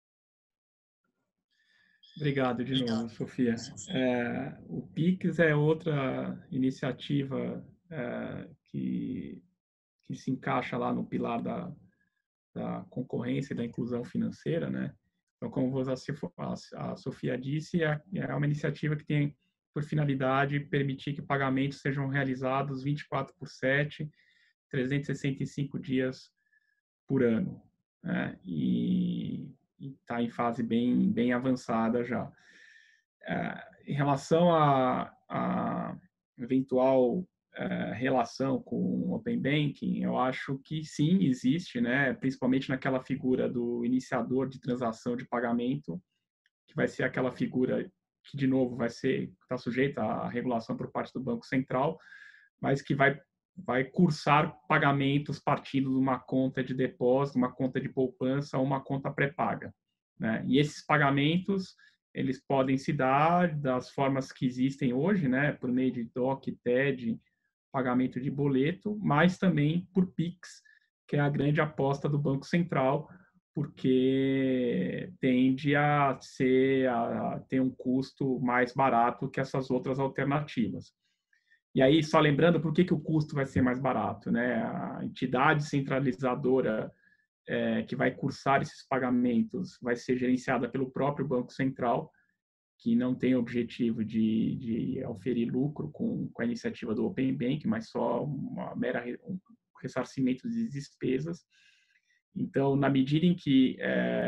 Obrigado de novo, Sofia. O PIX é outra iniciativa que se encaixa lá no pilar da concorrência e da inclusão financeira, né? Então, como a Sofia disse, é uma iniciativa que tem por finalidade permitir que pagamentos sejam realizados 24/7, 365 dias por ano, né? E está em fase bem avançada já. Em relação a eventual relação com o Open Banking, eu acho que sim, existe, né? Principalmente naquela figura do iniciador de transação de pagamento, que vai ser aquela figura que, de novo, está sujeita à regulação por parte do Banco Central, mas que vai vai cursar pagamentos partindo de uma conta de depósito, uma conta de poupança ou uma conta pré-paga, né? E esses pagamentos, eles podem se dar das formas que existem hoje, né? Por meio de DOC, TED, pagamento de boleto, mas também por Pix, que é a grande aposta do Banco Central, porque tende a ter um custo mais barato que essas outras alternativas. E aí, só lembrando, por que o custo vai ser mais barato, né? A entidade centralizadora que vai cursar esses pagamentos vai ser gerenciada pelo próprio Banco Central, que não tem o objetivo de oferir lucro com a iniciativa do Open Bank, mas só um ressarcimento de despesas. Então, na medida em que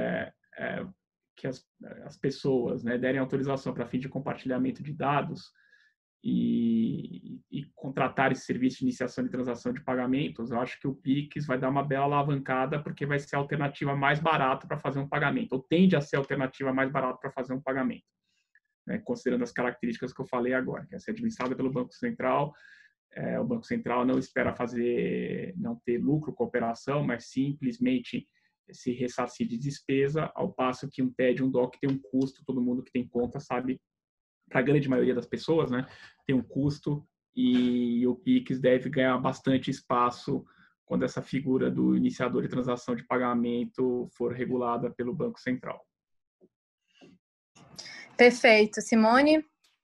as pessoas, né, derem autorização para fim de compartilhamento de dados e contratar esse serviço de iniciação de transação de pagamentos, eu acho que o Pix vai dar uma bela alavancada, porque vai ser a alternativa mais barata para fazer um pagamento, ou tende a ser a alternativa mais barata para fazer um pagamento, né, considerando as características que eu falei agora, que é ser administrada pelo Banco Central. O Banco Central não espera não ter lucro com a operação, mas simplesmente se ressarcir de despesa, ao passo que um TED, um DOC tem um custo, todo mundo que tem conta sabe, para a grande maioria das pessoas, né, tem um custo, e o Pix deve ganhar bastante espaço quando essa figura do iniciador de transação de pagamento for regulada pelo Banco Central. Perfeito. Simone?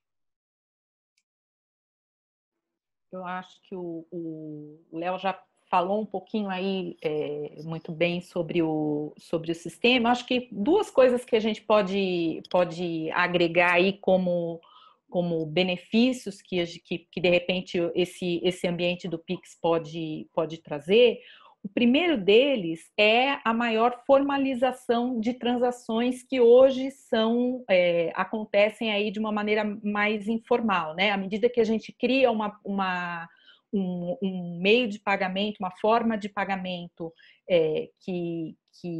Eu acho que o Léo já falou um pouquinho aí muito bem sobre o sistema. Eu acho que duas coisas que a gente pode agregar aí como benefícios que de repente esse ambiente do Pix pode trazer. O primeiro deles é a maior formalização de transações que hoje acontecem aí de uma maneira mais informal, né? À medida que a gente cria um meio de pagamento, uma forma de pagamento que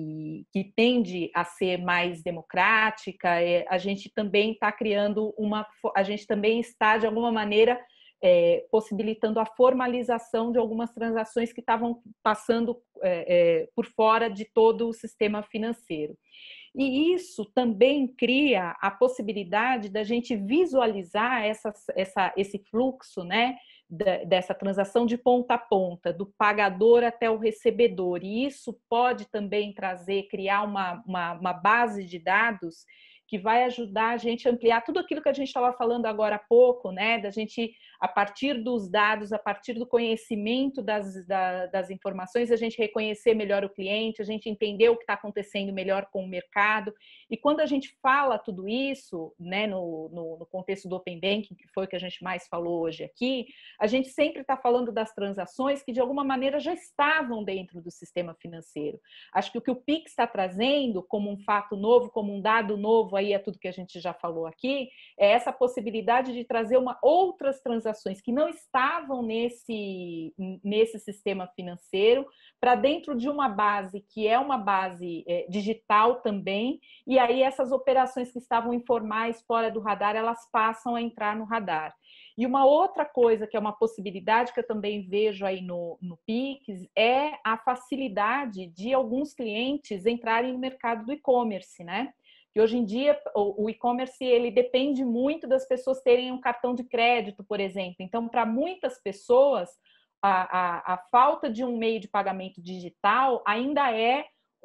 tende a ser mais democrática, a gente também está criando a gente também está, de alguma maneira, possibilitando a formalização de algumas transações que estavam passando por fora de todo o sistema financeiro. E isso também cria a possibilidade da gente visualizar esse fluxo, né, dessa transação de ponta a ponta, do pagador até o recebedor. E isso pode também criar uma base de dados que vai ajudar a gente a ampliar tudo aquilo que a gente estava falando agora há pouco, né? Da gente, a partir dos dados, a partir do conhecimento das informações, a gente reconhecer melhor o cliente, a gente entender o que está acontecendo melhor com o mercado. E quando a gente fala tudo isso, né, no contexto do Open Banking, que foi o que a gente mais falou hoje aqui, a gente sempre está falando das transações que, de alguma maneira, já estavam dentro do sistema financeiro. Acho que o o Pix está trazendo como um fato novo, como um dado novo, aí é tudo que a gente já falou aqui, é essa possibilidade de trazer outras transações que não estavam nesse sistema financeiro para dentro de uma base que é uma base digital também, e aí essas operações que estavam informais fora do radar, elas passam a entrar no radar. E uma outra coisa que é uma possibilidade que eu também vejo aí no Pix é a facilidade de alguns clientes entrarem no mercado do e-commerce, né? Que hoje em dia o e-commerce ele depende muito das pessoas terem um cartão de crédito, por exemplo. Então, para muitas pessoas, a falta de um meio de pagamento digital ainda é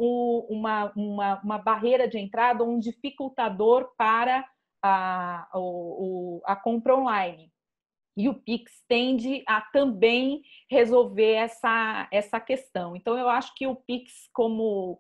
uma barreira de entrada, um dificultador para a compra online. E o Pix tende a também resolver essa questão. Então, eu acho que o Pix, como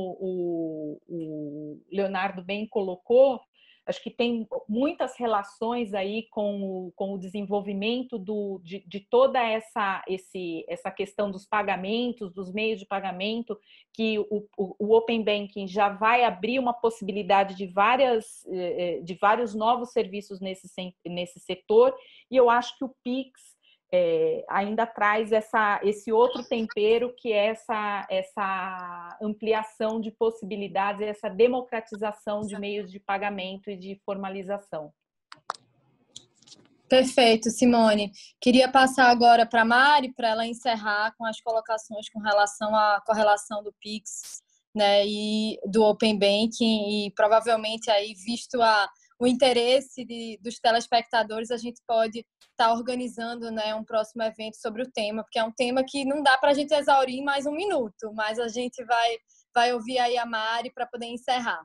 o Leonardo bem colocou, acho que tem muitas relações aí com o desenvolvimento de toda essa questão dos pagamentos, dos meios de pagamento, que o Open Banking já vai abrir uma possibilidade de vários novos serviços nesse setor, e eu acho que o Pix ainda traz esse outro tempero, que é essa ampliação de possibilidades, essa democratização de meios de pagamento e de formalização. Perfeito, Simone. Queria passar agora para a Mari, para ela encerrar com as colocações com relação à correlação do Pix, né, e do Open Banking, e provavelmente aí, visto o interesse dos telespectadores, a gente pode estar organizando, né, um próximo evento sobre o tema, porque é um tema que não dá para a gente exaurir em mais um minuto, mas a gente vai ouvir aí a Mari para poder encerrar.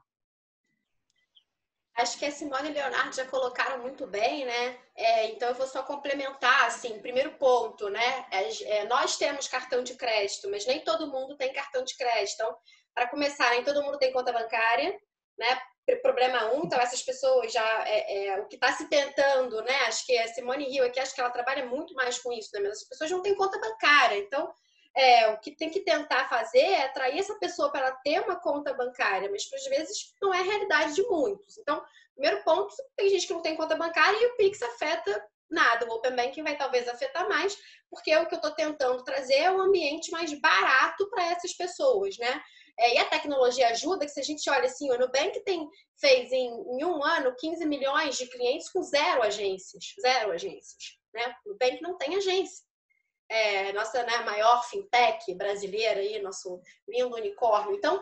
Acho que a Simone e o Leonardo já colocaram muito bem, né? Então eu vou só complementar, assim, primeiro ponto, né? Nós temos cartão de crédito, mas nem todo mundo tem cartão de crédito. Então, para começar, nem todo mundo tem conta bancária, né? Problema 1, então essas pessoas já, o que está se tentando, né? Acho que a Simone Rio aqui, acho que ela trabalha muito mais com isso, né? Mas as pessoas não têm conta bancária, então o que tem que tentar fazer é atrair essa pessoa para ela ter uma conta bancária, mas às vezes não é a realidade de muitos. Então, primeiro ponto, tem gente que não tem conta bancária e o Pix afeta nada. O Open Banking vai talvez afetar mais, porque o que eu estou tentando trazer é um ambiente mais barato para essas pessoas, né? E a tecnologia ajuda, que se a gente olha assim, o Nubank fez em um ano 15 milhões de clientes com zero agências, né? O Nubank não tem agência. Nossa, né, maior fintech brasileira aí, nosso lindo unicórnio. Então,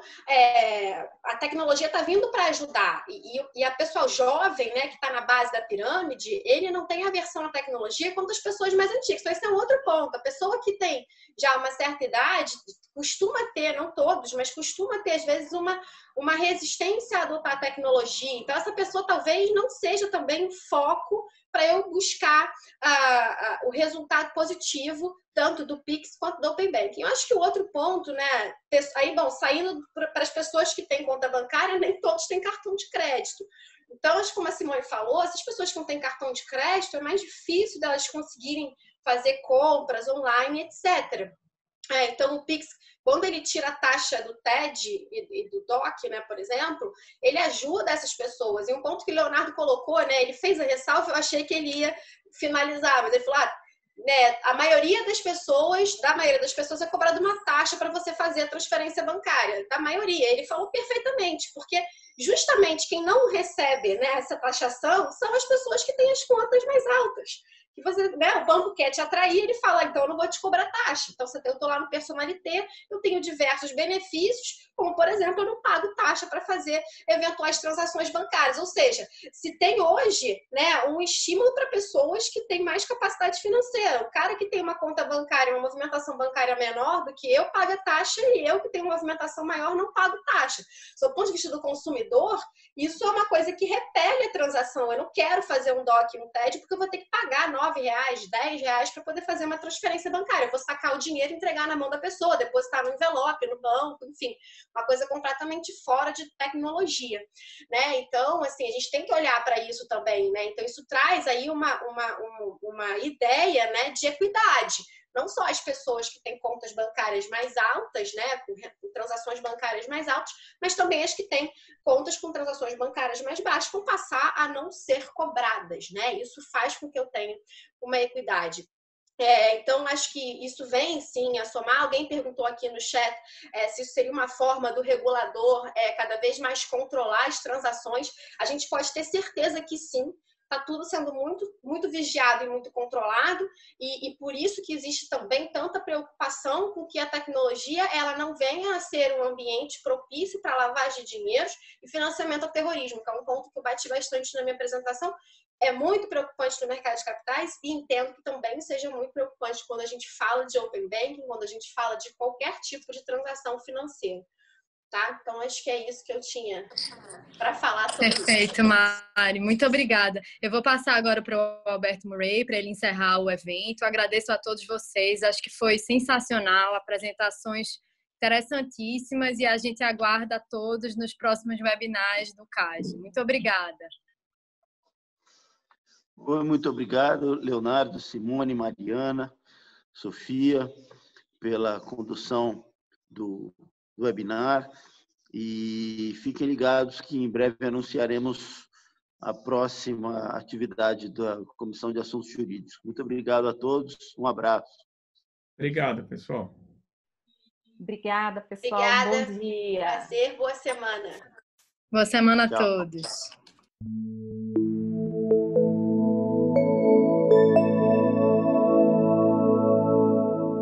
a tecnologia está vindo para ajudar. E a pessoa jovem, né, que está na base da pirâmide, ele não tem aversão à tecnologia quanto as pessoas mais antigas. Então, esse é um outro ponto. A pessoa que tem já uma certa idade costuma ter, não todos, mas costuma ter, às vezes, uma resistência a adotar a tecnologia. Então, essa pessoa talvez não seja também um foco para eu buscar o resultado positivo tanto do Pix quanto do Open Banking. Eu acho que o outro ponto, né, aí, bom, saindo para as pessoas que têm conta bancária, nem todos têm cartão de crédito. Então, acho que como a Simone falou, essas pessoas que não têm cartão de crédito, é mais difícil delas conseguirem fazer compras online, etc. Então, o Pix, quando ele tira a taxa do TED e do DOC, né, por exemplo, ele ajuda essas pessoas. E um ponto que o Leonardo colocou, né, ele fez a ressalva, eu achei que ele ia finalizar, mas ele falou, né, da maioria das pessoas é cobrada uma taxa para você fazer a transferência bancária. Da maioria, ele falou perfeitamente, porque justamente quem não recebe, né, essa taxação são as pessoas que têm as contas mais altas. Que você, né, o banco quer te atrair, ele fala, então eu não vou te cobrar taxa. Então, eu estou lá no Personalité, eu tenho diversos benefícios, como, por exemplo, eu não pago taxa para fazer eventuais transações bancárias. Ou seja, se tem hoje, né, um estímulo para pessoas que têm mais capacidade financeira. O cara que tem uma conta bancária, uma movimentação bancária menor do que eu, paga taxa, e eu que tenho uma movimentação maior não pago taxa. Do ponto de vista do consumidor, isso é uma coisa que repele a transação. Eu não quero fazer um DOC, um TED, porque eu vou ter que pagar R$9, R$10 para poder fazer uma transferência bancária. Eu vou sacar o dinheiro e entregar na mão da pessoa, depositar no envelope, no banco, enfim, uma coisa completamente fora de tecnologia, né? Então, assim, a gente tem que olhar para isso também, né? Então, isso traz aí uma ideia, né, de equidade. Não só as pessoas que têm contas bancárias mais altas, né, com transações bancárias mais altas, mas também as que têm contas com transações bancárias mais baixas vão passar a não ser cobradas, né? Isso faz com que eu tenha uma equidade. Então, acho que isso vem, sim, a somar. Alguém perguntou aqui no chat se isso seria uma forma do regulador cada vez mais controlar as transações. A gente pode ter certeza que sim. Está tudo sendo muito, muito vigiado e muito controlado, e por isso que existe também tanta preocupação com que a tecnologia ela não venha a ser um ambiente propício para lavagem de dinheiros e financiamento ao terrorismo, que é um ponto que eu bati bastante na minha apresentação. É muito preocupante no mercado de capitais e entendo que também seja muito preocupante quando a gente fala de Open Banking, quando a gente fala de qualquer tipo de transação financeira. Tá? Então, acho que é isso que eu tinha para falar sobre isso. Perfeito, Mari. Muito obrigada. Eu vou passar agora para o Alberto Murray, para ele encerrar o evento. Agradeço a todos vocês. Acho que foi sensacional, apresentações interessantíssimas, e a gente aguarda a todos nos próximos webinars do CAGE. Muito obrigada. Muito obrigado, Leonardo, Simone, Mariana, Sofia, pela condução do webinar, e fiquem ligados que em breve anunciaremos a próxima atividade da Comissão de Assuntos Jurídicos. Muito obrigado a todos, um abraço. Obrigado, pessoal. Obrigada, pessoal. Obrigada. Bom dia. Prazer, boa semana. Boa semana a Tchau. todos.